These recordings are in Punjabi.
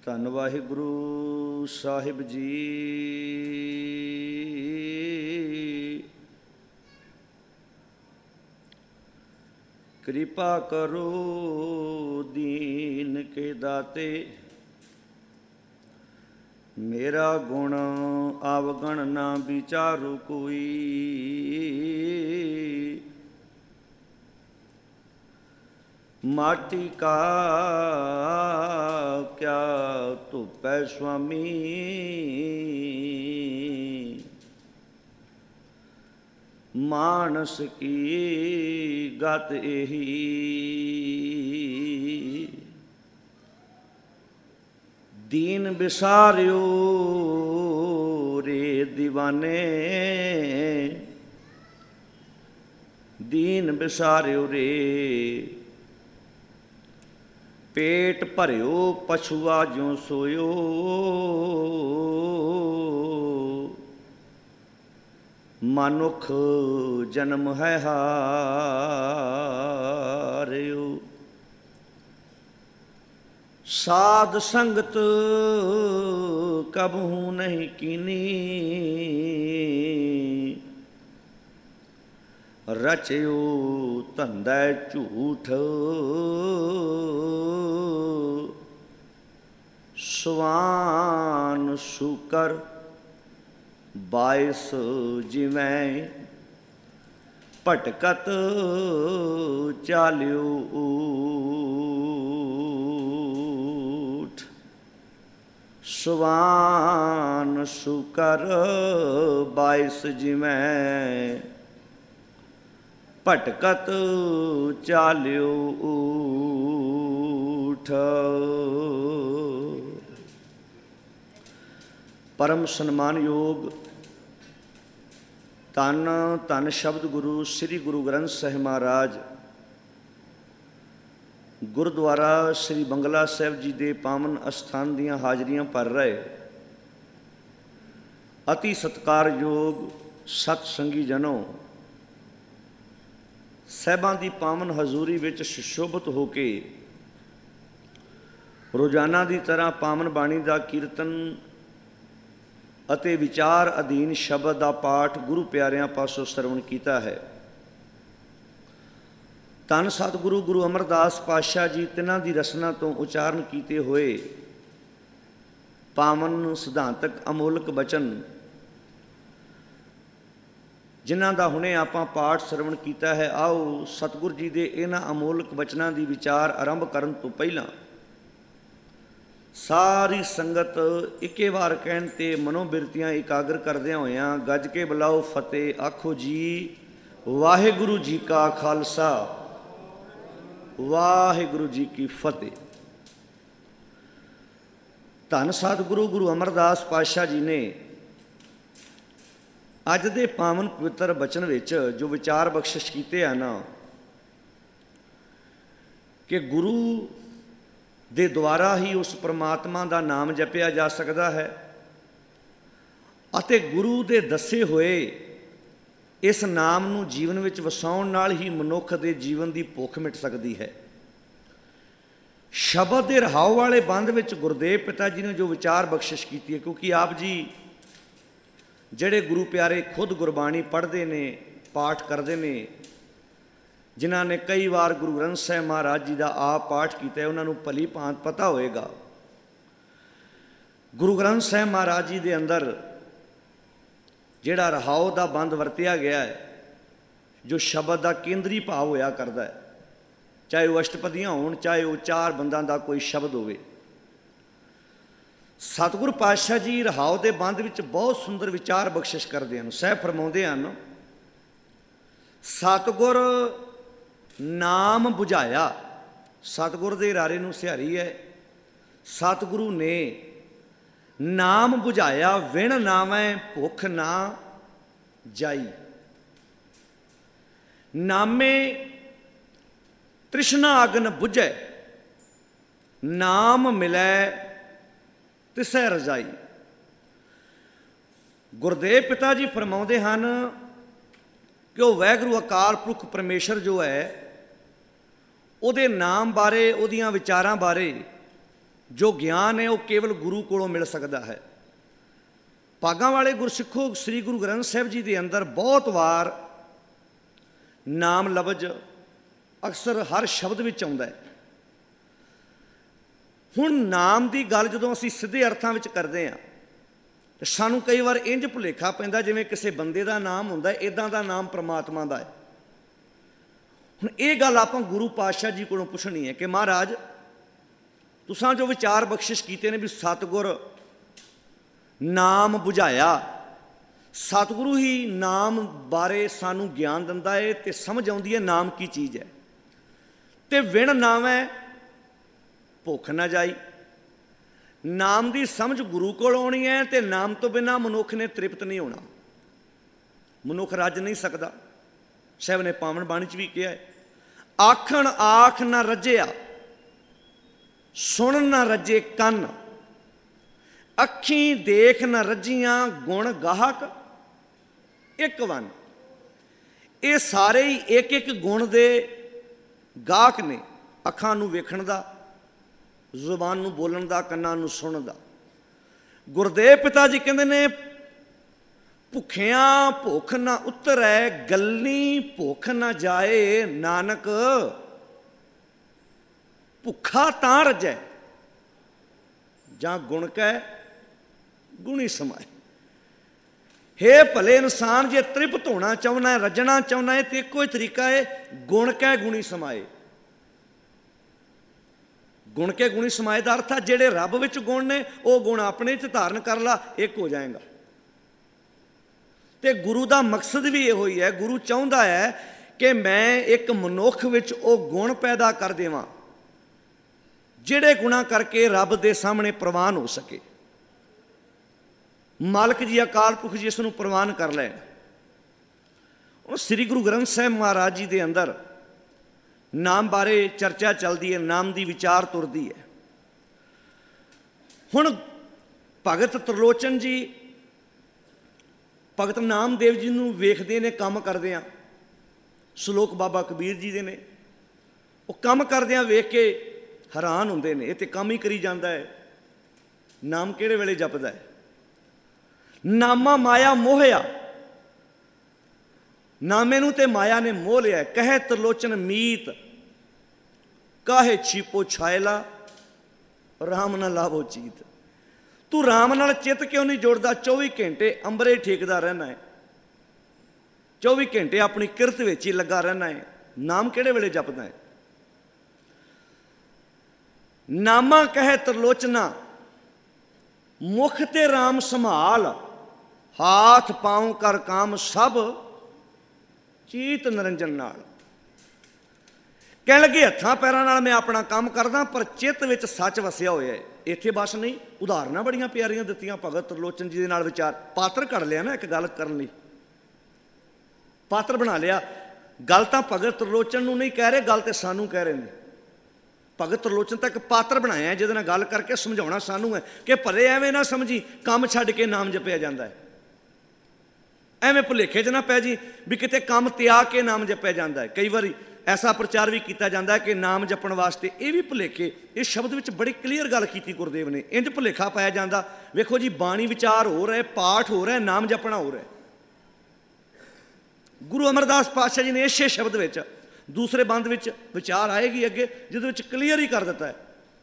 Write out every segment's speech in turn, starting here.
ਧੰਨ ਵਾਹਿਗੁਰੂ ਸਾਹਿਬ ਜੀ। ਕਿਰਪਾ ਕਰੋ ਦੀਨ ਕੇ ਦਾਤੇ, ਮੇਰਾ ਗੁਣ ਆਵਗਣ ਨਾ ਵਿਚਾਰੂ ਕੋਈ। माटी का क्या धुपै स्वामी, मानस की गत एही। दीन बिसारियो रे दीवाने, दीन बिसारियो रे। पेट भरियो पछुआ ज्यों सोयो, मनुख जन्म है हारियो। साध संगत कबहू नहीं कीनी, रचयो धंधा झूठ। स्वान शुकर बाइस जिवें, भटकत चालियो ऊठ। स्वान शुकर बाइस जिवें, भटकत चालियो ऊठ। परम सन्मानयोग धन धन शब्द गुरु श्री गुरु ग्रंथ साहिब महाराज गुरुद्वारा श्री बंगला साहिब जी के पावन अस्थान दियां हाजरियां भर रहे अति सत्कारयोग सतसंगी जनों, ਸਾਹਿਬਾਂ ਦੀ ਪਾਵਨ ਹਜ਼ੂਰੀ ਵਿੱਚ ਸੁਸ਼ੋਭਿਤ ਹੋ ਕੇ ਰੋਜ਼ਾਨਾ ਦੀ ਤਰ੍ਹਾਂ ਪਾਵਨ ਬਾਣੀ ਦਾ ਕੀਰਤਨ ਅਤੇ ਵਿਚਾਰ ਅਧੀਨ ਸ਼ਬਦ ਦਾ ਪਾਠ ਗੁਰੂ ਪਿਆਰਿਆਂ ਪਾਸੋਂ ਸਰਵਣ ਕੀਤਾ ਹੈ। ਧੰਨ ਸਤਿਗੁਰੂ ਗੁਰੂ ਅਮਰਦਾਸ ਪਾਤਸ਼ਾਹ ਜੀ ਤਿੰਨਾਂ ਦੀ ਰਸਨਾ ਤੋਂ ਉਚਾਰਨ ਕੀਤੇ ਹੋਏ ਪਾਵਨ ਸਿਧਾਂਤਕ ਅਮੋਲਕ ਬਚਨ, ਜਿਨ੍ਹਾਂ ਦਾ ਹੁਣੇ ਆਪਾਂ ਪਾਠ ਸਰਵਣ ਕੀਤਾ ਹੈ, ਆਓ ਸਤਿਗੁਰ ਜੀ ਦੇ ਇਹਨਾਂ ਅਮੋਲਕ ਬਚਨਾਂ ਦੀ ਵਿਚਾਰ ਆਰੰਭ ਕਰਨ ਤੋਂ ਪਹਿਲਾਂ ਸਾਰੀ ਸੰਗਤ ਇੱਕੇ ਵਾਰ ਕਹਿਣ 'ਤੇ ਮਨੋਬਿਰਤੀਆਂ ਇਕਾਗਰ ਕਰਦਿਆਂ ਹੋਇਆਂ ਗੱਜ ਕੇ ਬੁਲਾਓ ਫਤਿਹ। ਆਖੋ ਜੀ ਵਾਹਿਗੁਰੂ ਜੀ ਕਾ ਖਾਲਸਾ, ਵਾਹਿਗੁਰੂ ਜੀ ਕੀ ਫਤਿਹ। ਧੰਨ ਸਤਿਗੁਰੂ ਗੁਰੂ ਅਮਰਦਾਸ ਪਾਤਸ਼ਾਹ ਜੀ ਨੇ ਅੱਜ ਦੇ ਪਾਵਨ ਪਵਿੱਤਰ ਬਚਨ ਵਿੱਚ ਜੋ ਵਿਚਾਰ ਬਖਸ਼ਿਸ਼ ਕੀਤੇ ਆ ਨਾ, ਕਿ ਗੁਰੂ ਦੇ ਦੁਆਰਾ ਹੀ ਉਸ ਪਰਮਾਤਮਾ ਦਾ ਨਾਮ ਜਪਿਆ ਜਾ ਸਕਦਾ ਹੈ ਅਤੇ ਗੁਰੂ ਦੇ ਦੱਸੇ ਹੋਏ ਇਸ ਨਾਮ ਨੂੰ ਜੀਵਨ ਵਿੱਚ ਵਸਾਉਣ ਨਾਲ ਹੀ ਮਨੁੱਖ ਦੇ ਜੀਵਨ ਦੀ ਭੁੱਖ ਮਿਟ ਸਕਦੀ ਹੈ। ਸ਼ਬਦ ਦੇ ਰਹਾਉ ਵਾਲੇ ਬੰਦ ਵਿੱਚ ਗੁਰਦੇਵ ਪਿਤਾ ਜੀ ਨੇ ਜੋ ਵਿਚਾਰ ਬਖਸ਼ਿਸ਼ ਕੀਤੀ ਹੈ, ਕਿਉਂਕਿ ਆਪ ਜੀ ਜਿਹੜੇ ਗੁਰੂ ਪਿਆਰੇ ਖੁਦ ਗੁਰਬਾਣੀ ਪੜ੍ਹਦੇ ਨੇ, ਪਾਠ ਕਰਦੇ ਨੇ, ਜਿਨ੍ਹਾਂ ਨੇ ਕਈ ਵਾਰ ਗੁਰੂ ਗ੍ਰੰਥ ਸਾਹਿਬ ਮਹਾਰਾਜ ਜੀ ਦਾ ਆਪ ਪਾਠ ਕੀਤਾ, ਉਹਨਾਂ ਨੂੰ ਭਲੀ ਭਾਂਤ ਪਤਾ ਹੋਏਗਾ ਗੁਰੂ ਗ੍ਰੰਥ ਸਾਹਿਬ ਮਹਾਰਾਜ ਜੀ ਦੇ ਅੰਦਰ ਜਿਹੜਾ ਰਹਾਉ ਦਾ ਬੰਦ ਵਰਤਿਆ ਗਿਆ ਹੈ, ਜੋ ਸ਼ਬਦ ਦਾ ਕੇਂਦਰੀ ਭਾਵ ਹੋਇਆ ਕਰਦਾ ਹੈ, ਚਾਹੇ ਉਹ ਅਸ਼ਟਪਦੀਆਂ ਹੋਣ, ਚਾਹੇ ਉਹ ਚਾਰ ਬੰਦਾਂ ਦਾ ਕੋਈ ਸ਼ਬਦ ਹੋਵੇ। ਸਤਿਗੁਰ ਪਾਤਸ਼ਾਹ ਜੀ ਰਹਾਉ ਦੇ ਬੰਦ ਵਿੱਚ ਬਹੁਤ ਸੁੰਦਰ ਵਿਚਾਰ ਬਖਸ਼ਿਸ਼ ਕਰਦੇ ਹਨ। ਸਾਹਿਬ ਫਰਮਾਉਂਦੇ ਹਨ, ਸਤਿਗੁਰ ਨਾਮ ਬੁਝਾਇਆ। ਸਤਿਗੁਰ ਦੇ ਇਰਾਰੇ ਨੂੰ ਸਿਹਾਰੀ ਹੈ। ਸਤਿਗੁਰੂ ਨੇ ਨਾਮ ਬੁਝਾਇਆ, ਵਿਣ ਨਾਮੈ ਭੁੱਖ ਨਾ ਜਾਈ। ਨਾਮੇ ਤ੍ਰਿਸ਼ਨਾ ਅਗਨ ਬੁਝੈ, ਨਾਮ ਮਿਲੈ ਤਿਸੈ ਰਜਾਈ। ਗੁਰਦੇਵ ਪਿਤਾ ਜੀ ਫਰਮਾਉਂਦੇ ਹਨ ਕਿ ਉਹ ਵਾਹਿਗੁਰੂ ਅਕਾਲ ਪੁਰਖ ਪਰਮੇਸ਼ਰ ਜੋ ਹੈ, ਉਹਦੇ ਨਾਮ ਬਾਰੇ, ਉਹਦੀਆਂ ਵਿਚਾਰਾਂ ਬਾਰੇ ਜੋ ਗਿਆਨ ਹੈ ਉਹ ਕੇਵਲ ਗੁਰੂ ਕੋਲੋਂ ਮਿਲ ਸਕਦਾ ਹੈ। ਭਾਗਾਂ ਵਾਲੇ ਗੁਰਸਿੱਖੋ, ਸ੍ਰੀ ਗੁਰੂ ਗ੍ਰੰਥ ਸਾਹਿਬ ਜੀ ਦੇ ਅੰਦਰ ਬਹੁਤ ਵਾਰ ਨਾਮ ਲਫ਼ਜ਼ ਅਕਸਰ ਹਰ ਸ਼ਬਦ ਵਿੱਚ ਆਉਂਦਾ ਹੈ। ਹੁਣ ਨਾਮ ਦੀ ਗੱਲ ਜਦੋਂ ਅਸੀਂ ਸਿੱਧੇ ਅਰਥਾਂ ਵਿੱਚ ਕਰਦੇ ਹਾਂ ਤਾਂ ਸਾਨੂੰ ਕਈ ਵਾਰ ਇੰਝ ਭੁਲੇਖਾ ਪੈਂਦਾ ਜਿਵੇਂ ਕਿਸੇ ਬੰਦੇ ਦਾ ਨਾਮ ਹੁੰਦਾ, ਇੱਦਾਂ ਦਾ ਨਾਮ ਪ੍ਰਮਾਤਮਾ ਦਾ ਹੈ। ਹੁਣ ਇਹ ਗੱਲ ਆਪਾਂ ਗੁਰੂ ਪਾਤਸ਼ਾਹ ਜੀ ਕੋਲੋਂ ਪੁੱਛਣੀ ਹੈ ਕਿ ਮਹਾਰਾਜ ਤੁਸਾਂ ਜੋ ਵਿਚਾਰ ਬਖਸ਼ਿਸ਼ ਕੀਤੇ ਨੇ ਵੀ ਸਤਿਗੁਰ ਨਾਮ ਬੁਝਾਇਆ, ਸਤਿਗੁਰੂ ਹੀ ਨਾਮ ਬਾਰੇ ਸਾਨੂੰ ਗਿਆਨ ਦਿੰਦਾ ਹੈ ਅਤੇ ਸਮਝ ਆਉਂਦੀ ਹੈ ਨਾਮ ਕੀ ਚੀਜ਼ ਹੈ। ਅਤੇ ਵਿਣ ਨਾਵੈ ਭੁੱਖ ਨਾ ਜਾਈ, ਨਾਮ ਦੀ ਸਮਝ ਗੁਰੂ ਕੋਲ ਆਉਣੀ ਹੈ ਅਤੇ ਨਾਮ ਤੋਂ ਬਿਨਾਂ ਮਨੁੱਖ ਨੇ ਤ੍ਰਿਪਤ ਨਹੀਂ ਹੋਣਾ, ਮਨੁੱਖ ਰੱਜ ਨਹੀਂ ਸਕਦਾ। ਸਾਹਿਬ ਨੇ ਪਾਵਨ ਬਾਣੀ 'ਚ ਵੀ ਕਿਹਾ ਹੈ, ਆਖਣ ਆਖ ਨਾ ਰੱਜਿਆ, ਸੁਣ ਨਾ ਰੱਜੇ ਕੰਨ, ਅੱਖੀਂ ਦੇਖ ਨਾ ਰੱਜੀਆਂ, ਗੁਣ ਗਾਹਕ ਇੱਕ ਵੰਨ। ਇਹ ਸਾਰੇ ਹੀ ਇੱਕ ਇੱਕ ਗੁਣ ਦੇ ਗਾਹਕ ਨੇ, ਅੱਖਾਂ ਨੂੰ ਵੇਖਣ ਦਾ, ਜ਼ੁਬਾਨ ਨੂੰ ਬੋਲਣ ਦਾ, ਕੰਨਾਂ ਨੂੰ ਸੁਣਨ ਦਾ। ਗੁਰਦੇਵ ਪਿਤਾ ਜੀ ਕਹਿੰਦੇ ਨੇ, ਭੁੱਖਿਆਂ ਭੁੱਖ ਨਾ ਉਤਰੈ, ਗੱਲੀ ਭੁੱਖ ਨਾ ਜਾਏ, ਨਾਨਕ ਭੁੱਖਾ ਤਾਂ ਰੱਜੈ, ਜਾਂ ਗੁਣ ਕੈ ਗੁਣੀ ਸਮਾਏ। ਹੇ ਭਲੇ ਇਨਸਾਨ, ਜੇ ਤ੍ਰਿਪਤ ਹੋਣਾ ਚਾਹੁੰਦਾ ਹੈ, ਰੱਜਣਾ ਚਾਹੁੰਦਾ ਹੈ, ਤੇ ਇੱਕੋ ਹੀ ਤਰੀਕਾ ਹੈ, ਗੁਣ ਕੈ ਗੁਣੀ ਸਮਾਏ। ਗੁਣ ਕੇ ਗੁਣੀ ਸਮਾਏ ਦਾ ਅਰਥ ਆ ਜਿਹੜੇ ਰੱਬ ਵਿੱਚ ਗੁਣ ਨੇ ਉਹ ਗੁਣ ਆਪਣੇ 'ਚ ਧਾਰਨ ਕਰ ਲਾ, ਇੱਕ ਹੋ ਜਾਏਗਾ। ਤੇ ਗੁਰੂ ਦਾ ਮਕਸਦ ਵੀ ਇਹੋ ਹੀ ਹੈ। ਗੁਰੂ ਚਾਹੁੰਦਾ ਹੈ ਕਿ ਮੈਂ ਇੱਕ ਮਨੁੱਖ ਵਿੱਚ ਉਹ ਗੁਣ ਪੈਦਾ ਕਰ ਦੇਵਾਂ ਜਿਹੜੇ ਗੁਣਾਂ ਕਰਕੇ ਰੱਬ ਦੇ ਸਾਹਮਣੇ ਪ੍ਰਵਾਨ ਹੋ ਸਕੇ। ਮਾਲਕ ਜੀ ਅਕਾਲ ਪੁਰਖ ਜੀ ਇਸ ਨੂੰ ਪ੍ਰਵਾਨ ਕਰ ਲੈਣ। ਉਹ ਸ੍ਰੀ ਗੁਰੂ ਗ੍ਰੰਥ ਸਾਹਿਬ ਮਹਾਰਾਜ ਜੀ ਦੇ ਅੰਦਰ ਨਾਮ ਬਾਰੇ ਚਰਚਾ ਚੱਲਦੀ ਹੈ, ਨਾਮ ਦੀ ਵਿਚਾਰ ਤੁਰਦੀ ਹੈ। ਹੁਣ ਭਗਤ ਤ੍ਰਿਲੋਚਨ ਜੀ ਭਗਤ ਨਾਮਦੇਵ ਜੀ ਨੂੰ ਵੇਖਦੇ ਨੇ ਕੰਮ ਕਰਦਿਆਂ, ਸ਼ਲੋਕ ਬਾਬਾ ਕਬੀਰ ਜੀ ਦੇ ਨੇ। ਉਹ ਕੰਮ ਕਰਦਿਆਂ ਵੇਖ ਕੇ ਹੈਰਾਨ ਹੁੰਦੇ ਨੇ, ਇਹ ਤੇ ਕੰਮ ਹੀ ਕਰੀ ਜਾਂਦਾ ਹੈ, ਨਾਮ ਕਿਹੜੇ ਵੇਲੇ ਜਪਦਾ ਹੈ। ਨਾਮਾ ਮਾਇਆ ਮੋਹਿਆ, ਨਾਮੇ ਨੂੰ ਤੇ ਮਾਇਆ ਨੇ ਮੋਹ ਲਿਆ। ਕਹੇ ਤ੍ਰਿਲੋਚਨ ਮੀਤ, ਕਾਹੇ ਛੀਪੋ ਛਾਇਲਾ, ਰਾਮ ਨਾ ਲਾਵੋ ਚੀਤ। ਤੂੰ ਰਾਮ ਨਾਲ ਚਿੱਤ ਕਿਉਂ ਨਹੀਂ ਜੁੜਦਾ? 24 ਘੰਟੇ ਅੰਬਰੇ ਠੇਕਦਾ ਰਹਿਣਾ ਹੈ, 24 ਘੰਟੇ ਆਪਣੀ ਕਿਰਤ ਵਿੱਚ ਹੀ ਲੱਗਾ ਰਹਿਣਾ ਹੈ, ਨਾਮ ਕਿਹੜੇ ਵੇਲੇ ਜਪਦਾ ਹੈ? ਨਾਮਾ ਕਹੇ ਤ੍ਰਿਲੋਚਨਾ, ਮੁਖ ਤੇ ਰਾਮ ਸੰਭਾਲ, ਹਾਥ ਪਾਉ ਕਰ ਕਾਮ ਸਭ, ਚੀਤ ਨਿਰੰਜਨ ਨਾਲ। ਕਹਿਣ ਲੱਗੇ ਹੱਥਾਂ ਪੈਰਾਂ ਨਾਲ ਮੈਂ ਆਪਣਾ ਕੰਮ ਕਰਦਾ, ਪਰ ਚਿੱਤ ਵਿੱਚ ਸੱਚ ਵਸਿਆ ਹੋਇਆ ਹੈ। ਇੱਥੇ ਬਸ ਨਹੀਂ, ਉਦਾਹਰਨਾਂ ਬੜੀਆਂ ਪਿਆਰੀਆਂ ਦਿੱਤੀਆਂ ਭਗਤ ਤ੍ਰਿਲੋਚਨ ਜੀ ਦੇ ਨਾਲ ਵਿਚਾਰ। ਪਾਤਰ ਘੜ ਲਿਆ ਨਾ ਇੱਕ ਗੱਲ ਕਰਨ ਲਈ, ਪਾਤਰ ਬਣਾ ਲਿਆ। ਗੱਲ ਤਾਂ ਭਗਤ ਤ੍ਰਿਲੋਚਨ ਨੂੰ ਨਹੀਂ ਕਹਿ ਰਹੇ, ਗੱਲ ਤੇ ਸਾਨੂੰ ਕਹਿ ਰਹੇ ਨੇ। ਭਗਤ ਤ੍ਰਿਲੋਚਨ ਤਾਂ ਇੱਕ ਪਾਤਰ ਬਣਾਇਆ ਜਿਹਦੇ ਨਾਲ ਗੱਲ ਕਰਕੇ ਸਮਝਾਉਣਾ ਸਾਨੂੰ ਹੈ ਕਿ ਭਲੇ ਐਵੇਂ ਨਾ ਸਮਝੀ ਕੰਮ ਛੱਡ ਕੇ ਨਾਮ ਜਪਿਆ ਜਾਂਦਾ ਹੈ, ਐਵੇਂ ਭੁਲੇਖੇ 'ਚ ਨਾ ਪੈ ਜੀ ਵੀ ਕਿਤੇ ਕੰਮ ਤਿਆਗ ਕੇ ਨਾਮ ਜਪਿਆ ਜਾਂਦਾ ਹੈ। ਕਈ ਵਾਰੀ ਐਸਾ ਪ੍ਰਚਾਰ ਵੀ ਕੀਤਾ ਜਾਂਦਾ ਹੈ ਕਿ ਨਾਮ ਜਪਣ ਵਾਸਤੇ, ਇਹ ਵੀ ਭੁਲੇਖੇ। ਇਸ ਸ਼ਬਦ ਵਿੱਚ ਬੜੀ ਕਲੀਅਰ ਗੱਲ ਕੀਤੀ ਗੁਰਦੇਵ ਨੇ, ਇੰਝ ਭੁਲੇਖਾ ਪਾਇਆ ਜਾਂਦਾ। ਵੇਖੋ ਜੀ, ਬਾਣੀ ਵਿਚਾਰ ਹੋ ਰਿਹਾ, ਪਾਠ ਹੋ ਰਿਹਾ, ਨਾਮ ਜਪਣਾ ਹੋ ਰਿਹਾ। ਗੁਰੂ ਅਮਰਦਾਸ ਪਾਤਸ਼ਾਹ ਜੀ ਨੇ ਇਸੇ ਸ਼ਬਦ ਵਿੱਚ ਦੂਸਰੇ ਬੰਦ ਵਿੱਚ ਵਿਚਾਰ ਆਏਗੀ ਅੱਗੇ, ਜਿਹਦੇ ਵਿੱਚ ਕਲੀਅਰ ਹੀ ਕਰ ਦਿੱਤਾ ਹੈ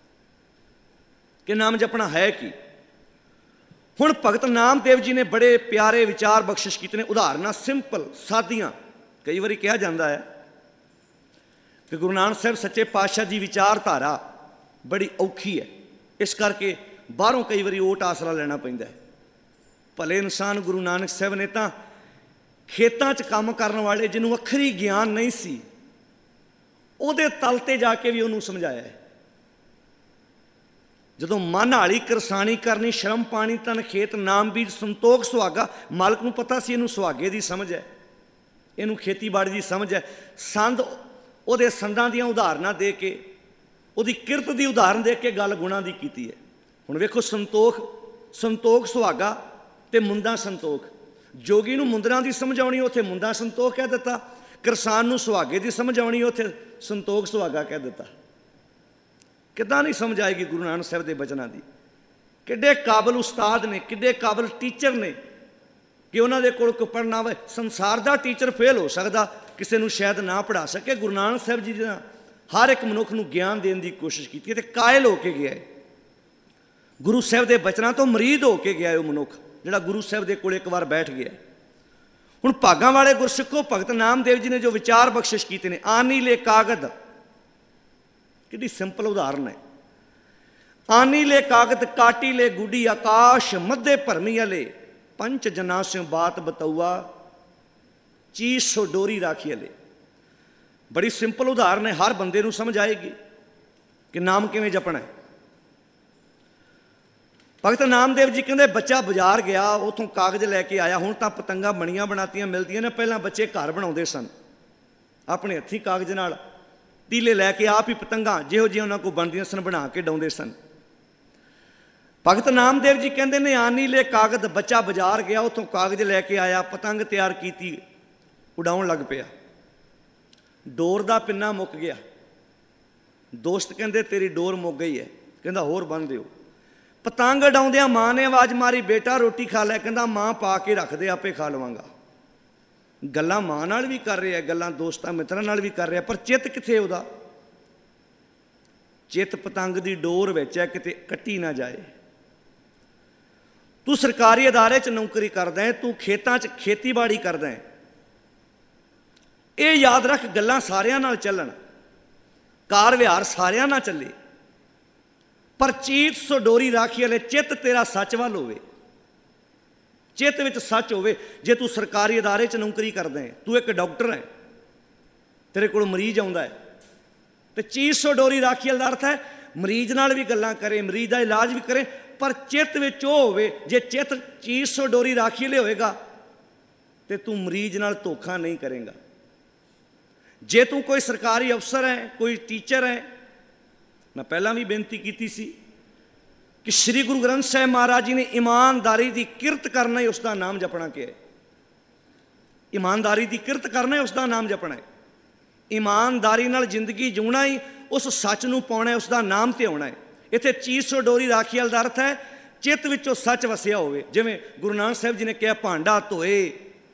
ਕਿ ਨਾਮ ਜਪਣਾ ਹੈ ਕੀ। ਹੁਣ ਭਗਤ ਨਾਮਦੇਵ ਜੀ ਨੇ ਬੜੇ ਪਿਆਰੇ ਵਿਚਾਰ ਬਖਸ਼ਿਸ਼ ਕੀਤੇ ਨੇ, ਉਦਾਹਰਨਾਂ ਸਿੰਪਲ ਸਾਦੀਆਂ। ਕਈ ਵਾਰੀ ਕਿਹਾ ਜਾਂਦਾ ਹੈ ਕਿ ਗੁਰੂ ਨਾਨਕ ਸਾਹਿਬ ਸੱਚੇ ਪਾਤਸ਼ਾਹ ਦੀ ਵਿਚਾਰਧਾਰਾ ਬੜੀ ਔਖੀ ਹੈ, ਇਸ ਕਰਕੇ ਬਾਹਰੋਂ ਕਈ ਵਾਰੀ ਓਟ ਆਸਰਾ ਲੈਣਾ ਪੈਂਦਾ ਹੈ। ਭਲੇ ਇਨਸਾਨ ਗੁਰੂ ਨਾਨਕ ਸਾਹਿਬ ਨੇ ਤਾਂ ਖੇਤਾਂ 'ਚ ਕੰਮ ਕਰਨ ਵਾਲੇ ਜਿਹਨੂੰ ਅੱਖਰੀ ਗਿਆਨ ਨਹੀਂ ਸੀ, ਉਹਦੇ ਤਲ 'ਤੇ ਜਾ ਕੇ ਵੀ ਉਹਨੂੰ ਸਮਝਾਇਆ ਹੈ। ਜਦੋਂ ਮਨ ਹਾਲੀ ਕਿਰਸਾਣੀ ਕਰਨੀ, ਸ਼ਰਮ ਪਾਣੀ ਤਨ ਖੇਤ, ਨਾਮ ਬੀਜ ਸੰਤੋਖ ਸੁਹਾਗਾ। ਮਾਲਕ ਨੂੰ ਪਤਾ ਸੀ ਇਹਨੂੰ ਸੁਹਾਗੇ ਦੀ ਸਮਝ ਹੈ, ਇਹਨੂੰ ਖੇਤੀਬਾੜੀ ਦੀ ਸਮਝ ਹੈ। ਸੰਦ ਉਹਦੇ ਸੰਦਾਂ ਦੀਆਂ ਉਦਾਹਰਨਾਂ ਦੇ ਕੇ, ਉਹਦੀ ਕਿਰਤ ਦੀ ਉਦਾਹਰਨ ਦੇ ਕੇ ਗੱਲ ਗੁਣਾਂ ਦੀ ਕੀਤੀ ਹੈ। ਹੁਣ ਵੇਖੋ, ਸੰਤੋਖ ਸੁਹਾਗਾ ਅਤੇ ਮੁੰਦਾ ਸੰਤੋਖ। ਜੋਗੀ ਨੂੰ ਮੁੰਦਰਾਂ ਦੀ ਸਮਝ ਆਉਣੀ, ਉੱਥੇ ਮੁੰਦਾ ਸੰਤੋਖ ਕਹਿ ਦਿੱਤਾ। ਕਿਰਸਾਨ ਨੂੰ ਸੁਹਾਗੇ ਦੀ ਸਮਝ ਆਉਣੀ, ਉੱਥੇ ਸੰਤੋਖ ਸੁਹਾਗਾ ਕਹਿ ਦਿੱਤਾ। ਕਿੱਦਾਂ ਨਹੀਂ ਸਮਝ ਆਏਗੀ ਗੁਰੂ ਨਾਨਕ ਸਾਹਿਬ ਦੇ ਬਚਨਾਂ ਦੀ। ਕਿੱਡੇ ਕਾਬਲ ਉਸਤਾਦ ਨੇ, ਕਿੱਡੇ ਕਾਬਲ ਟੀਚਰ ਨੇ ਕਿ ਉਹਨਾਂ ਦੇ ਕੋਲ ਕੋਈ ਪੜ੍ਹਨਾ ਹੋਵੇ। ਸੰਸਾਰ ਦਾ ਟੀਚਰ ਫੇਲ ਹੋ ਸਕਦਾ, ਕਿਸੇ ਨੂੰ ਸ਼ਾਇਦ ਨਾ ਪੜ੍ਹਾ ਸਕੇ। ਗੁਰੂ ਨਾਨਕ ਸਾਹਿਬ ਜੀ ਦਾ ਹਰ ਇੱਕ ਮਨੁੱਖ ਨੂੰ ਗਿਆਨ ਦੇਣ ਦੀ ਕੋਸ਼ਿਸ਼ ਕੀਤੀ ਅਤੇ ਕਾਇਲ ਹੋ ਕੇ ਗਿਆ ਹੈ। ਗੁਰੂ ਸਾਹਿਬ ਦੇ ਬਚਨਾਂ ਤੋਂ ਮਰੀਦ ਹੋ ਕੇ ਗਿਆ ਉਹ ਮਨੁੱਖ ਜਿਹੜਾ ਗੁਰੂ ਸਾਹਿਬ ਦੇ ਕੋਲ ਇੱਕ ਵਾਰ ਬੈਠ ਗਿਆ। ਹੁਣ ਭਾਗਾਂ ਵਾਲੇ ਗੁਰਸਿੱਖੋ, ਭਗਤ ਨਾਮਦੇਵ ਜੀ ਨੇ ਜੋ ਵਿਚਾਰ ਬਖਸ਼ਿਸ਼ ਕੀਤੇ ਨੇ, ਆਨੀ ਲੈ ਕਾਗਦ, ਕਿੰਨੀ ਸਿੰਪਲ ਉਦਾਹਰਨ ਹੈ। ਆਨੀ ਲੈ ਕਾਗਦ ਕਾਟੀ ਲੈ ਗੁੱਡੀ ਆਕਾਸ਼ ਮੱਧੇ ਭਰਮੀ ਵਾਲੇ ਪੰਚ ਜਨਾ ਸਿਉ ਬਾਤ ਬਤਊਆ ਚੀਜ਼ ਸੋ ਡੋਰੀ ਰਾਖੀ ਵਾਲੇ। ਬੜੀ ਸਿੰਪਲ ਉਦਾਹਰਨ ਹੈ, ਹਰ ਬੰਦੇ ਨੂੰ ਸਮਝ ਆਏਗੀ ਕਿ ਨਾਮ ਕਿਵੇਂ ਜਪਣਾ ਹੈ। ਭਗਤ ਨਾਮਦੇਵ ਜੀ ਕਹਿੰਦੇ ਬੱਚਾ ਬਾਜ਼ਾਰ ਗਿਆ, ਉੱਥੋਂ ਕਾਗਜ਼ ਲੈ ਕੇ ਆਇਆ। ਹੁਣ ਤਾਂ ਪਤੰਗਾਂ ਬਣੀਆਂ ਬਣਾਤੀਆਂ ਮਿਲਦੀਆਂ ਨੇ, ਪਹਿਲਾਂ ਬੱਚੇ ਘਰ ਬਣਾਉਂਦੇ ਸਨ ਆਪਣੇ ਹੱਥੀਂ ਕਾਗਜ਼ ਨਾਲ, ਤੀਲੇ ਲੈ ਕੇ ਆਪ ਹੀ ਪਤੰਗਾਂ ਜਿਹੋ ਜਿਹੀਆਂ ਉਹਨਾਂ ਕੋਲ ਬਣਦੀਆਂ ਸਨ ਬਣਾ ਕੇ ਡਾਉਂਦੇ ਸਨ। ਭਗਤ ਨਾਮਦੇਵ ਜੀ ਕਹਿੰਦੇ ਨੇ ਆਨੀ ਲੈ ਕਾਗਜ਼, ਬੱਚਾ ਬਾਜ਼ਾਰ ਗਿਆ, ਉੱਥੋਂ ਕਾਗਜ਼ ਲੈ ਕੇ ਆਇਆ, ਪਤੰਗ ਤਿਆਰ ਕੀਤੀ, ਉਡਾਉਣ ਲੱਗ ਪਿਆ। ਡੋਰ ਦਾ ਪਿੰਨਾ ਮੁੱਕ ਗਿਆ। ਦੋਸਤ ਕਹਿੰਦੇ ਤੇਰੀ ਡੋਰ ਮੁੱਕ ਗਈ ਹੈ। ਕਹਿੰਦਾ ਹੋਰ ਬੰਨ੍ਹ ਦਿਓ। ਪਤੰਗ ਉਡਾਉਂਦਿਆਂ ਮਾਂ ਨੇ ਆਵਾਜ਼ ਮਾਰੀ, ਬੇਟਾ ਰੋਟੀ ਖਾ ਲੈ। ਕਹਿੰਦਾ ਮਾਂ ਪਾ ਕੇ ਰੱਖ ਦੇ, ਆਪੇ ਖਾ ਲਵਾਂਗਾ। ਗੱਲਾਂ ਮਾਂ ਨਾਲ ਵੀ ਕਰ ਰਿਹਾ, ਗੱਲਾਂ ਦੋਸਤਾਂ ਮਿੱਤਰਾਂ ਨਾਲ ਵੀ ਕਰ ਰਿਹਾ, ਪਰ ਚਿੱਤ ਕਿੱਥੇ ਉਹਦਾ? ਚਿੱਤ ਪਤੰਗ ਦੀ ਡੋਰ ਵਿੱਚ ਹੈ, ਕਿਤੇ ਕੱਟੀ ਨਾ ਜਾਏ। ਤੂੰ ਸਰਕਾਰੀ ਅਦਾਰੇ 'ਚ ਨੌਕਰੀ ਕਰਦਾ ਹੈ, ਤੂੰ ਖੇਤਾਂ 'ਚ ਖੇਤੀਬਾੜੀ ਕਰਦਾ ਹੈ, ਇਹ ਯਾਦ ਰੱਖ ਗੱਲਾਂ ਸਾਰਿਆਂ ਨਾਲ ਚੱਲਣ, ਕਾਰ ਵਿਹਾਰ ਸਾਰਿਆਂ ਨਾਲ ਚੱਲੇ, ਪਰ ਚੀਤ ਸੋ ਡੋਰੀ ਰਾਖੀ ਵਾਲੇ ਚਿੱਤ ਤੇਰਾ ਸੱਚ ਵੱਲ ਹੋਵੇ, ਚਿੱਤ ਵਿੱਚ ਸੱਚ ਹੋਵੇ। ਜੇ ਤੂੰ ਸਰਕਾਰੀ ਅਦਾਰੇ 'ਚ ਨੌਕਰੀ ਕਰਦਾ ਹੈ, ਤੂੰ ਇੱਕ ਡਾਕਟਰ ਹੈ, ਤੇਰੇ ਕੋਲ ਮਰੀਜ਼ ਆਉਂਦਾ ਹੈ, ਤੇ ਚੀਤ ਸੋ ਡੋਰੀ ਰਾਖੀ ਵਾਲਾ ਦਾ ਅਰਥ ਹੈ ਮਰੀਜ਼ ਨਾਲ ਵੀ ਗੱਲਾਂ ਕਰੇ, ਮਰੀਜ਼ ਦਾ ਇਲਾਜ ਵੀ ਕਰੇ, ਪਰ ਚਿੱਤ ਵਿੱਚ ਉਹ ਹੋਵੇ। ਜੇ ਚਿੱਤ ਚੀਤ ਸੋ ਡੋਰੀ ਰਾਖੀ ਵਾਲੇ ਹੋਏਗਾ ਤੇ ਤੂੰ ਮਰੀਜ਼ ਨਾਲ ਧੋਖਾ ਨਹੀਂ ਕਰੇਗਾ। ਜੇ ਤੂੰ ਕੋਈ ਸਰਕਾਰੀ ਅਫਸਰ ਹੈ, ਕੋਈ ਟੀਚਰ ਹੈ, ਮੈਂ ਪਹਿਲਾਂ ਵੀ ਬੇਨਤੀ ਕੀਤੀ ਸੀ ਕਿ ਸ੍ਰੀ ਗੁਰੂ ਗ੍ਰੰਥ ਸਾਹਿਬ ਮਹਾਰਾਜ ਜੀ ਨੇ ਇਮਾਨਦਾਰੀ ਦੀ ਕਿਰਤ ਕਰਨਾ ਹੀ ਉਸ ਦਾ ਨਾਮ ਜਪਣਾ ਕਿਹਾ ਹੈ। ਇਮਾਨਦਾਰੀ ਦੀ ਕਿਰਤ ਕਰਨਾ ਹੀ ਉਸ ਦਾ ਨਾਮ ਜਪਣਾ ਹੈ। ਇਮਾਨਦਾਰੀ ਨਾਲ ਜ਼ਿੰਦਗੀ ਜਿਉਣਾ ਹੀ, ਉਸ ਸੱਚ ਨੂੰ ਪਾਉਣਾ, ਉਸ ਦਾ ਨਾਮ ਤੇ ਆਉਣਾ ਹੈ। ਇੱਥੇ ਚੀਜ਼ ਸੋ ਡੋਰੀ ਰਾਖੀ ਵਾਲਾ ਦਾ ਅਰਥ ਹੈ ਚਿੱਤ ਵਿੱਚੋਂ ਸੱਚ ਵਸਿਆ ਹੋਵੇ। ਜਿਵੇਂ ਗੁਰੂ ਨਾਨਕ ਸਾਹਿਬ ਜੀ ਨੇ ਕਿਹਾ, ਭਾਂਡਾ ਧੋਏ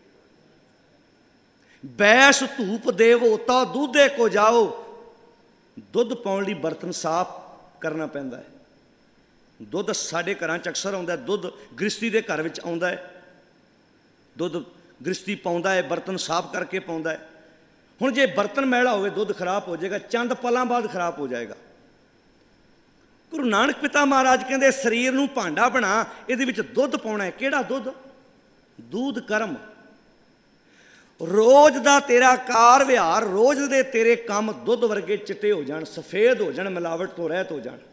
ਬੈਸ ਧੂਪ ਦੇਵੋ ਤਾਂ ਦੁੱਧੇ ਕੋ ਜਾਓ। ਦੁੱਧ ਪਾਉਣ ਲਈ ਬਰਤਨ ਸਾਫ਼ ਕਰਨਾ ਪੈਂਦਾ ਹੈ। ਦੁੱਧ ਸਾਡੇ ਘਰਾਂ 'ਚ ਅਕਸਰ ਆਉਂਦਾ, ਦੁੱਧ ਗ੍ਰਸਤੀ ਦੇ ਘਰ ਵਿੱਚ ਆਉਂਦਾ ਹੈ, ਦੁੱਧ ਗ੍ਰਸਤੀ ਪਾਉਂਦਾ ਹੈ, ਬਰਤਨ ਸਾਫ਼ ਕਰਕੇ ਪਾਉਂਦਾ ਹੈ। ਹੁਣ ਜੇ ਬਰਤਨ ਮੈਲਾ ਹੋਵੇ ਦੁੱਧ ਖਰਾਬ ਹੋ ਜਾਏਗਾ, ਚੰਦ ਪਲਾਂ ਬਾਅਦ ਖਰਾਬ ਹੋ ਜਾਏਗਾ। ਗੁਰੂ ਨਾਨਕ ਪਿਤਾ ਮਹਾਰਾਜ ਕਹਿੰਦੇ ਸਰੀਰ ਨੂੰ ਭਾਂਡਾ ਬਣਾ, ਇਹਦੇ ਵਿੱਚ ਦੁੱਧ ਪਾਉਣਾ ਹੈ। ਕਿਹੜਾ ਦੁੱਧ? ਦੂਧ ਕਰਮ। ਰੋਜ਼ ਦਾ ਤੇਰਾ ਕਾਰ ਵਿਹਾਰ, ਰੋਜ਼ ਦੇ ਤੇਰੇ ਕੰਮ ਦੁੱਧ ਵਰਗੇ ਚਿੱਟੇ ਹੋ ਜਾਣ, ਸਫੇਦ ਹੋ ਜਾਣ, ਮਿਲਾਵਟ ਤੋਂ ਰਹਿਤ ਹੋ ਜਾਣ।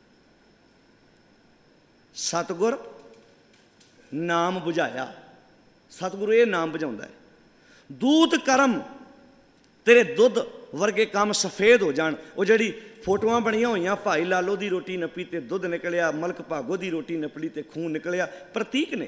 ਸਤਿਗੁਰ ਨਾਮ ਬੁਝਾਇਆ, ਸਤਿਗੁਰੂ ਇਹ ਨਾਮ ਬੁਝਾਉਂਦਾ ਹੈ। ਦੂਧ ਕਰਮ, ਤੇਰੇ ਦੁੱਧ ਵਰਗੇ ਕੰਮ ਸਫੇਦ ਹੋ ਜਾਣ। ਉਹ ਜਿਹੜੀ ਫੋਟੋਆਂ ਬਣੀਆਂ ਹੋਈਆਂ, ਭਾਈ ਲਾਲੋ ਦੀ ਰੋਟੀ ਨੱਪੀ ਤੇ ਦੁੱਧ ਨਿਕਲਿਆ, ਮਲਕ ਭਾਗੋ ਦੀ ਰੋਟੀ ਨੱਪੀ ਤੇ ਖੂਨ ਨਿਕਲਿਆ, ਪ੍ਰਤੀਕ ਨੇ।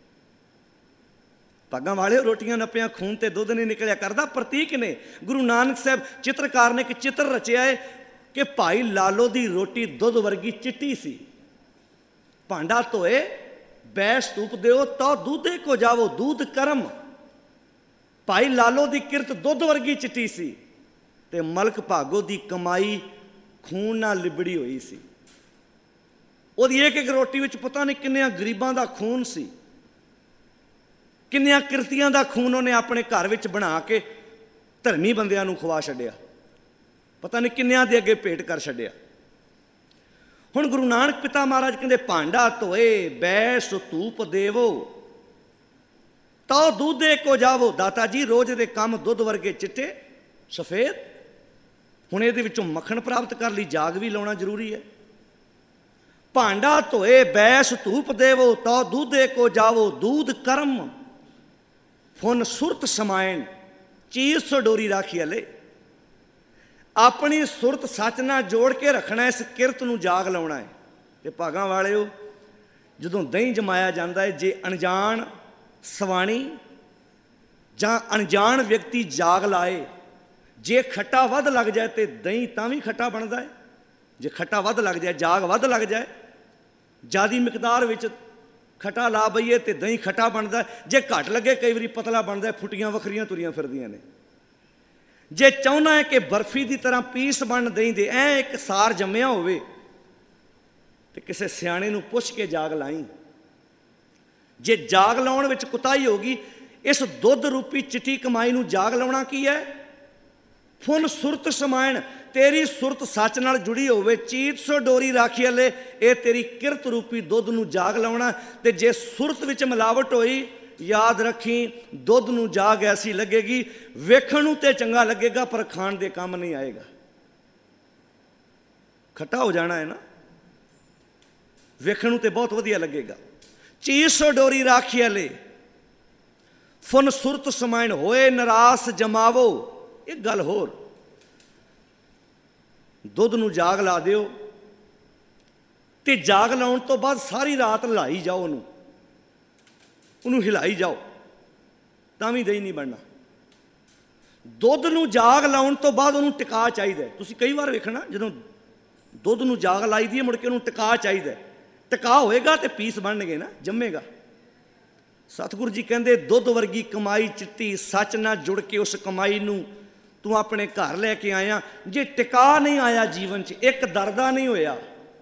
ਭਾਗਾਂ ਵਾਲੇ ਰੋਟੀਆਂ ਨੱਪੀਆਂ, ਖੂਨ ਤੇ ਦੁੱਧ ਨਹੀਂ ਨਿਕਲਿਆ, ਕਰਦਾ ਪ੍ਰਤੀਕ ਨੇ। ਗੁਰੂ ਨਾਨਕ ਸਾਹਿਬ ਚਿੱਤਰਕਾਰ ਨੇ ਇੱਕ ਚਿੱਤਰ ਰਚਿਆ ਹੈ ਕਿ ਭਾਈ ਲਾਲੋ ਦੀ ਰੋਟੀ ਦੁੱਧ ਵਰਗੀ ਚਿੱਟੀ ਸੀ। ਭਾਂਡਾ ਧੋਏ ਬੈਸ ਧੂਪ ਦਿਓ ਤਾਂ ਦੁੱਧੇ ਕੋ ਜਾਵੋ, ਦੂਧ ਕਰਮ। ਭਾਈ ਲਾਲੋ ਦੀ ਕਿਰਤ ਦੁੱਧ ਵਰਗੀ ਚਿੱਟੀ ਸੀ ਤੇ ਮਲਕ ਭਾਗੋ ਦੀ ਕਮਾਈ ਖੂਨ ਨਾਲ ਲਿਬੜੀ ਹੋਈ ਸੀ। ਉਹਦੀ ਇੱਕ ਇੱਕ ਰੋਟੀ ਵਿੱਚ ਪਤਾ ਨਹੀਂ ਕਿੰਨਿਆਂ ਗਰੀਬਾਂ ਦਾ ਖੂਨ ਸੀ, ਕਿੰਨਿਆਂ ਕਿਰਤੀਆਂ ਦਾ ਖੂਨ ਉਹਨੇ ਆਪਣੇ ਘਰ ਵਿੱਚ ਬਣਾ ਕੇ ਧਰਮੀ ਬੰਦਿਆਂ ਨੂੰ ਖਵਾ ਛੱਡਿਆ, ਪਤਾ ਨਹੀਂ ਕਿੰਨਿਆਂ ਦੇ ਅੱਗੇ ਭੇਟ ਕਰ ਛੱਡਿਆ। ਹੁਣ ਗੁਰੂ ਨਾਨਕ ਪਿਤਾ ਮਹਾਰਾਜ ਕਹਿੰਦੇ ਭਾਂਡਾ ਧੋਏ ਬੈਸ ਧੂਪ ਦੇਵੋ ਤਾਂ ਦੁੱਧੇ ਕੋ ਜਾਵੋ। ਦਾਤਾ ਜੀ ਰੋਜ਼ ਦੇ ਕੰਮ ਦੁੱਧ ਵਰਗੇ ਚਿੱਟੇ ਸਫੇਦ। ਹੁਣ ਇਹਦੇ ਵਿੱਚੋਂ ਮੱਖਣ ਪ੍ਰਾਪਤ ਕਰਨ ਲਈ ਜਾਗ ਵੀ ਲਾਉਣਾ ਜ਼ਰੂਰੀ ਹੈ। ਭਾਂਡਾ ਧੋਏ ਬੈਸ ਧੂਪ ਦੇਵੋ ਤਾਂ ਦੁੱਧੇ ਕੋ ਜਾਵੋ, ਦੂਧ ਕਰਮ ਫੁਨ ਸੁਰਤ ਸਮਾਇਣ ਚੀਜ਼ ਸੋ ਡੋਰੀ ਰਾਖੀ ਹਲੇ। ਆਪਣੀ ਸੁਰਤ ਸੱਚ ਨਾਲ ਜੋੜ ਕੇ ਰੱਖਣਾ, ਇਸ ਕਿਰਤ ਨੂੰ ਜਾਗ ਲਾਉਣਾ ਹੈ। ਤੇ ਭਾਗਾਂ ਵਾਲਿਓ, ਜਦੋਂ ਦਹੀਂ ਜਮਾਇਆ ਜਾਂਦਾ ਹੈ, ਜੇ ਅਣਜਾਣ ਸਵਾਣੀ ਜਾਂ ਅਣਜਾਣ ਵਿਅਕਤੀ ਜਾਗ ਲਾਏ, ਜੇ ਖੱਟਾ ਵੱਧ ਲੱਗ ਜਾਏ ਤੇ ਦਹੀਂ ਤਾਂ ਵੀ ਖੱਟਾ ਬਣਦਾ ਹੈ। ਜੇ ਖੱਟਾ ਵੱਧ ਲੱਗ ਜਾਏ, ਜਾਗ ਵੱਧ ਲੱਗ ਜਾਏ, ਜ਼ਿਆਦੀ ਮਿਕਦਾਰ ਵਿੱਚ ਖੱਟਾ ਲਾ ਬਈਏ ਤੇ ਦਹੀਂ ਖੱਟਾ ਬਣਦਾ। ਜੇ ਘੱਟ ਲੱਗੇ ਕਈ ਵਾਰੀ ਪਤਲਾ ਬਣਦਾ, ਫੁੱਟੀਆਂ ਵੱਖਰੀਆਂ ਤੁਰੀਆਂ ਫਿਰਦੀਆਂ ਨੇ। ਜੇ ਚਾਹੁੰਦਾ ਹੈ ਕਿ ਬਰਫੀ ਦੀ ਤਰ੍ਹਾਂ ਪੀਸ ਬਣ ਦਹੀਂ ਦੇ, ਐ ਇੱਕ ਸਾਰ ਜੰਮਿਆ ਹੋਵੇ, ਤੇ ਕਿਸੇ ਸਿਆਣੇ ਨੂੰ ਪੁੱਛ ਕੇ ਜਾਗ ਲਾਈ। ਜੇ ਜਾਗ ਲਾਉਣ ਵਿੱਚ ਕੁਤਾਹੀ ਹੋ ਗਈ, ਇਸ ਦੁੱਧ ਰੂਪੀ ਚਿੱਟੀ ਕਮਾਈ ਨੂੰ ਜਾਗ ਲਾਉਣਾ ਕੀ ਹੈ? ਫੁਨ ਸੁਰਤ ਸਮਾਇਣ, ਤੇਰੀ ਸੁਰਤ ਸੱਚ ਨਾਲ ਜੁੜੀ ਹੋਵੇ। ਚੀਤ ਸੋ ਡੋਰੀ ਰਾਖੀ ਵਾਲੇ, ਇਹ ਤੇਰੀ ਕਿਰਤ ਰੂਪੀ ਦੁੱਧ ਨੂੰ ਜਾਗ ਲਾਉਣਾ। ਤੇ ਜੇ ਸੁਰਤ ਵਿੱਚ ਮਿਲਾਵਟ ਹੋਈ, ਯਾਦ ਰੱਖੀ ਦੁੱਧ ਨੂੰ ਜਾਗ ਐਸੀ ਲੱਗੇਗੀ, ਵੇਖਣ ਨੂੰ ਤੇ ਚੰਗਾ ਲੱਗੇਗਾ ਪਰ ਖਾਣ ਦੇ ਕੰਮ ਨਹੀਂ ਆਏਗਾ। ਖੱਟਾ ਹੋ ਜਾਣਾ ਹੈ ਨਾ, ਵੇਖਣ ਨੂੰ ਤੇ ਬਹੁਤ ਵਧੀਆ ਲੱਗੇਗਾ। ਚੀਤ ਸੋ ਡੋਰੀ ਰਾਖੀ ਵਾਲੇ, ਫੁਨ ਸੁਰਤ ਸਮਾਇਣ, ਹੋਏ ਨਿਰਾਸ ਜਮਾਵੋ। ਇੱਕ ਗੱਲ ਹੋਰ, ਦੁੱਧ ਨੂੰ ਜਾਗ ਲਾ ਦਿਓ ਤੇ ਜਾਗ ਲਾਉਣ ਤੋਂ ਬਾਅਦ ਸਾਰੀ ਰਾਤ ਹਿਲਾਈ ਜਾਓ, ਉਹਨੂੰ ਹਿਲਾਈ ਜਾਓ, ਤਾਂ ਵੀ ਦਹੀਂ ਨਹੀਂ ਬਣਨਾ। ਦੁੱਧ ਨੂੰ ਜਾਗ ਲਾਉਣ ਤੋਂ ਬਾਅਦ ਉਹਨੂੰ ਟਿਕਾ ਚਾਹੀਦਾ। ਤੁਸੀਂ ਕਈ ਵਾਰ ਵੇਖਣਾ, ਜਦੋਂ ਦੁੱਧ ਨੂੰ ਜਾਗ ਲਾਈ ਦੀ ਹੈ, ਮੁੜ ਕੇ ਉਹਨੂੰ ਟਿਕਾ ਚਾਹੀਦਾ। ਟਿਕਾ ਹੋਏਗਾ ਤੇ ਪੀਸ ਬਣਨਗੇ ਨਾ, ਜੰਮੇਗਾ। ਸਤਿਗੁਰੂ ਜੀ ਕਹਿੰਦੇ, ਦੁੱਧ ਵਰਗੀ ਕਮਾਈ ਚਿੱਟੀ, ਸੱਚ ਨਾਲ ਜੁੜ ਕੇ ਉਸ ਕਮਾਈ ਨੂੰ ਤੂੰ ਆਪਣੇ ਘਰ ਲੈ ਕੇ ਆਇਆ। ਜੇ ਟਿਕਾ ਨਹੀਂ ਆਇਆ ਜੀਵਨ 'ਚ, ਇੱਕ ਦਰਦਾ ਨਹੀਂ ਹੋਇਆ,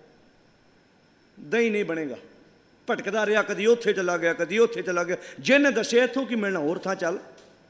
ਦਹੀਂ ਨਹੀਂ ਬਣੇਗਾ। ਭਟਕਦਾ ਰਿਹਾ, ਕਦੀ ਉੱਥੇ ਚਲਾ ਗਿਆ, ਕਦੀ ਉੱਥੇ ਚਲਾ ਗਿਆ। ਜਿਹਨੇ ਦੱਸਿਆ ਇੱਥੋਂ ਕੀ ਮਿਲਣਾ, ਹੋਰ ਥਾਂ ਚੱਲ।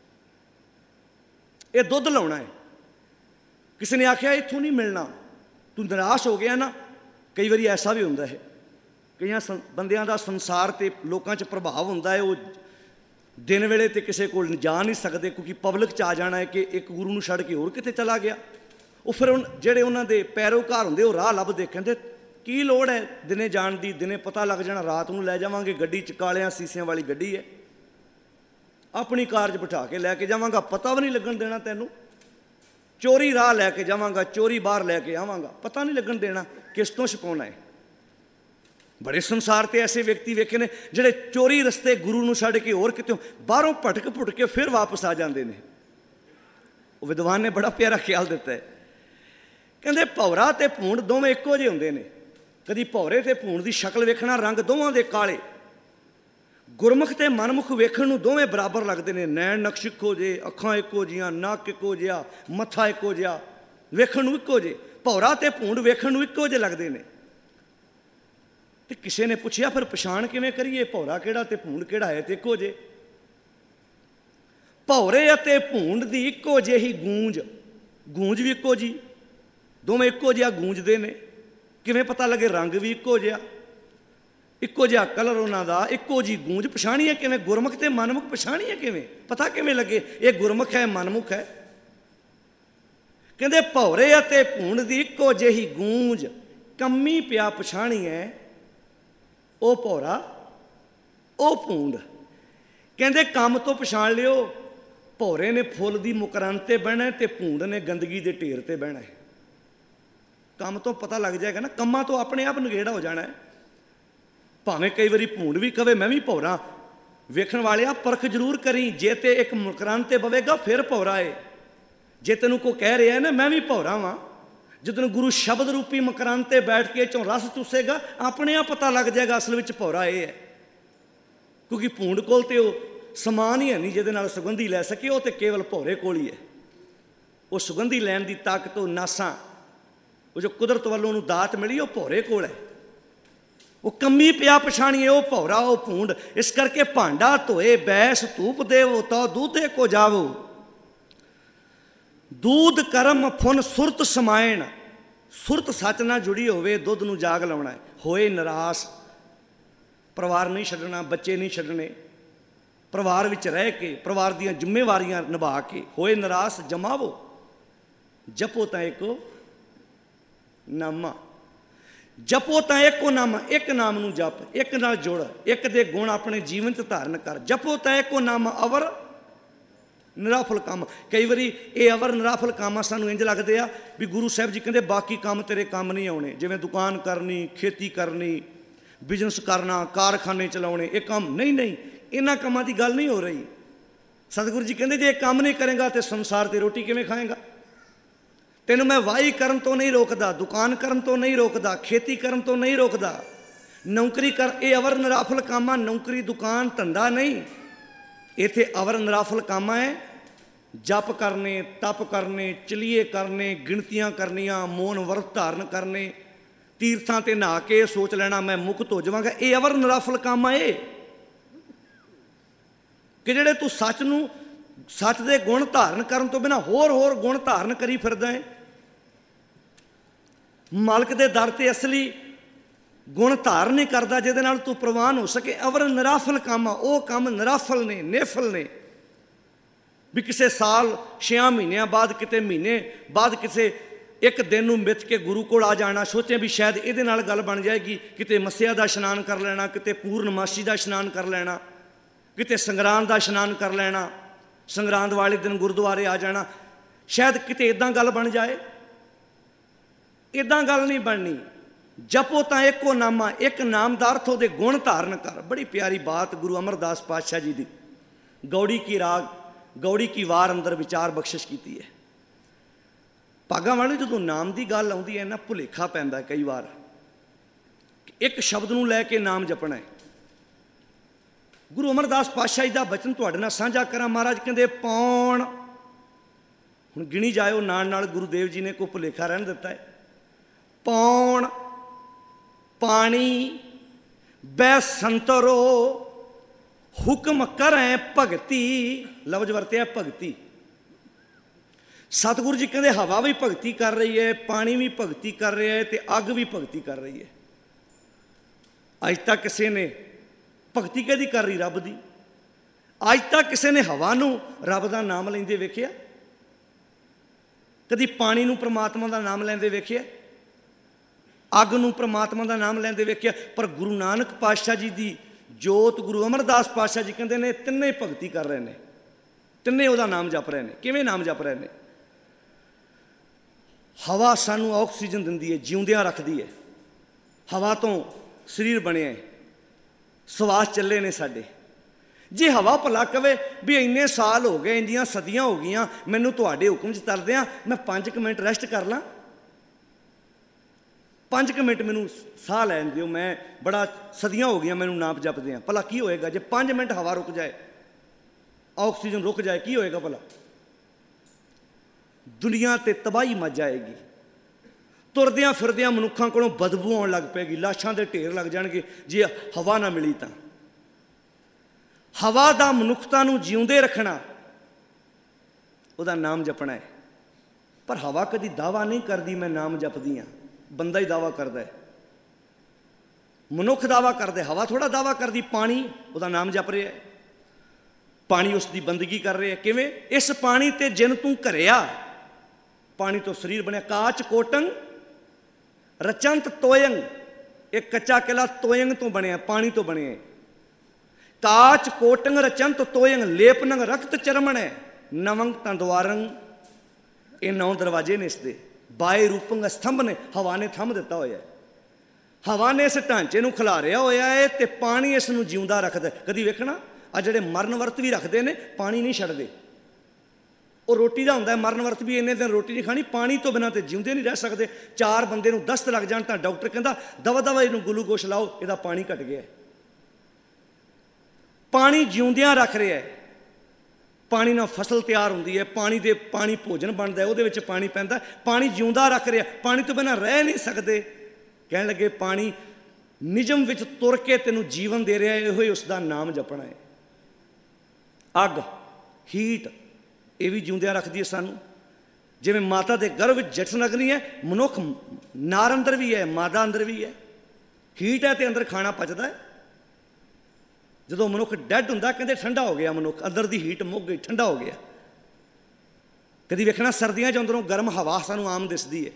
ਇਹ ਦੁੱਧ ਲਾਉਣਾ ਹੈ। ਕਿਸੇ ਨੇ ਆਖਿਆ ਇੱਥੋਂ ਨਹੀਂ ਮਿਲਣਾ, ਤੂੰ ਨਿਰਾਸ਼ ਹੋ ਗਿਆ ਨਾ। ਕਈ ਵਾਰੀ ਐਸਾ ਵੀ ਹੁੰਦਾ ਹੈ, ਕਈਆਂ ਬੰਦਿਆਂ ਦਾ ਸੰਸਾਰ ਤੇ ਲੋਕਾਂ 'ਚ ਪ੍ਰਭਾਵ ਹੁੰਦਾ ਹੈ। ਉਹ ਦਿਨ ਵੇਲੇ ਤੇ ਕਿਸੇ ਕੋਲ ਜਾ ਨਹੀਂ ਸਕਦੇ, ਕਿਉਂਕਿ ਪਬਲਿਕ 'ਚ ਆ ਜਾਣਾ ਹੈ ਕਿ ਇੱਕ ਗੁਰੂ ਨੂੰ ਛੱਡ ਕੇ ਹੋਰ ਕਿਤੇ ਚਲਾ ਗਿਆ। ਉਹ ਫਿਰ ਜਿਹੜੇ ਉਹਨਾਂ ਦੇ ਪੈਰੋਕਾਰ ਹੁੰਦੇ, ਉਹ ਰਾਹ ਲੱਭਦੇ, ਕਹਿੰਦੇ ਕੀ ਲੋੜ ਹੈ ਦਿਨੇ ਜਾਣ ਦੀ, ਦਿਨੇ ਪਤਾ ਲੱਗ ਜਾਣਾ, ਰਾਤ ਨੂੰ ਲੈ ਜਾਵਾਂਗੇ ਗੱਡੀ 'ਚ, ਕਾਲਿਆਂ ਸੀਸਿਆਂ ਵਾਲੀ ਗੱਡੀ ਹੈ, ਆਪਣੀ ਕਾਰ 'ਚ ਬਿਠਾ ਕੇ ਲੈ ਕੇ ਜਾਵਾਂਗਾ, ਪਤਾ ਵੀ ਨਹੀਂ ਲੱਗਣ ਦੇਣਾ ਤੈਨੂੰ। ਚੋਰੀ ਰਾਹ ਲੈ ਕੇ ਜਾਵਾਂਗਾ, ਚੋਰੀ ਬਾਹਰ ਲੈ ਕੇ ਆਵਾਂਗਾ, ਪਤਾ ਨਹੀਂ ਲੱਗਣ ਦੇਣਾ ਕਿਸ ਤੋਂ ਛਪਾਉਣਾ ਹੈ। ਬੜੇ ਸੰਸਾਰ ਤੇ ਐਸੇ ਵਿਅਕਤੀ ਵੇਖੇ ਨੇ ਜਿਹੜੇ ਚੋਰੀ ਰਸਤੇ ਗੁਰੂ ਨੂੰ ਛੱਡ ਕੇ ਹੋਰ ਕਿਤੇ ਬਾਹਰੋਂ ਭਟਕ ਭੁੱਟ ਕੇ ਫਿਰ ਵਾਪਸ ਆ ਜਾਂਦੇ ਨੇ। ਉਹ ਵਿਦਵਾਨ ਨੇ ਬੜਾ ਪਿਆਰਾ ਖਿਆਲ ਦਿੱਤਾ ਹੈ, ਕਹਿੰਦੇ ਭੌਰਾ ਤੇ ਭੂੰਡ ਦੋਵੇਂ ਇੱਕੋ ਜਿਹੇ ਹੁੰਦੇ ਨੇ। ਕਦੀ ਭੌਰੇ ਤੇ ਭੂੰਡ ਦੀ ਸ਼ਕਲ ਵੇਖਣਾ, ਰੰਗ ਦੋਵਾਂ ਦੇ ਕਾਲੇ। ਗੁਰਮੁਖ ਤੇ ਮਨਮੁਖ ਵੇਖਣ ਨੂੰ ਦੋਵੇਂ ਬਰਾਬਰ ਲੱਗਦੇ ਨੇ। ਨੈਣ ਨਕਸ਼ ਇੱਕੋ ਜਿਹੇ, ਅੱਖਾਂ ਇੱਕੋ ਜਿਹੀਆਂ, ਨੱਕ ਇੱਕੋ ਜਿਹਾ, ਮੱਥਾ ਇੱਕੋ ਜਿਹਾ, ਵੇਖਣ ਨੂੰ ਇੱਕੋ ਜਿਹੇ। ਭੌਰਾ ਤੇ ਭੂੰਡ ਵੇਖਣ ਨੂੰ ਇੱਕੋ ਜਿਹੇ ਲੱਗਦੇ ਨੇ। ਤੇ ਕਿਸੇ ਨੇ ਪੁੱਛਿਆ, ਫਿਰ ਪਛਾਣ ਕਿਵੇਂ ਕਰੀਏ, ਭੌਰਾ ਕਿਹੜਾ ਤੇ ਭੂੰਡ ਕਿਹੜਾ ਹੈ? ਤੇ ਇੱਕੋ ਜਿਹੇ। ਭੌਰੇ ਅਤੇ ਭੂੰਡ ਦੀ ਇੱਕੋ ਜਿਹੀ ਗੂੰਜ, ਗੂੰਜ ਵੀ ਇੱਕੋ ਜਿਹੀ, ਦੋਵੇਂ ਇੱਕੋ ਜਿਹਾ ਗੂੰਜਦੇ ਨੇ। ਕਿਵੇਂ ਪਤਾ ਲੱਗੇ? ਰੰਗ ਵੀ ਇੱਕੋ ਜਿਹਾ, ਇੱਕੋ ਜਿਹਾ ਕਲਰ ਉਹਨਾਂ ਦਾ, ਇੱਕੋ ਜਿਹੀ ਗੂੰਜ। ਪਛਾਣੀਏ ਕਿਵੇਂ? ਗੁਰਮੁਖ ਤੇ ਮਨਮੁਖ ਪਛਾਣੀਏ ਕਿਵੇਂ? ਪਤਾ ਕਿਵੇਂ ਲੱਗੇ ਇਹ ਗੁਰਮੁਖ ਹੈ, ਮਨਮੁਖ ਹੈ? ਕਹਿੰਦੇ ਭੌਰੇ ਅਤੇ ਭੂੰਡ ਦੀ ਇੱਕੋ ਜਿਹੀ ਗੂੰਜ, ਕੰਮੀ ਪਿਆ ਪਛਾਣੀਏ, ਉਹ ਭੌਰਾ ਉਹ ਭੂੰਡ। ਕਹਿੰਦੇ ਕੰਮ ਤੋਂ ਪਛਾਣ ਲਿਓ, ਭੌਰੇ ਨੇ ਫੁੱਲ ਦੀ ਮੁਕਰਨ ਤੇ ਬਹਿਣਾ ਤੇ ਭੂੰਡ ਨੇ ਗੰਦਗੀ ਦੇ ਢੇਰ ਤੇ ਬਹਿਣਾ। ਕੰਮ ਤੋਂ ਪਤਾ ਲੱਗ ਜਾਏਗਾ ਨਾ, ਕੰਮਾਂ ਤੋਂ ਆਪਣੇ ਆਪ ਨਗੇੜਾ ਹੋ ਜਾਣਾ ਹੈ। ਭਾਵੇਂ ਕਈ ਵਾਰੀ ਭੂੰਡ ਵੀ ਕਵੇ ਮੈਂ ਵੀ ਭੌਰਾ, ਵੇਖਣ ਵਾਲਿਆ ਪਰਖ ਜ਼ਰੂਰ ਕਰੀ। ਜੇ ਤੇ ਇੱਕ ਮੁਕਰਨ ਤੇ ਬਵੇਗਾ ਫਿਰ ਭੌਰਾ ਏ। ਜੇ ਤੈਨੂੰ ਕੋਈ ਕਹਿ ਰਿਹਾ ਨਾ ਮੈਂ ਵੀ ਭੌਰਾ ਵਾਂ, ਜਦੋਂ ਗੁਰੂ ਸ਼ਬਦ ਰੂਪੀ ਮਕਰਨ ਤੇ ਬੈਠ ਕੇ ਚੋਂ ਰਸ ਚੂਸੇਗਾ, ਆਪਣੇ ਆਪ ਪਤਾ ਲੱਗ ਜਾਏਗਾ ਅਸਲ ਵਿੱਚ ਭੌਰਾ ਇਹ ਹੈ। ਕਿਉਂਕਿ ਭੂੰਡ ਕੋਲ ਤੇ ਉਹ ਸਮਾਨ ਹੀ ਹੈ ਨਹੀਂ ਜਿਹਦੇ ਨਾਲ ਸੁਗੰਧੀ ਲੈ ਸਕੇ, ਉਹ ਤੇ ਕੇਵਲ ਭੌਰੇ ਕੋਲ ਹੀ ਹੈ। ਉਹ ਸੁਗੰਧੀ ਲੈਣ ਦੀ ਤਾਕਤ, ਉਹ ਨਾਸਾਂ, ਉਹ ਜੋ ਕੁਦਰਤ ਵੱਲੋਂ ਉਹਨੂੰ ਦਾਤ ਮਿਲੀ, ਉਹ ਭੌਰੇ ਕੋਲ ਹੈ। ਉਹ ਕੰਮੀ ਪਿਆ ਪਛਾਣੀਏ, ਉਹ ਭੌਰਾ ਉਹ ਭੂੰਡ। ਇਸ ਕਰਕੇ ਭਾਂਡਾ ਧੋਏ ਬੈਸ ਧੂਪ ਦੇਵੋ, ਤਾਂ ਦੂਧੇ ਕੋ ਜਾਵੋ। ਦੂਧ ਕਰਮ ਫੁਨ ਸੁਰਤ ਸਮਾਇਣ, ਸੁਰਤ ਸੱਚ ਨਾਲ ਜੁੜੀ ਹੋਵੇ, ਦੁੱਧ ਨੂੰ ਜਾਗ ਲਾਉਣਾ ਹੈ। ਹੋਏ ਨਿਰਾਸ਼, ਪਰਿਵਾਰ ਨਹੀਂ ਛੱਡਣਾ, ਬੱਚੇ ਨਹੀਂ ਛੱਡਣੇ, ਪਰਿਵਾਰ ਵਿੱਚ ਰਹਿ ਕੇ ਪਰਿਵਾਰ ਦੀਆਂ ਜ਼ਿੰਮੇਵਾਰੀਆਂ ਨਿਭਾ ਕੇ। ਹੋਏ ਨਿਰਾਸ਼ ਜਮਾਵੋ, ਜਪੋ ਤਾਂ ਇੱਕੋ ਨਾਮਾ, ਜਪੋ ਤਾਂ ਇੱਕੋ ਨਾਮ। ਇੱਕ ਨਾਮ ਨੂੰ ਜਪ, ਇੱਕ ਨਾਲ ਜੁੜ, ਇੱਕ ਦੇ ਗੁਣ ਆਪਣੇ ਜੀਵਨ 'ਚ ਧਾਰਨ ਕਰ। ਜਪੋ ਤਾਂ ਇੱਕੋ ਨਾਮ, ਅਵਰ ਨਿਰਾਫਲ ਕੰਮ। ਕਈ ਵਾਰੀ ਇਹ ਅਵਰ ਨਿਰਾਫਲ ਕੰਮ ਸਾਨੂੰ ਇੰਝ ਲੱਗਦੇ ਆ ਵੀ ਗੁਰੂ ਸਾਹਿਬ ਜੀ ਕਹਿੰਦੇ ਬਾਕੀ ਕੰਮ ਤੇਰੇ ਕੰਮ ਨਹੀਂ ਆਉਣੇ, ਜਿਵੇਂ ਦੁਕਾਨ ਕਰਨੀ, ਖੇਤੀ ਕਰਨੀ, ਬਿਜ਼ਨਸ ਕਰਨਾ, ਕਾਰਖਾਨੇ ਚਲਾਉਣੇ, ਇਹ ਕੰਮ ਨਹੀਂ। ਨਹੀਂ, ਇਹਨਾਂ ਕੰਮਾਂ ਦੀ ਗੱਲ ਨਹੀਂ ਹੋ ਰਹੀ। ਸਤਿਗੁਰੂ ਜੀ ਕਹਿੰਦੇ ਜੇ ਇਹ ਕੰਮ ਨਹੀਂ ਕਰੇਗਾ ਤੇ ਸੰਸਾਰ ਤੇ ਰੋਟੀ ਕਿਵੇਂ ਖਾਏਗਾ? ਤੈਨੂੰ ਮੈਂ ਵਾਹੀ ਕਰਨ ਤੋਂ ਨਹੀਂ ਰੋਕਦਾ, ਦੁਕਾਨ ਕਰਨ ਤੋਂ ਨਹੀਂ ਰੋਕਦਾ, ਖੇਤੀ ਕਰਨ ਤੋਂ ਨਹੀਂ ਰੋਕਦਾ, ਨੌਕਰੀ ਕਰ। ਇਹ ਅਵਰ ਨਰਾਫਲ ਕੰਮ ਆ, ਨੌਕਰੀ ਦੁਕਾਨ ਧੰਦਾ ਨਹੀਂ। ਇੱਥੇ ਅਵਰ ਨਰਾਫਲ ਕੰਮ ਹੈ ਜਪ ਕਰਨੇ, ਤਪ ਕਰਨੇ, ਚਲੀਏ ਕਰਨੇ, ਗਿਣਤੀਆਂ ਕਰਨੀਆਂ, ਮੌਨ ਵਰਤ ਧਾਰਨ ਕਰਨੇ, ਤੀਰਥਾਂ ਤੇ ਨਹਾ ਕੇ ਸੋਚ ਲੈਣਾ ਮੈਂ ਮੁਕਤ ਹੋ ਜਾਵਾਂਗਾ। ਇਹ ਅਵਰ ਨਰਾਫਲ ਕੰਮ ਆ ਇਹ, ਕਿ ਜਿਹੜੇ ਤੂੰ ਸੱਚ ਨੂੰ, ਸੱਚ ਦੇ ਗੁਣ ਧਾਰਨ ਕਰਨ ਤੋਂ ਬਿਨਾਂ ਹੋਰ ਗੁਣ ਧਾਰਨ ਕਰੀ ਫਿਰਦਾ ਹੈ। ਮਾਲਕ ਦੇ ਦਰ ਤੇ ਅਸਲੀ ਗੁਣ ਧਾਰਨ ਨਹੀਂ ਕਰਦਾ ਜਿਹਦੇ ਨਾਲ ਤੂੰ ਪ੍ਰਵਾਨ ਹੋ ਸਕੇ। ਅਵਰ ਨਿਰਾਫਲ ਕੰਮ ਆ, ਉਹ ਕੰਮ ਨਿਰਾਫਲ ਨੇ, ਨੇਫਲ ਨੇ। ਵੀ ਕਿਸੇ ਸਾਲ 6 ਮਹੀਨਿਆਂ ਬਾਅਦ, ਕਿਤੇ ਮਹੀਨੇ ਬਾਅਦ, ਕਿਸੇ ਇੱਕ ਦਿਨ ਨੂੰ ਮਿੱਥ ਕੇ ਗੁਰੂ ਕੋਲ ਆ ਜਾਣਾ, ਸੋਚੇ ਵੀ ਸ਼ਾਇਦ ਇਹਦੇ ਨਾਲ ਗੱਲ ਬਣ ਜਾਏਗੀ। ਕਿਤੇ ਮੱਸਿਆ ਦਾ ਇਸ਼ਨਾਨ ਕਰ ਲੈਣਾ, ਕਿਤੇ ਪੂਰਨਮਾਸ਼ੀ ਦਾ ਇਸ਼ਨਾਨ ਕਰ ਲੈਣਾ, ਕਿਤੇ ਸੰਗਰਾਂਦ ਦਾ ਇਸ਼ਨਾਨ ਕਰ ਲੈਣਾ, ਸੰਗਰਾਂਦ ਵਾਲੇ ਦਿਨ ਗੁਰਦੁਆਰੇ ਆ ਜਾਣਾ, ਸ਼ਾਇਦ ਕਿਤੇ ਇੱਦਾਂ ਗੱਲ ਬਣ ਜਾਏ। ਇੱਦਾਂ ਗੱਲ ਨਹੀਂ ਬਣਨੀ। ਜਪੋ ਤਾਂ ਇੱਕੋ ਨਾਮਾ, ਇੱਕ ਨਾਮ ਦਾ ਅਰਥ ਉਹਦੇ ਗੁਣ ਧਾਰਨ ਕਰ। ਬੜੀ ਪਿਆਰੀ ਬਾਤ ਗੁਰੂ ਅਮਰਦਾਸ ਪਾਤਸ਼ਾਹ ਜੀ ਦੀ ਗੌੜੀ ਕੀ ਰਾਗ, ਗੌੜੀ ਕੀ ਵਾਰ ਅੰਦਰ ਵਿਚਾਰ ਬਖਸ਼ਿਸ਼ ਕੀਤੀ ਹੈ। ਭਾਗਾਂ ਵਾਲੇ ਜਦੋਂ ਨਾਮ ਦੀ ਗੱਲ ਆਉਂਦੀ ਹੈ ਨਾ, ਭੁਲੇਖਾ ਪੈਂਦਾ ਕਈ ਵਾਰ। ਇੱਕ ਸ਼ਬਦ ਨੂੰ ਲੈ ਕੇ ਨਾਮ ਜਪਣਾ ਹੈ। ਗੁਰੂ ਅਮਰਦਾਸ ਪਾਤਸ਼ਾਹ ਜੀ ਦਾ ਬਚਨ ਤੁਹਾਡੇ ਨਾਲ ਸਾਂਝਾ ਕਰਾਂ। ਮਹਾਰਾਜ ਕਹਿੰਦੇ ਪੌਣ, ਹੁਣ ਗਿਣੀ ਜਾਇਓ ਨਾਲ ਨਾਲ, ਗੁਰੂਦੇਵ ਜੀ ਨੇ ਕੋਈ ਭੁਲੇਖਾ ਰਹਿਣ ਦਿੱਤਾ ਹੈ। ਪੌਣ, ਪਾਣੀ, ਬੈ ਸੰਤਰੋ, ਹੁਕਮ ਕਰੈ ਭਗਤੀ। ਲਫ਼ਜ਼ ਵਰਤਿਆ ਭਗਤੀ। ਸਤਿਗੁਰੂ ਜੀ ਕਹਿੰਦੇ ਹਵਾ ਵੀ ਭਗਤੀ ਕਰ ਰਹੀ ਹੈ, ਪਾਣੀ ਵੀ ਭਗਤੀ ਕਰ ਰਿਹਾ ਹੈ, ਤੇ ਅੱਗ ਵੀ ਭਗਤੀ ਕਰ ਰਹੀ ਹੈ। ਅੱਜ ਤੱਕ ਕਿਸੇ ਨੇ ਭਗਤੀ ਕਿਹਦੀ ਕਰ ਰਹੀ? ਰੱਬ ਦੀ। ਅੱਜ ਤੱਕ ਕਿਸੇ ਨੇ ਹਵਾ ਨੂੰ ਰੱਬ ਦਾ ਨਾਮ ਲੈਂਦੇ ਵੇਖਿਆ? ਕਦੀ ਪਾਣੀ ਨੂੰ ਪ੍ਰਮਾਤਮਾ ਦਾ ਨਾਮ ਲੈਂਦੇ ਵੇਖਿਆ? ਅੱਗ ਨੂੰ ਪ੍ਰਮਾਤਮਾ ਦਾ ਨਾਮ ਲੈਂਦੇ ਵੇਖਿਆ? ਪਰ ਗੁਰੂ ਨਾਨਕ ਪਾਤਸ਼ਾਹ ਜੀ ਦੀ ਜੋਤ, ਗੁਰੂ ਅਮਰਦਾਸ ਪਾਤਸ਼ਾਹ ਜੀ ਕਹਿੰਦੇ ਨੇ ਤਿੰਨੇ ਭਗਤੀ ਕਰ ਰਹੇ ਨੇ, ਤਿੰਨੇ ਉਹਦਾ ਨਾਮ ਜਪ ਰਹੇ ਨੇ। ਕਿਵੇਂ ਨਾਮ ਜਪ ਰਹੇ ਨੇ? ਹਵਾ ਸਾਨੂੰ ਆਕਸੀਜਨ ਦਿੰਦੀ ਹੈ, ਜਿਉਂਦਿਆਂ ਰੱਖਦੀ ਹੈ। ਹਵਾ ਤੋਂ ਸਰੀਰ ਬਣਿਆ ਹੈ, ਸਵਾਸ ਚੱਲੇ ਨੇ ਸਾਡੇ। ਜੇ ਹਵਾ ਭਲਾ ਕਵੇ ਵੀ ਇੰਨੇ ਸਾਲ ਹੋ ਗਏ, ਇੰਨੀਆਂ ਸਦੀਆਂ ਹੋ ਗਈਆਂ, ਮੈਨੂੰ ਤੁਹਾਡੇ ਹੁਕਮ 'ਚ ਤਰਦਿਆਂ ਮੈਂ 5 ਮਿੰਟ ਰੈਸਟ ਕਰ ਲਾਂ, 5 ਮਿੰਟ ਮੈਨੂੰ ਸਾਹ ਲੈਣ ਦਿਓ, ਮੈਂ ਬੜਾ ਸਦੀਆਂ ਹੋ ਗਈਆਂ ਮੈਨੂੰ ਨਾਮ ਜਪਦਿਆਂ, ਭਲਾ ਕੀ ਹੋਏਗਾ ਜੇ 5 ਮਿੰਟ ਹਵਾ ਰੁਕ ਜਾਏ, ਆਕਸੀਜਨ ਰੁਕ ਜਾਏ, ਕੀ ਹੋਏਗਾ ਭਲਾ? ਦੁਨੀਆ ਤੇ ਤਬਾਹੀ ਮਚ ਜਾਏਗੀ। ਤੁਰਦਿਆਂ ਫਿਰਦਿਆਂ ਮਨੁੱਖਾਂ ਕੋਲੋਂ ਬਦਬੂ ਆਉਣ ਲੱਗ ਪਏਗੀ, ਲਾਸ਼ਾਂ ਦੇ ਢੇਰ ਲੱਗ ਜਾਣਗੇ ਜੇ ਹਵਾ ਨਾ ਮਿਲੀ ਤਾਂ। ਹਵਾ ਦਾ ਮਨੁੱਖਤਾ ਨੂੰ ਜਿਉਂਦੇ ਰੱਖਣਾ, ਉਹਦਾ ਨਾਮ ਜਪਣਾ ਹੈ। ਪਰ ਹਵਾ ਕਦੀ ਦਾਅਵਾ ਨਹੀਂ ਕਰਦੀ ਮੈਂ ਨਾਮ ਜਪਦੀ ਹਾਂ, ਬੰਦਾ ਹੀ ਦਾਅਵਾ ਕਰਦਾ ਹੈ। ਮਨੁੱਖ ਦਾਅਵਾ ਕਰਦੇ, ਹਵਾ ਥੋੜ੍ਹਾ ਦਾਅਵਾ ਕਰਦੀ। ਪਾਣੀ ਉਹਦਾ ਨਾਮ ਜਪ ਰਿਹਾ ਹੈ, ਪਾਣੀ ਉਸ ਦੀ ਬੰਦਗੀ ਕਰ ਰਿਹਾ। ਕਿਵੇਂ? ਇਸ ਪਾਣੀ ਤੇ ਜਿਨ ਤੂੰ ਘਰਿਆ, ਪਾਣੀ ਤੋਂ ਸਰੀਰ ਬਣਿਆ। ਕਾਚ ਕੋਟੰਗ ਰਚੰਤ ਤੋਯੰਗ, ਇੱਕ ਕੱਚਾ ਕਿਲਾ ਤੋਯੰਗ ਤੋਂ ਬਣਿਆ, ਪਾਣੀ ਤੋਂ ਬਣਿਆ। ਕਾਚ ਕੋਟੰਗ ਰਚੰਤ ਤੋਯੰਗ, ਲੇਪਨੰਗ ਰਕਤ ਚਰਮਣੈ, ਨਵੰਗ ਤੰਦਵਾਰੰਗ, ਇਹ 9 ਦਰਵਾਜ਼ੇ ਨੇ ਇਸਦੇ। ਬਾਏ ਰੂਪੰਗ ਸਤੰਭ ਨੇ, ਹਵਾ ਨੇ ਥੰਮ ਦਿੱਤਾ ਹੋਇਆ। ਹਵਾ ਨੇ ਇਸ ਢਾਂਚੇ ਨੂੰ ਖਿਲਾਰਿਆ ਹੋਇਆ ਹੈ ਤੇ ਪਾਣੀ ਇਸ ਨੂੰ ਜਿਉਂਦਾ ਰੱਖਦਾ। ਕਦੀ ਵੇਖਣਾ ਆ ਜਿਹੜੇ ਮਰਨ ਵਰਤ ਵੀ ਰੱਖਦੇ ਨੇ, ਪਾਣੀ ਨਹੀਂ ਛੱਡਦੇ। ਉਹ ਰੋਟੀ ਦਾ ਹੁੰਦਾ, ਮਰਨ ਵਰਤ ਵੀ ਇੰਨੇ ਦਿਨ ਰੋਟੀ ਨਹੀਂ ਖਾਣੀ, ਪਾਣੀ ਤੋਂ ਬਿਨਾਂ ਤੇ ਜਿਉਂਦੇ ਨਹੀਂ ਰਹਿ ਸਕਦੇ। 4 ਬੰਦੇ ਨੂੰ ਦਸਤ ਲੱਗ ਜਾਣ ਤਾਂ ਡਾਕਟਰ ਕਹਿੰਦਾ ਦਵਾ ਦਵਾ ਇਹਨੂੰ ਗਲੂਕੋਸ਼ ਲਾਓ, ਇਹਦਾ ਪਾਣੀ ਘਟ ਗਿਆ। ਪਾਣੀ ਜਿਉਂਦਿਆਂ ਰੱਖ ਰਿਹਾ ਹੈ। ਪਾਣੀ ਨਾਲ ਫਸਲ ਤਿਆਰ ਹੁੰਦੀ ਹੈ, ਪਾਣੀ ਭੋਜਨ ਬਣਦਾ ਹੈ, ਉਹਦੇ ਵਿੱਚ ਪਾਣੀ ਪੈਂਦਾ। ਪਾਣੀ ਜਿਉਂਦਾ ਰੱਖ ਰਿਹਾ, ਪਾਣੀ ਤੋਂ ਬਿਨਾਂ ਰਹਿ ਨਹੀਂ ਸਕਦੇ। ਕਹਿਣ ਲੱਗੇ ਪਾਣੀ ਨਿਯਮ ਵਿੱਚ ਤੁਰ ਕੇ ਤੈਨੂੰ ਜੀਵਨ ਦੇ ਰਿਹਾ, ਇਹੋ ਹੀ ਉਸ ਦਾ ਨਾਮ ਜਪਣਾ ਹੈ। ਅੱਗ, ਹੀਟ, ਇਹ ਵੀ ਜਿਉਂਦਿਆਂ ਰੱਖਦੀ ਹੈ ਸਾਨੂੰ। ਜਿਵੇਂ ਮਾਤਾ ਦੇ ਗਰਭ ਵਿੱਚ ਜਠਨ ਅਗਨੀ ਹੈ, ਮਨੁੱਖ ਨਾਰ ਅੰਦਰ ਵੀ ਹੈ, ਮਾਦਾ ਅੰਦਰ ਵੀ ਹੈ। ਹੀਟ ਹੈ ਤੇ ਅੰਦਰ ਖਾਣਾ ਪਚਦਾ ਹੈ। ਜਦੋਂ ਮਨੁੱਖ ਡੈਡ ਹੁੰਦਾ ਕਹਿੰਦੇ ਠੰਡਾ ਹੋ ਗਿਆ ਮਨੁੱਖ, ਅੰਦਰ ਦੀ ਹੀਟ ਮੁੱਕ ਗਈ, ਠੰਡਾ ਹੋ ਗਿਆ। ਕਦੀ ਵੇਖਣਾ ਸਰਦੀਆਂ 'ਚ ਅੰਦਰੋਂ ਗਰਮ ਹਵਾ ਸਾਨੂੰ ਆਮ ਦਿਸਦੀ ਹੈ।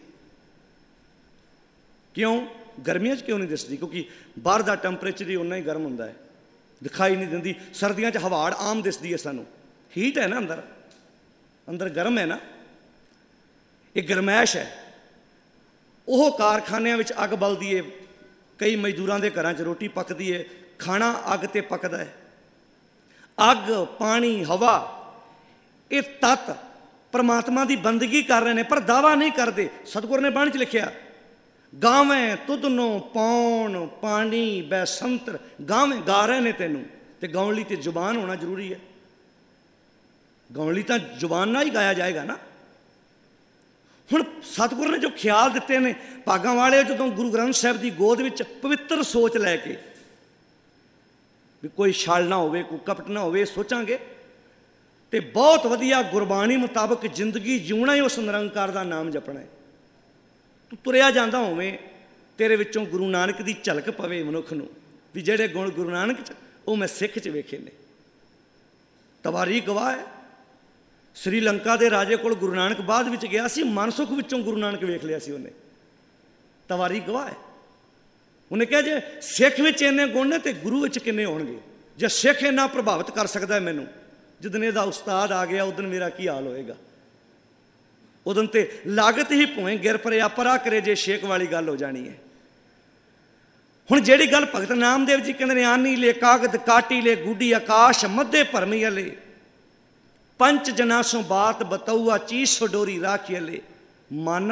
ਕਿਉਂ? ਗਰਮੀਆਂ 'ਚ ਕਿਉਂ ਨਹੀਂ ਦਿਸਦੀ? ਕਿਉਂਕਿ ਬਾਹਰ ਦਾ ਟੈਂਪਰੇਚਰ ਹੀ ਉਨਾ ਹੀ ਗਰਮ ਹੁੰਦਾ ਹੈ, ਦਿਖਾਈ ਨਹੀਂ ਦਿੰਦੀ। ਸਰਦੀਆਂ 'ਚ ਹਵਾੜ ਆਮ ਦਿਸਦੀ ਹੈ ਸਾਨੂੰ, ਹੀਟ ਹੈ ਨਾ ਅੰਦਰ, ਅੰਦਰ ਗਰਮ ਹੈ ਨਾ, ਇਹ ਗਰਮੈਸ਼ ਹੈ। ਉਹ ਕਾਰਖਾਨਿਆਂ ਵਿੱਚ ਅੱਗ ਬਲਦੀ ਹੈ, ਕਈ ਮਜ਼ਦੂਰਾਂ ਦੇ ਘਰਾਂ 'ਚ ਰੋਟੀ ਪੱਕਦੀ ਹੈ, ਖਾਣਾ ਅੱਗ 'ਤੇ ਪੱਕਦਾ ਹੈ। ਅੱਗ, ਪਾਣੀ, ਹਵਾ, ਇਹ ਤੱਤ परमात्मा की बंदगी कर रहे हैं पर दावा नहीं करते। सतगुर ने बाणी च लिखिया, गावें तुदनो पौन पानी बैसंतर, गावें गा रहे ने तेनों, तो गाउण लई ते जुबान होना जरूरी है। गाउण लई तां जुबान नाल ही गाया जाएगा ना। हुण सतगुर ने जो ख्याल दिते ने, भागां वाले जदों गुरु ग्रंथ साहिब की गोद विच पवित्र सोच लैके भी कोई छल ना होवे, कोई कपट ना होवे, सोचांगे तो बहुत वधिया गुरबाणी मुताबक जिंदगी जीना ही उस निरंकार का नाम जपना है। तू तुरिया जांदा होवें, तेरे विचों गुरु नानक की झलक पवे मनुख नूं भी जिहड़े गुण गुरु नानक च वो मैं सिख च वेखे ने। तवारी गवाह है, श्रीलंका के राजे कोल गुरु नानक बाद विच गया सी, मनसुख विचों गुरु नानक वेख लिया सी उन्हें। तवारी गवाह है, उन्हें कहा जे सिख विच इन्ने गुण ने तो गुरु विच किन्ने होणगे। जे सिख इन्ना प्रभावित कर सकता है मैनूं, जिदन इहदा उस्ताद आ गया उदन मेरा की हाल होएगा। उदन ते लागत ही भुएं गिर परे परा करे जे शेख वाली गल हो जानी है। हुण जिहड़ी गल भगत नामदेव जी कहंदे ने, आनी ले कागद काटी ले गुडी आकाश मध्य भरमी अले, पंच जना सो बात बतौआ चीज सो डोरी राखी अले, मन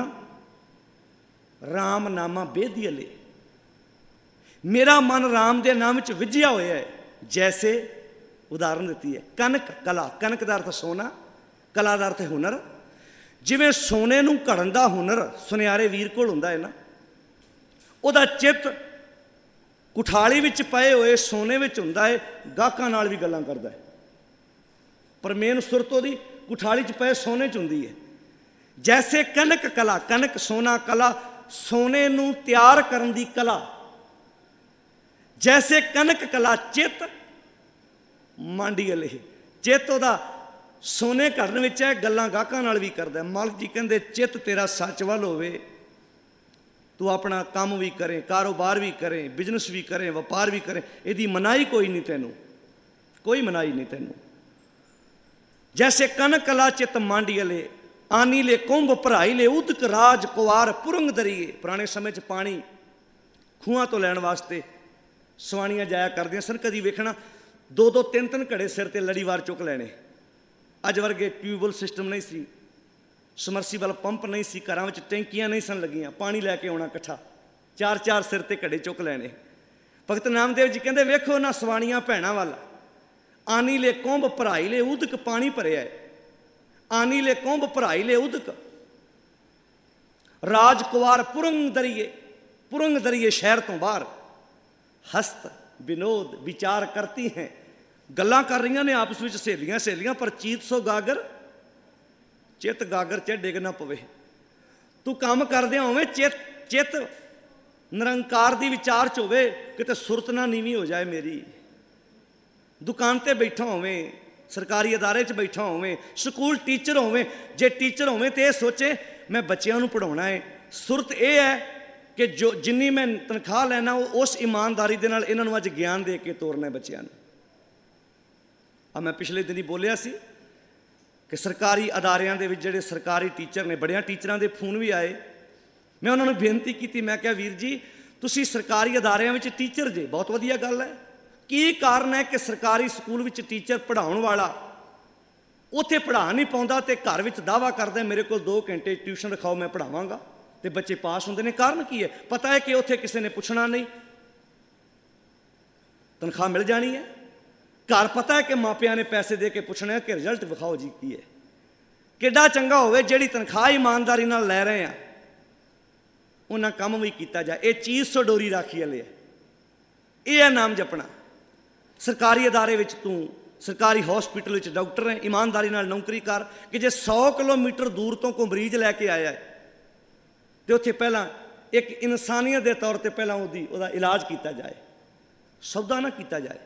राम नामा बेदी अले। मेरा मन राम दे नाम च विझिया होया है। जैसे उदाहरण दी है कनक कला, कनक का अर्थ सोना, कला का अर्थ हुनर। जिवें सोने नूं घड़न दा हुनर सुनियारे वीर कोल हुंदा है ना, उहदा चित्त कुठाली विच पए होए सोने विच हुंदा है, गाहकां नाल भी गल्लां करदा है, पर मेन सुरत उहदी कुठाली च पए सोने च हुंदी है। जैसे कनक कला, कनक सोना, कला सोने नूं तैयार करन दी कला। जैसे कनक कला चित्त मांडी अले, चित्त उहदा सोने घड़न विच है, गल्लां गाहकां नाल भी करदा है। मालक जी कहंदे चित्त तेरा सच वल होवे, तू अपना काम भी करें, कारोबार भी करें, बिजनेस भी करें, व्यापार भी करें, इहदी मनाही कोई नहीं तैनूं, कोई मनाही नहीं तैनूं। जैसे कनक कला चित्त मांडी अले, आनी ले कुंभ भराई ले उदक राज कुवार पुरंग दरिए। पुराने समय च पानी खूहां तो लैण वास्ते सवाणियां जाया करदियां सन। कदी वेखना दो दो तीन तीन घड़े सिर ते लड़ीवार चुक लैणे। अज वर्गे ट्यूबवैल सिस्टम नहीं सी, समरसीबल पंप नहीं सी, घरां विच टैंकियां नहीं सन लगियां, पानी लैके आउणा इकट्ठा, चार चार सिर ते घड़े चुक लैणे। भगत नामदेव जी कहंदे वेखो ना सवाणियां भैणां वल, आनी ले कुंभ भराई ले उदक पानी भरिया है, आनी ले कुंभ भराई ले उदक राजकुवार पुरंग दरिए शहर तो बाहर हस्त विनोद विचार करती हैं। गल्लां कर रही ने आपस में सहेलियां सहेलियां, पर चीत सो गागर चित गागर च डिग ना पवे। तू काम करदे होवे चित निरंकार दी विचार च होवे, किते सुरत ना नीवी हो जाए मेरी। दुकान ते बैठा होवे, सरकारी अदारे च बैठा होवे, स्कूल टीचर होवे, जे टीचर होवे तो यह सोचे मैं बच्चों को पढ़ाना है। सुरत यह है कि जो जिन्नी मैं तनख्वाह लैना उस ईमानदारी दे नाल इन्हां नूं अज ज्ञान दे के तोरना बच्चों नूं। आ मैं पिछले दिन ही बोलिया सी कि सरकारी अदारियां दे विच जिहड़े सरकारी टीचर ने, बड़ियां टीचरां दे फोन भी आए, मैं उन्होंने बेनती की, मैं क्या वीर जी तुसीं सरकारी अदारियां विच टीचर जे, बहुत वधिया गल है। की कारण है कि सरकारी स्कूल विच टीचर पढ़ाउण वाला उत्थे पढ़ा नहीं पाउंदा ते घर विच दावा करदा मेरे को 2 घंटे ट्यूशन रखाओ मैं पढ़ावांगा, ते बच्चे पास होंदे ने। कारण की है? पता है कि उत्थे किसी ने पुछना नहीं, तनख्वाह मिल जानी है। घर पता है कि मापियां ने पैसे दे के पुछना है कि रिजल्ट विखाओ जी की है। किड्डा चंगा होवे जिहड़ी तनख्वाह ईमानदारी नाल लै रहे हैं उन्हां काम भी किया जाए। ये चीज़ सो डोरी राखी वाले है, यह है नाम जपना। सरकारी अदारे विच तू सरकारी हॉस्पिटल विच डॉक्टर है, ईमानदारी नाल नौकरी कर कि जे 100 किलोमीटर दूर तो कोई मरीज लैके आया है तो उत्थे पहला एक इंसानियत के तौर पर पहला उहदा इलाज किया जाए, सौदा ना किया जाए।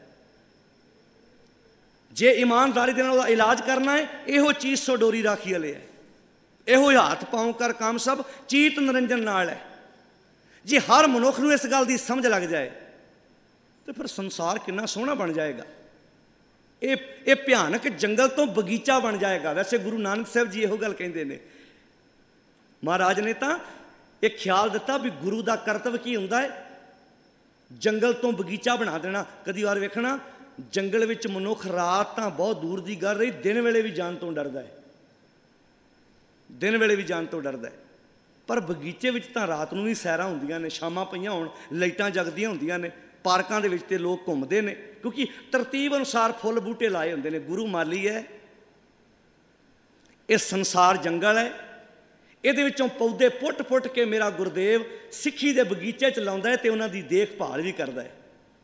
जे ईमानदारी दे नाल उहदा इलाज करना है, इहो चीज़ सो डोरी राखी वाले है, इहो हाथ पाँव कर काम सब चीत निरंजन नाल है। जे हर मनुख नूं इस गल की समझ लग जाए तो फिर संसार कितना सोहना बन जाएगा। ये भयानक जंगल तो बगीचा बन जाएगा। वैसे गुरु नानक साहब जी इहो गल कहते हैं, महाराज ने तो एक ख्याल दिता भी गुरु का करतव्य की हुंदा है, जंगल तो बगीचा बना देना। कई बार वेखना जंगल विच मनुख रात तो बहुत दूर की गल रही, दिन वेले भी जान तो डरदा है। दिन वेले भी जाण तो डरदा है। पर बगीचे विच तां रात नूं भी सैरां हुंदियां ने, शामां पईयां होण लाइटां जगदियां हुंदियां ने, पार्कां दे विच ते लोक घुंमदे ने, क्योंकि तरतीब अनुसार फुੱਲ बूटे लाए हुंदे ने। गुरु माली है, ये संसार जंगल है, ਇਹਦੇ ਵਿੱਚੋਂ पौधे पुट पुट के मेरा गुरदेव सिੱਖੀ ਦੇ बगीचे च ਲਾਉਂਦਾ है ਤੇ ਉਹਨਾਂ ਦੀ ਦੇਖਭਾਲ भी करदा है।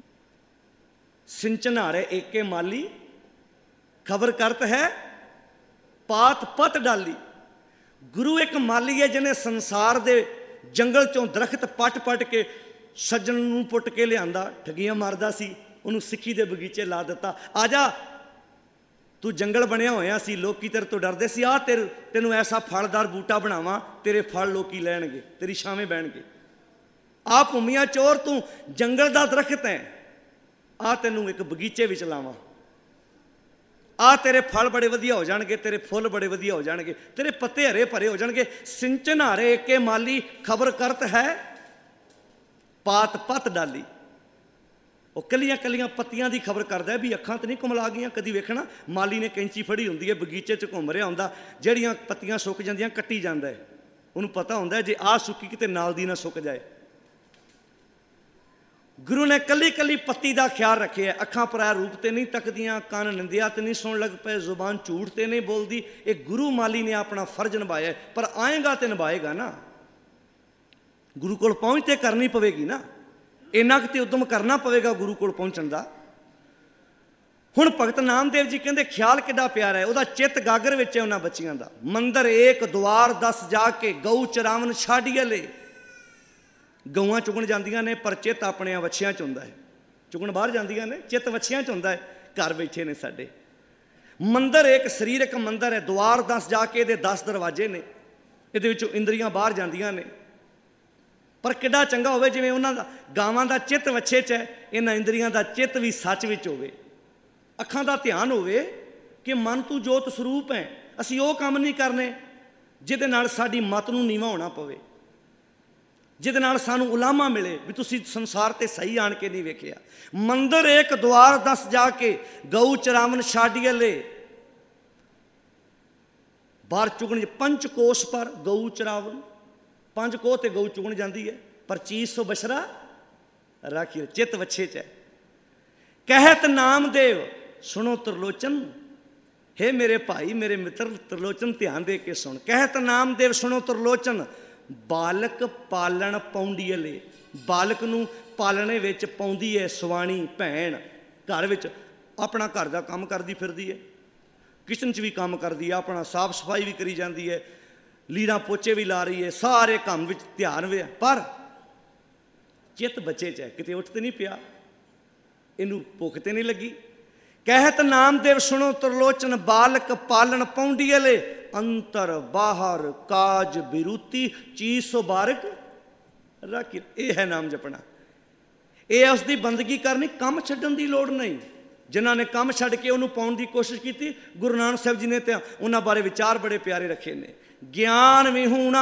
सिंचन हारे एके माली, खबर करत है पात पत डाली। गुरु एक माली है जिन्हें संसार दे जंगल चों दरख्त पट पट के सज्जन नूं पुट के लिआंदा, ठगियां मारदा सी, उन्होंने सिੱਖੀ ਦੇ बगीचे ला दिता। आ जा तू जंगल बनया होया सी, लोकी तेरे तो डरदे सी, आ तेनू ऐसा फलदार बूटा बनावा, तेरे फल लोकी लैणगे, तेरी छावें बहणगे। आ भूमिया चोर तू जंगल दा दरख्त है, आ तेनू एक बगीचे विच लावां, आ तेरे फल बड़े वधिया हो जाणगे, तेरे फुੱਲ बड़े वधिया हो जाणगे, तेरे पत्ते हरे भरे हो जाणगे। सिंचन हारे एके माली, खबर करत है पात पत डाली। वो कलियां कलियां पत्तियां की खबर करता है भी अखां तो नहीं कुमला गई। कभी वेखना माली ने कैंची फड़ी होंदी है, बगीचे च घूम रहा होंदा, जड़ियां पत्तियां सुक जांदियां कट्टी जांदा है, उन्होंने पता होंदा है जे आ सुक्की किते नाल दी ना सुक जाए। गुरु ने कली कली पत्ती का ख्याल रखे है। अखां पराया रूप तो नहीं तकदियां, कान निंदिया तो नहीं सुन लग पे, जुबान झूठ तो नहीं बोलती। एक गुरु माली ने अपना फर्ज निभाया, पर आएगा तो निभाएगा ना, गुरु कोल पहुँच तो करनी पवेगी ना, इन्ना कि उद्यम करना पवेगा गुरु कोल पहुँचण दा। हुण भगत नामदेव जी कहते ख्याल किड्डा प्यारा है, वह चित गागर विच है उन्हां बच्चियां दा। मंदिर एक द्वार 10 जाके गऊ चरावन छाड़िए ले। गऊआं चुगण जांदियां ने पर चित अपने वछियां च हुंदा है, चुगण बाहर जांदियां ने, चित वछियां च हुंदा है, घर बैठे ने साडे। मंदिर एक शरीरक मंदिर है, द्वार 10 जाके इहदे 10 दरवाजे ने, इहदे विचों इंद्रियां बाहर जांदियां ने। पर किड्डा चंगा होवे जिवें उन्हां दा गावां दा चित वछे च है, इन्हां इंद्रियां दा चित भी सच विच होवे, अखां दा ध्यान होवे कि मन तू जोत स्वरूप है। असीं ओह काम नहीं करने जिहदे नाल साडी मत नूं नीवां होना पवे, जिहदे नाल सानूं उलामा मिले भी तुसीं संसार ते सही आण के नहीं वेखिया। मंदिर एक द्वार 10 जाके गऊ चरावन छाड़िए ले। बाहर चुगण पंचकोश पर गऊ चरावन, 5 कोह ते गऊ चुगण जाती है, पर चीज सो बछरा राखिए, चित वछे च है। कहत नामदेव सुनो त्रिलोचन, हे मेरे भाई मेरे मित्र त्रिलोचन ध्यान दे के सुन। कहत नामदेव सुनो त्रिलोचन, बालक पालन पौंडिए ले। बालक नूं पालने विच पाउंदी है सुवाणी भैन, घर विच अपना घर का काम करती फिरदी है, किचन च भी काम करती है, अपना साफ सफाई भी करी जाती है, लीरां पोचे भी ला रही है, सारे काम विच ध्यान वे, पर चित बच्चे च है, किते उठ तो नहीं पिया, इनू भुख तो नहीं लगी। कहत नामदेव सुनो त्रिलोचन, बालक पालन पौंडिए ले। अंतर बाहर काज बिरूती, चीज सो बारक राखी। ये है नाम जपना, ये उसकी बंदगी करनी, काम छड्डण दी लोड़ नहीं। जिन्होंने काम छड्ड के उन्होंने पाउण की कोशिश की, गुरु नानक साहब जी ने तो उन्होंने बारे विचार बड़े प्यारे रखे ने। ज्ञान विहूणा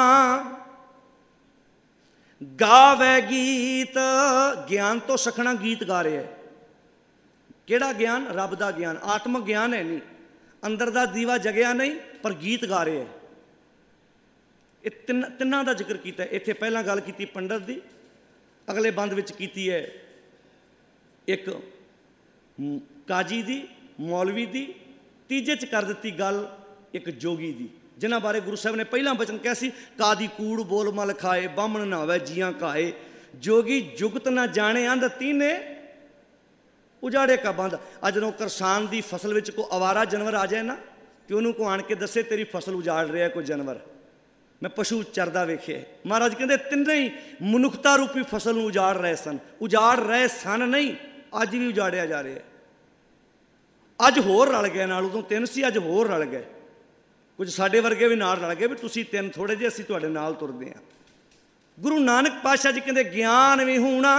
गावे गीत, ज्ञान तो सखना गीत गा रहे है। केड़ा ज्ञान? रब का ज्ञान, आत्मक ज्ञान है नहीं, अंदर का दीवा जगया नहीं, पर गीत गा रहे हैं। ये तिन्नां दा जिक्र किया। इत्थे पहला गल की पंडित की, अगले बंद विच कीती है एक काजी दी, मौलवी दी, तीजे च कर दी गल एक जोगी दी, जिन्हां बारे गुरु साहब ने पहला बचन कहा सी, कादी कूड़ बोल मल खाए, बामण नहावे जियां काए, जोगी जुगत ना जाने अंध तीने उजाड़े का बंद। अज जो किसान की फसल में कोई आवारा जानवर आ जाए ना, कि उन्होंने को आण के दसे तेरी फसल उजाड़ रहा है कोई जानवर, मैं पशु चरदा वेखे। महाराज कहते तिन्ने ही मनुखता रूपी फसल में उजाड़ रहे सन, उजाड़ रहे सन नहीं, अज भी उजाड़िया जा रहा है। अज होर रल गए नाल, उदों 3 सी, अज होर रल गए, कुछ साडे वर्गे भी नाल रल गए भी तुसीं 3 थोड़े जे, असीं तुहाडे नाल तुरदे हां। गुरु नानक पातशाह जी कहते ज्ञान विहूणा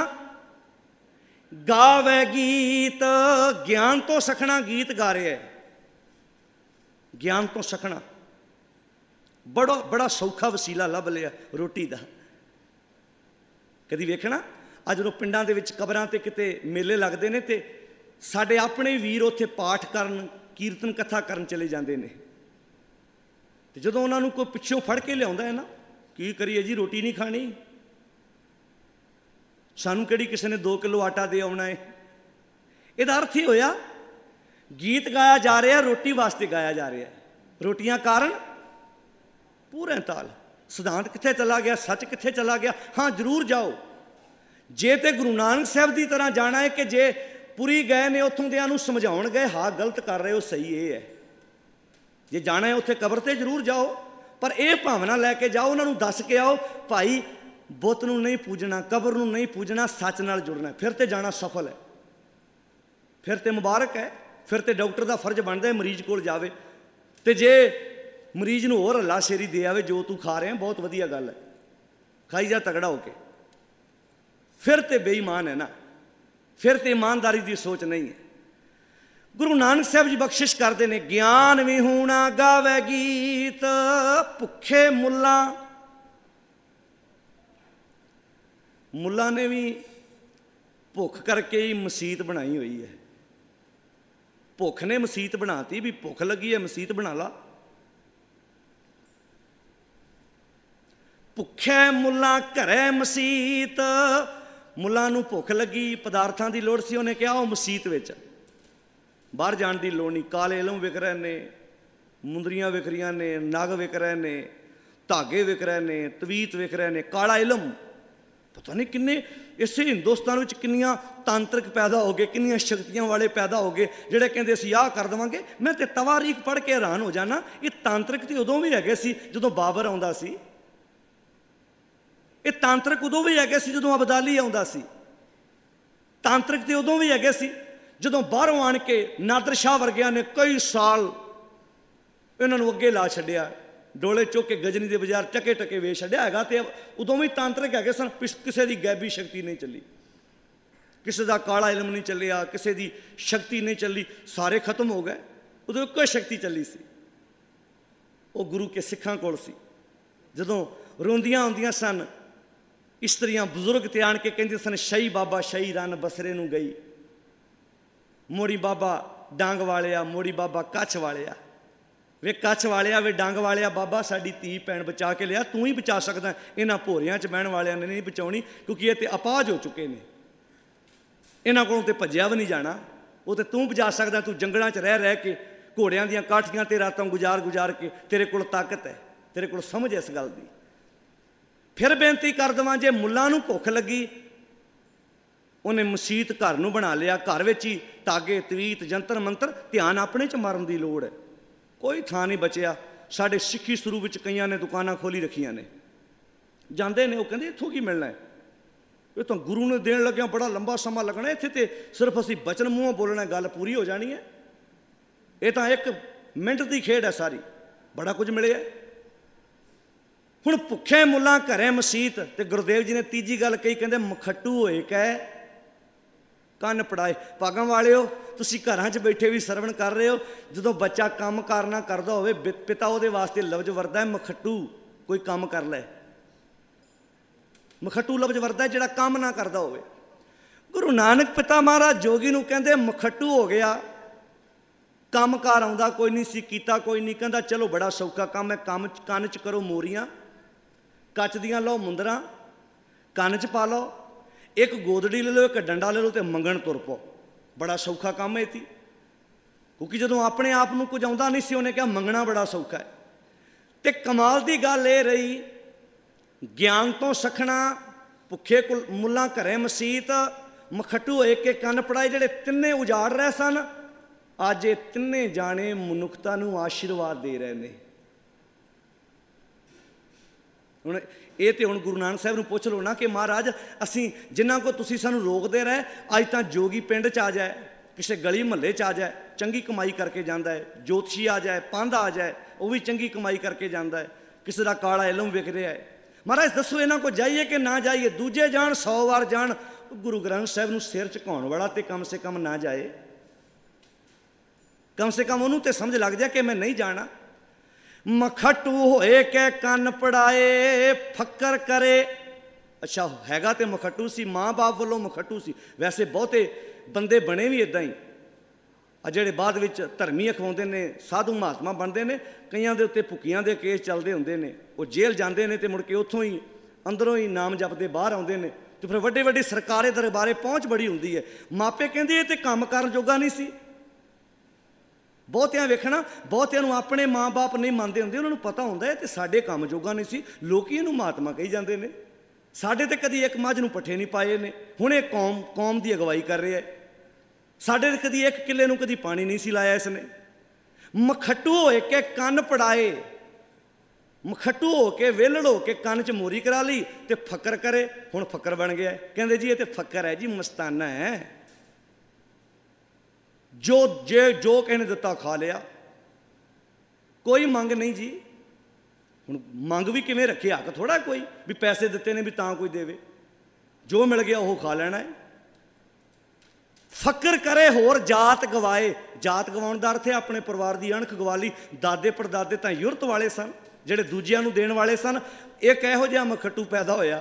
गावे गीत, ज्ञान तो सखना गीत गा रहे है। ज्ञान तो सखना बड़ा बड़ा सौखा वसीला लभ लिया रोटी का। कदी वेखना अज जो पिंडां दे विच कबरां ते किते मेले लगते हैं तो साडे अपने वीर उत्थे पाठ करन, कीर्तन कथा करन चले जाते हैं, ਤੇ ਜਦੋਂ ਉਹਨਾਂ ਨੂੰ ਕੋਈ ਪਿੱਛੋਂ ਫੜ ਕੇ ਲਿਆਉਂਦਾ ਹੈ ਨਾ, ਕੀ ਕਰੀਏ ਜੀ, ਰੋਟੀ ਨਹੀਂ ਖਾਣੀ, ਸਾਨੂੰ ਕਿਹੜੀ ਕਿਸੇ ਨੇ 2 ਕਿਲੋ ਆਟਾ ਦੇ ਆਉਣਾ ਹੈ। ਇਹਦਾ ਅਰਥ ਇਹ ਹੋਇਆ, ਗੀਤ ਗਾਇਆ ਜਾ ਰਿਹਾ, ਰੋਟੀ ਵਾਸਤੇ ਗਾਇਆ ਜਾ ਰਿਹਾ। ਰੋਟੀਆਂ ਕਾਰਨ ਪੂਰੇ ਤਾਲ। ਸਿਧਾਂਤ ਕਿੱਥੇ ਚਲਾ ਗਿਆ, ਸੱਚ ਕਿੱਥੇ ਚਲਾ ਗਿਆ? ਹਾਂ ਜ਼ਰੂਰ ਜਾਓ। ਜੇ ਤੇ ਗੁਰੂ ਨਾਨਕ ਸਾਹਿਬ ਦੀ ਤਰ੍ਹਾਂ ਜਾਣਾ ਹੈ ਕਿ ਜੇ ਪੁਰੀ ਗਏ ਨੇ ਉੱਥੋਂ ਦਿਆਂ ਨੂੰ ਸਮਝਾਉਣ ਗਏ, ਹਾਂ ਗਲਤ ਕਰ ਰਹੇ ਹੋ, ਸਹੀ ਇਹ ਹੈ, ਜੇ ਜਾਣਾ ਹੈ ਉੱਥੇ ਕਬਰ ਤੇ ਜ਼ਰੂਰ ਜਾਓ, ਪਰ ਇਹ ਭਾਵਨਾ ਲੈ ਕੇ ਜਾਓ, ਉਹਨਾਂ ਨੂੰ ਦੱਸ ਕੇ ਆਓ, ਭਾਈ ਬੁੱਤ ਨੂੰ ਨਹੀਂ ਪੂਜਣਾ, ਕਬਰ ਨੂੰ ਨਹੀਂ ਪੂਜਣਾ, ਸੱਚ ਨਾਲ ਜੁੜਨਾ। ਫਿਰ ਤੇ ਜਾਣਾ ਸਫਲ ਹੈ, ਫਿਰ ਤੇ ਮੁਬਾਰਕ ਹੈ, ਫਿਰ ਤੇ ਡਾਕਟਰ ਦਾ ਫਰਜ਼ ਬਣਦਾ ਹੈ ਮਰੀਜ਼ ਕੋਲ ਜਾਵੇ। ਤੇ ਜੇ ਮਰੀਜ਼ ਨੂੰ ਹੋਰ ਹੱਲਾ ਸ਼ੇਰੀ ਦੇ ਆਵੇ, ਜੋ ਤੂੰ ਖਾ ਰਿਹਾ ਬਹੁਤ ਵਧੀਆ ਗੱਲ ਹੈ, ਖਾਈ ਜਾ ਤਗੜਾ ਹੋ ਕੇ, ਫਿਰ ਤੇ ਬੇਈਮਾਨ ਹੈ ਨਾ, ਫਿਰ ਤੇ ਇਮਾਨਦਾਰੀ ਦੀ ਸੋਚ ਨਹੀਂ ਹੈ। ਗੁਰੂ ਨਾਨਕ ਸਾਹਿਬ ਜੀ ਬਖਸ਼ਿਸ਼ ਕਰਦੇ ਨੇ, ਗਿਆਨ ਵਿਹੂਣਾ ਗਾਵੇ ਗੀਤ, ਭੁੱਖੇ ਮੁੱਲਾਂ ਨੇ ਵੀ ਭੁੱਖ ਕਰਕੇ ਹੀ ਮਸੀਤ ਬਣਾਈ ਹੋਈ ਹੈ। ਭੁੱਖ ਨੇ ਮਸੀਤ ਬਣਾਤੀ, ਵੀ ਭੁੱਖ ਲੱਗੀ ਹੈ ਮਸੀਤ ਬਣਾ ਲਾ। ਭੁੱਖੇ ਮੁੱਲਾਂ ਘਰੇ ਮਸੀਤ, ਮੁੱਲਾਂ ਨੂੰ ਭੁੱਖ ਲੱਗੀ, ਪਦਾਰਥਾਂ ਦੀ ਲੋੜ ਸੀ, ਉਹਨੇ ਕਿਹਾ ਉਹ ਮਸੀਤ ਵਿੱਚ, ਬਾਹਰ ਜਾਣ ਦੀ ਲੋੜ ਨਹੀਂ। ਕਾਲੇ ਇਲਮ ਵਿਕ ਰਹੇ ਨੇ, ਮੁੰਦਰੀਆਂ ਵਿਕ ਰਹੀਆਂ ਨੇ, ਨਗ ਵਿਕ ਰਹੇ ਨੇ, ਧਾਗੇ ਵਿਕ ਰਹੇ ਨੇ, ਤਵੀਤ ਵਿਕ ਰਹੇ ਨੇ, ਕਾਲਾ ਇਲਮ। ਪਤਾ ਨਹੀਂ ਕਿੰਨੇ ਇਸੇ ਹਿੰਦੁਸਤਾਨ ਵਿੱਚ ਕਿੰਨੀਆਂ ਤਾਂਤਰਿਕ ਪੈਦਾ ਹੋ ਗਏ, ਕਿੰਨੀਆਂ ਸ਼ਕਤੀਆਂ ਵਾਲੇ ਪੈਦਾ ਹੋ ਗਏ, ਜਿਹੜੇ ਕਹਿੰਦੇ ਅਸੀਂ ਆਹ ਕਰ ਦੇਵਾਂਗੇ। ਮੈਂ ਤੇ ਤਵਾਰੀਖ ਪੜ੍ਹ ਕੇ ਹੈਰਾਨ ਹੋ ਜਾਣਾ, ਇਹ ਤਾਂਤਰਿਕ ਤੇ ਉਦੋਂ ਵੀ ਹੈਗੇ ਸੀ ਜਦੋਂ ਬਾਬਰ ਆਉਂਦਾ ਸੀ, ਇਹ ਤਾਂਤਰਿਕ ਉਦੋਂ ਵੀ ਹੈਗੇ ਸੀ ਜਦੋਂ ਅਬਦਾਲੀ ਆਉਂਦਾ ਸੀ, ਤਾਂਤਰਿਕ ਤੇ ਉਦੋਂ ਵੀ ਹੈਗੇ ਸੀ ਜਦੋਂ ਬਾਹਰੋਂ ਆਣ ਕੇ ਨਾਦਰ ਸ਼ਾਹ ਵਰਗਿਆਂ ਨੇ ਕਈ ਸਾਲ ਇਹਨਾਂ ਨੂੰ ਅੱਗੇ ਲਾ ਛੱਡਿਆ, ਡੋਲੇ ਚੁੱਕ ਕੇ ਗਜਨੀ ਦੇ ਬਾਜ਼ਾਰ ਟਕੇ ਟਕੇ ਵੇਚ ਛੱਡਿਆ ਹੈਗਾ। ਤੇ ਉਦੋਂ ਵੀ ਤਾਂਤਰਿਕ ਹੈਗੇ ਸਨ, ਕਿਸੇ ਦੀ ਗੈਬੀ ਸ਼ਕਤੀ ਨਹੀਂ ਚੱਲੀ, ਕਿਸੇ ਦਾ ਕਾਲਾ ਇਲਮ ਨਹੀਂ ਚੱਲਿਆ, ਕਿਸੇ ਦੀ ਸ਼ਕਤੀ ਨਹੀਂ ਚੱਲੀ, ਸਾਰੇ ਖਤਮ ਹੋ ਗਏ। ਉਦੋਂ ਇੱਕੋ ਸ਼ਕਤੀ ਚੱਲੀ ਸੀ, ਉਹ ਗੁਰੂ ਕੇ ਸਿੱਖਾਂ ਕੋਲ ਸੀ। ਜਦੋਂ ਰੋਂਦੀਆਂ ਆਉਂਦੀਆਂ ਸਨ ਇਸਤਰੀਆਂ ਬਜ਼ੁਰਗ ਤੇ ਆਣ ਕੇ ਕਹਿੰਦੇ ਸਨ, ਸ਼ਹੀ ਬਾਬਾ ਸ਼ਹੀ ਰਨ ਬਸਰੇ ਨੂੰ ਗਈ, ਮੋੜੀ ਬਾਬਾ ਡੰਗ ਵਾਲਿਆ, ਮੋੜੀ ਬਾਬਾ ਕੱਛ ਵਾਲਿਆ, ਵੇ ਕੱਛ ਵਾਲਿਆ, ਵੇ ਡੰਗ ਵਾਲਿਆ, ਬਾਬਾ ਸਾਡੀ ਧੀ ਭੈਣ ਬਚਾ ਕੇ ਲਿਆ, ਤੂੰ ਹੀ ਬਚਾ ਸਕਦਾ, ਇਹਨਾਂ ਭੋਰਿਆਂ 'ਚ ਬਹਿਣ ਵਾਲਿਆਂ ਨੇ ਨਹੀਂ ਬਚਾਉਣੀ, ਕਿਉਂਕਿ ਇਹ ਤੇ ਅਪਾਹਜ ਹੋ ਚੁੱਕੇ ਨੇ, ਇਹਨਾਂ ਕੋਲੋਂ ਤੇ ਭੱਜਿਆ ਵੀ ਨਹੀਂ ਜਾਣਾ, ਉਹ ਤੇ ਤੂੰ ਬਚਾ ਸਕਦਾ। ਤੂੰ ਜੰਗਲਾਂ 'ਚ ਰਹਿ ਰਹਿ ਕੇ, ਘੋੜਿਆਂ ਦੀਆਂ ਕਾਠੀਆਂ ਤੇ ਰਾਤਾਂ ਗੁਜ਼ਾਰ ਕੇ, ਤੇਰੇ ਕੋਲ ਤਾਕਤ ਹੈ, ਤੇਰੇ ਕੋਲ ਸਮਝ ਇਸ ਗੱਲ ਦੀ। ਫਿਰ ਬੇਨਤੀ ਕਰ ਦੇਵਾਂ, ਜੇ ਮੁੱਲਾਂ ਨੂੰ ਭੁੱਖ ਲੱਗੀ, ਉਹਨੇ ਮਸੀਤ ਘਰ ਨੂੰ ਬਣਾ ਲਿਆ, ਘਰ ਵਿੱਚ ਹੀ ਤਾਗੇ ਤਵੀਤ ਜੰਤਰ ਮੰਤਰ, ਧਿਆਨ ਆਪਣੇ 'ਚ ਮਾਰਨ ਦੀ ਲੋੜ ਹੈ, ਕੋਈ ਥਾਂ ਨਹੀਂ ਬਚਿਆ। ਸਾਡੇ ਸਿੱਖੀ ਸਰੂਪ ਵਿੱਚ ਕਈਆਂ ਨੇ ਦੁਕਾਨਾਂ ਖੋਲੀ ਰੱਖੀਆਂ ਨੇ, ਜਾਂਦੇ ਨੇ, ਉਹ ਕਹਿੰਦੇ ਇੱਥੋਂ ਕੀ ਮਿਲਣਾ ਹੈ, ਇਹ ਤਾਂ ਗੁਰੂ ਨੇ ਦੇਣ ਲੱਗਿਆ ਬੜਾ ਲੰਬਾ ਸਮਾਂ ਲੱਗਣਾ, ਇੱਥੇ ਤੇ ਸਿਰਫ ਅਸੀਂ ਬਚਨ ਮੂੰਹੋਂ ਬੋਲਣਾ, ਗੱਲ ਪੂਰੀ ਹੋ ਜਾਣੀ ਹੈ, ਇਹ ਤਾਂ 1 ਮਿੰਟ ਦੀ ਖੇਡ ਹੈ ਸਾਰੀ, ਬੜਾ ਕੁਝ ਮਿਲਿਆ। ਹੁਣ ਭੁੱਖੇ ਮੁੱਲਾਂ ਘਰੇ ਮਸੀਤ, ਤੇ ਗੁਰਦੇਵ ਜੀ ਨੇ ਤੀਜੀ ਗੱਲ ਕਹੀ, ਕਹਿੰਦੇ ਮਖੱਟੂ ਹੋਏ ਕਹਿ ਕੰਨ ਪੜਾਏ। ਭਾਗਾਂ ਵਾਲਿਓ, ਤੁਸੀਂ ਘਰਾਂ 'ਚ ਬੈਠੇ ਵੀ ਸਰਵਣ ਕਰ ਰਹੇ ਹੋ, ਜਦੋਂ ਬੱਚਾ ਕੰਮ ਕਾਰ ਨਾ ਕਰਦਾ ਹੋਵੇ, ਪਿਤਾ ਉਹਦੇ ਵਾਸਤੇ ਲਫ਼ਜ਼ ਵਰਦਾ ਹੈ ਮਖੱਟੂ, ਕੋਈ ਕੰਮ ਕਰ ਲੈ, ਮਖੱਟੂ ਲਫ਼ਜ਼ ਵਰਦਾ ਜਿਹੜਾ ਕੰਮ ਨਾ ਕਰਦਾ ਹੋਵੇ। ਗੁਰੂ ਨਾਨਕ ਪਿਤਾ ਮਹਾਰਾਜ ਜੋਗੀ ਨੂੰ ਕਹਿੰਦੇ ਮਖੱਟੂ ਹੋ ਗਿਆ, ਕੰਮ ਕਾਰ ਆਉਂਦਾ ਕੋਈ ਨਹੀਂ ਸੀ, ਕੀਤਾ ਕੋਈ ਨਹੀਂ, ਕਹਿੰਦਾ ਚਲੋ ਬੜਾ ਸੌਖਾ ਕੰਮ ਹੈ, ਕੰਮ ਕੰਨ 'ਚ ਕਰੋ ਮੋਰੀਆਂ, ਕੱਚ ਦੀਆਂ ਲਓ ਮੁੰਦਰਾਂ, ਕੰਨ 'ਚ ਪਾ ਲਓ, ਇੱਕ ਗੋਦੜੀ ਲੈ ਲਓ, ਇੱਕ ਡੰਡਾ ਲੈ ਲਓ, ਤੇ ਮੰਗਣ ਤੁਰ ਪਓ, ਬੜਾ ਸੌਖਾ ਕੰਮ ਹੈ ਤੀ। ਕਿਉਂਕਿ ਜਦੋਂ ਆਪਣੇ ਆਪ ਨੂੰ ਕੁਝ ਆਉਂਦਾ ਨਹੀਂ ਸੀ, ਉਹਨੇ ਕਿਹਾ ਮੰਗਣਾ ਬੜਾ ਸੌਖਾ ਹੈ। ਤੇ ਕਮਾਲ ਦੀ ਗੱਲ ਇਹ ਰਹੀ, ਗਿਆਨ ਤੋਂ ਸਖਣਾ, ਭੁੱਖੇ ਮੁੱਲਾਂ ਘਰੇ ਮਸੀਤ, ਮਖੱਟੂ ਹੋਏ ਕੇ ਕੰਨ ਪੜਾਏ, ਜਿਹੜੇ ਤਿੰਨੇ ਉਜਾੜ ਰਹੇ ਸਨ, ਅੱਜ ਇਹ ਤਿੰਨੇ ਜਾਣੇ ਮਨੁੱਖਤਾ ਨੂੰ ਆਸ਼ੀਰਵਾਦ ਦੇ ਰਹੇ ਨੇ। ਹੁਣ ਇਹ ਤੇ ਹੁਣ ਗੁਰੂ ਨਾਨਕ ਸਾਹਿਬ ਨੂੰ ਪੁੱਛ ਲਓ ਨਾ ਕਿ ਮਹਾਰਾਜ ਅਸੀਂ ਜਿਨ੍ਹਾਂ ਕੋਲ ਤੁਸੀਂ ਸਾਨੂੰ ਰੋਕਦੇ ਰਹੇ, ਅੱਜ ਤਾਂ ਜੋਗੀ ਪਿੰਡ 'ਚ ਆ ਜਾਏ, ਕਿਸੇ ਗਲੀ ਮਹੱਲੇ 'ਚ ਆ ਜਾਏ, ਚੰਗੀ ਕਮਾਈ ਕਰਕੇ ਜਾਂਦਾ ਹੈ, ਜੋਤਸ਼ੀ ਆ ਜਾਏ, ਪੰਧ ਆ ਜਾਏ, ਉਹ ਵੀ ਚੰਗੀ ਕਮਾਈ ਕਰਕੇ ਜਾਂਦਾ ਹੈ, ਕਿਸੇ ਦਾ ਕਾਲਾ ਇਲਮ ਵਿਕ ਰਿਹਾ ਹੈ, ਮਹਾਰਾਜ ਦੱਸੋ ਇਹਨਾਂ ਕੋਲ ਜਾਈਏ ਕਿ ਨਾ ਜਾਈਏ? ਦੂਜੇ ਜਾਣ 100 ਵਾਰ ਜਾਣ, ਗੁਰੂ ਗ੍ਰੰਥ ਸਾਹਿਬ ਨੂੰ ਸਿਰ ਝੁਕਾਉਣ ਵਾਲਾ ਤੇ ਕਮ ਸੇ ਕਮ ਨਾ ਜਾਏ, ਕਮ ਸੇ ਕਮ ਉਹਨੂੰ ਤੇ ਸਮਝ ਲੱਗ ਜਾਏ ਕਿ ਮੈਂ ਨਹੀਂ ਜਾਣਾ। ਮਖੱਟੂ ਹੋਏ ਕੇ ਕੰਨ ਪੜਾਏ, ਫੱਕਰ ਕਰੇ। ਅੱਛਾ ਹੈਗਾ ਤੇ ਮਖੱਟੂ ਸੀ, ਮਾਂ ਬਾਪ ਵੱਲੋਂ ਮਖੱਟੂ ਸੀ, ਵੈਸੇ ਬਹੁਤੇ ਬੰਦੇ ਬਣੇ ਵੀ ਇੱਦਾਂ ਹੀ, ਆ ਜਿਹੜੇ ਬਾਅਦ ਵਿੱਚ ਧਰਮੀ ਅਖਵਾਉਂਦੇ ਨੇ, ਸਾਧੂ ਮਹਾਤਮਾ ਬਣਦੇ ਨੇ, ਕਈਆਂ ਦੇ ਉੱਤੇ ਭੁੱਕੀਆਂ ਦੇ ਕੇਸ ਚੱਲਦੇ ਹੁੰਦੇ ਨੇ, ਉਹ ਜੇਲ੍ਹ ਜਾਂਦੇ ਨੇ ਤੇ ਮੁੜ ਕੇ ਉੱਥੋਂ ਹੀ ਅੰਦਰੋਂ ਹੀ ਨਾਮ ਜਪਦੇ ਬਾਹਰ ਆਉਂਦੇ ਨੇ, ਤੇ ਫਿਰ ਵੱਡੇ ਵੱਡੇ ਸਰਕਾਰੇ ਦਰਬਾਰੇ ਪਹੁੰਚ ਬੜੀ ਹੁੰਦੀ ਹੈ। ਮਾਪੇ ਕਹਿੰਦੇ ਇਹ ਤੇ ਕੰਮ ਕਰਨ ਜੋਗਾ ਨਹੀਂ ਸੀ। ਬਹੁਤਿਆਂ ਵੇਖਣਾ, ਬਹੁਤਿਆਂ ਨੂੰ ਆਪਣੇ ਮਾਂ-ਬਾਪ ਨਹੀਂ ਮੰਨਦੇ ਹੁੰਦੇ, ਉਹਨਾਂ ਨੂੰ ਪਤਾ ਹੁੰਦਾ ਹੈ ਤੇ ਸਾਡੇ ਕੰਮ ਜੋਗਾ ਨਹੀਂ ਸੀ, ਲੋਕੀ ਇਹਨੂੰ ਮਹਾਤਮਾ ਕਹੀ ਜਾਂਦੇ ਨੇ। ਸਾਡੇ ਤੇ ਕਦੀ ਇੱਕ ਮੱਝ ਨੂੰ ਪੱਠੇ ਨਹੀਂ ਪਾਏ ਨੇ, ਹੁਣ ਇਹ ਕੌਮ ਦੀ ਅਗਵਾਈ ਕਰ ਰਿਹਾ ਹੈ। ਸਾਡੇ ਤੇ ਕਦੀ ਇੱਕ ਕਿੱਲੇ ਨੂੰ ਕਦੀ ਪਾਣੀ ਨਹੀਂ ਸੀ ਲਾਇਆ ਇਸਨੇ। ਮਖੱਟੂ ਹੋਏ ਕੇ ਕੰਨ ਪੜਾਏ, ਮਖੱਟੂ ਹੋ ਕੇ ਵਿਹਲੜ ਹੋ ਕੇ ਕੰਨ 'ਚ ਮੋਰੀ ਕਰਾ ਲਈ ਤੇ ਫਕਰ ਕਰੇ, ਹੁਣ ਫਕਰ ਬਣ ਗਿਆ। ਕਹਿੰਦੇ ਜੀ ਇਹ ਤੇ ਫਕਰ ਹੈ ਜੀ, ਮਸਤਾਨਾ ਹੈ, ਜੋ ਕਿਸੇ ਨੇ ਦਿੱਤਾ ਖਾ ਲਿਆ, ਕੋਈ ਮੰਗ ਨਹੀਂ ਜੀ। ਹੁਣ ਮੰਗ ਵੀ ਕਿਵੇਂ ਰੱਖੇ, ਹੱਕ ਥੋੜ੍ਹਾ ਕੋਈ ਵੀ ਪੈਸੇ ਦਿੱਤੇ ਨੇ ਵੀ ਤਾਂ ਕੋਈ ਦੇਵੇ, ਜੋ ਮਿਲ ਗਿਆ ਉਹ ਖਾ ਲੈਣਾ ਹੈ। ਫਕਰ ਕਰੇ ਹੋਰ ਜਾਤ ਗਵਾਏ, ਜਾਤ ਗਵਾਉਣ ਦਾ ਅਰਥ ਹੈ ਆਪਣੇ ਪਰਿਵਾਰ ਦੀ ਅਣਖ ਗਵਾ ਲਈ। ਦਾਦੇ ਪੜਦਾਦੇ ਤਾਂ ਯੁਰਤ ਵਾਲੇ ਸਨ, ਜਿਹੜੇ ਦੂਜਿਆਂ ਨੂੰ ਦੇਣ ਵਾਲੇ ਸਨ। ਇੱਕ ਇਹੋ ਜਿਹਾ ਮਖੱਟੂ ਪੈਦਾ ਹੋਇਆ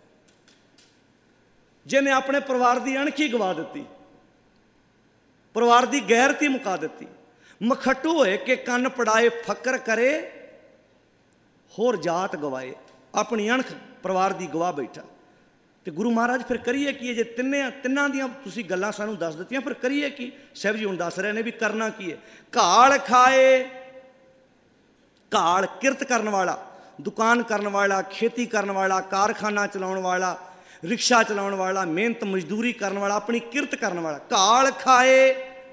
ਜਿਹਨੇ ਆਪਣੇ ਪਰਿਵਾਰ ਦੀ ਅਣਖ ਹੀ ਗਵਾ ਦਿੱਤੀ, ਪਰਿਵਾਰ ਦੀ ਗੈਰਤ ਹੀ ਮੁਕਾ ਦਿੱਤੀ। ਮਖੱਟੂ ਹੋਏ ਕਿ ਕੰਨ ਪੜਾਏ, ਫਕਰ ਕਰੇ ਹੋਰ ਜਾਤ ਗਵਾਏ, ਆਪਣੀ ਅਣਖ ਪਰਿਵਾਰ ਦੀ ਗਵਾ ਬੈਠਾ। ਤੇ ਗੁਰੂ ਮਹਾਰਾਜ ਫਿਰ ਕਰੀਏ ਕੀ? ਜੇ ਤਿੰਨਾਂ ਦੀਆਂ ਤੁਸੀਂ ਗੱਲਾਂ ਸਾਨੂੰ ਦੱਸ ਦਿੱਤੀਆਂ, ਫਿਰ ਕਰੀਏ ਕੀ? ਸਾਹਿਬ ਜੀ ਹੁਣ ਦੱਸ ਰਹੇ ਨੇ ਵੀ ਕਰਨਾ ਕੀ ਹੈ। ਘਾਲ ਖਾਏ, ਘਾਲ ਕਿਰਤ ਕਰਨ ਵਾਲਾ, ਦੁਕਾਨ ਕਰਨ ਵਾਲਾ, ਖੇਤੀ ਕਰਨ ਵਾਲਾ, ਕਾਰਖਾਨਾ ਚਲਾਉਣ ਵਾਲਾ, ਰਿਕਸ਼ਾ ਚਲਾਉਣ ਵਾਲਾ, ਮਿਹਨਤ ਮਜ਼ਦੂਰੀ ਕਰਨ ਵਾਲਾ, ਆਪਣੀ ਕਿਰਤ ਕਰਨ ਵਾਲਾ। ਘਾਲ ਖਾਏ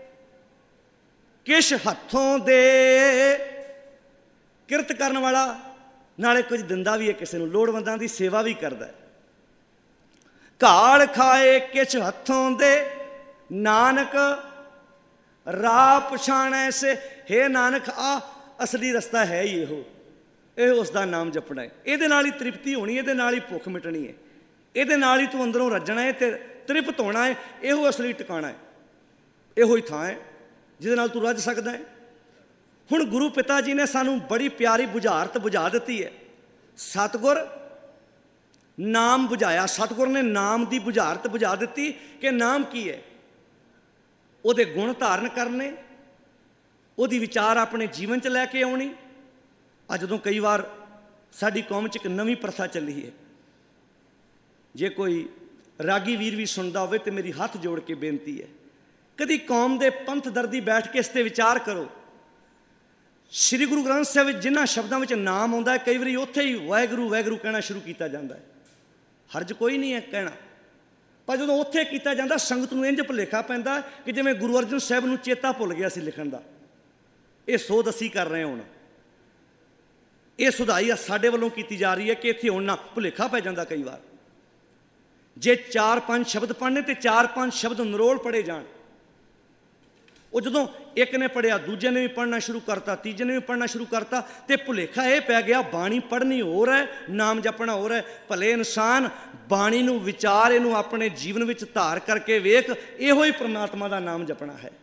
ਕਿਛ ਹੱਥੋਂ ਦੇ, ਕਿਰਤ ਕਰਨ ਵਾਲਾ ਨਾਲੇ ਕੁਝ ਦਿੰਦਾ ਵੀ ਹੈ ਕਿਸੇ ਨੂੰ, ਲੋੜਵੰਦਾਂ ਦੀ ਸੇਵਾ ਵੀ ਕਰਦਾ ਹੈ। ਘਾਲ ਖਾਏ ਕਿਛ ਹੱਥੋਂ ਦੇ, ਨਾਨਕ ਰਾਹ ਪਛਾਣੈ ਸੇ। ਹੇ ਨਾਨਕ, ਆ ਅਸਲੀ ਰਸਤਾ ਹੈ ਹੀ ਇਹ ਉਸ ਦਾ ਨਾਮ ਜਪਣਾ ਹੈ। ਇਹਦੇ ਨਾਲ ਹੀ ਤ੍ਰਿਪਤੀ ਹੋਣੀ, ਇਹਦੇ ਨਾਲ ਹੀ ਭੁੱਖ ਮਿਟਣੀ ਹੈ, ਇਹਦੇ ਨਾਲ ਹੀ ਤੂੰ ਅੰਦਰੋਂ ਰੱਜਣਾ ਹੈ ਤੇ ਤ੍ਰਿਪਤ ਹੋਣਾ ਹੈ। ਇਹੋ ਅਸਲੀ ਟਿਕਾਣਾ ਹੈ, ਇਹੋ ਹੀ ਥਾਂ ਹੈ ਜਿਹਦੇ ਨਾਲ ਤੂੰ ਰੱਜ ਸਕਦਾ ਹੈ। ਹੁਣ ਗੁਰੂ ਪਿਤਾ ਜੀ ਨੇ ਸਾਨੂੰ ਬੜੀ ਪਿਆਰੀ ਬੁਝਾਰਤ ਬੁਝਾ ਦਿੱਤੀ ਹੈ। ਸਤਿਗੁਰ ਨਾਮ ਬੁਝਾਇਆ, ਸਤਿਗੁਰ ਨੇ ਨਾਮ ਦੀ ਬੁਝਾਰਤ ਬੁਝਾ ਦਿੱਤੀ ਕਿ ਨਾਮ ਕੀ ਹੈ। ਉਹਦੇ ਗੁਣ ਧਾਰਨ ਕਰਨੇ, ਉਹਦੀ ਵਿਚਾਰ ਆਪਣੇ ਜੀਵਨ 'ਚ ਲੈ ਕੇ ਆਉਣੀ। ਅੱਜ ਜਦੋਂ ਕਈ ਵਾਰ ਸਾਡੀ ਕੌਮ 'ਚ ਇੱਕ ਨਵੀਂ ਪ੍ਰਥਾ ਚੱਲੀ ਹੈ, ਜੇ ਕੋਈ ਰਾਗੀ ਵੀਰ ਵੀ ਸੁਣਦਾ ਹੋਵੇ ਤੇ ਮੇਰੀ ਹੱਥ ਜੋੜ ਕੇ ਬੇਨਤੀ ਹੈ, ਕਦੀ ਕੌਮ ਦੇ ਪੰਥ ਦਰਦੀ ਬੈਠ ਕੇ ਇਸ 'ਤੇ ਵਿਚਾਰ ਕਰੋ। ਸ੍ਰੀ ਗੁਰੂ ਗ੍ਰੰਥ ਸਾਹਿਬ ਵਿੱਚ ਜਿਨ੍ਹਾਂ ਸ਼ਬਦਾਂ ਵਿੱਚ ਨਾਮ ਆਉਂਦਾ ਹੈ, ਕਈ ਵਾਰੀ ਉੱਥੇ ਹੀ ਵਾਹਿਗੁਰੂ ਵਾਹਿਗੁਰੂ ਕਹਿਣਾ ਸ਼ੁਰੂ ਕੀਤਾ ਜਾਂਦਾ ਹੈ। ਹਰਜ ਕੋਈ ਨਹੀਂ ਹੈ ਕਹਿਣਾ, ਪਰ ਜਦੋਂ ਉੱਥੇ ਕੀਤਾ ਜਾਂਦਾ ਸੰਗਤ ਨੂੰ ਇੰਝ ਭੁਲੇਖਾ ਪੈਂਦਾ ਕਿ ਜਿਵੇਂ ਗੁਰੂ ਅਰਜਨ ਸਾਹਿਬ ਨੂੰ ਚੇਤਾ ਭੁੱਲ ਗਿਆ ਸੀ ਲਿਖਣ ਦਾ। ਇਹ ਸੋਧ ਅਸੀਂ ਕਰ ਰਹੇ ਹਾਂ ਹੁਣ, ਇਹ ਸੁਧਾਈ ਸਾਡੇ ਵੱਲੋਂ ਕੀਤੀ ਜਾ ਰਹੀ ਹੈ ਕਿ ਇੱਥੇ ਹੁਣ ਨਾ ਭੁਲੇਖਾ ਪੈ ਜਾਂਦਾ ਕਈ ਵਾਰ। ਜੇ 4-5 ਸ਼ਬਦ ਪੜ੍ਹਨੇ ਤੇ 4-5 ਸ਼ਬਦ ਨਰੋਲ ਪੜ੍ਹੇ ਜਾਣ। ਉਹ ਜਦੋਂ ਇੱਕ ਨੇ ਪੜ੍ਹਿਆ, ਦੂਜੇ ਨੇ ਵੀ ਪੜ੍ਹਨਾ ਸ਼ੁਰੂ ਕਰਤਾ, ਤੀਜੇ ਨੇ ਵੀ ਪੜ੍ਹਨਾ ਸ਼ੁਰੂ ਕਰਤਾ, ਤੇ ਭੁਲੇਖਾ ਇਹ ਪੈ ਗਿਆ ਬਾਣੀ ਪੜ੍ਹਨੀ ਹੋਰ ਹੈ, ਨਾਮ ਜਪਣਾ ਹੋਰ ਹੈ। ਭਲੇ ਇਨਸਾਨ ਬਾਣੀ ਨੂੰ ਵਿਚਾਰ, ਇਹਨੂੰ ਆਪਣੇ ਜੀਵਨ ਵਿੱਚ ਧਾਰ ਕਰਕੇ ਵੇਖ, ਇਹੋ ਹੀ ਪਰਮਾਤਮਾ ਦਾ ਨਾਮ ਜਪਣਾ ਹੈ।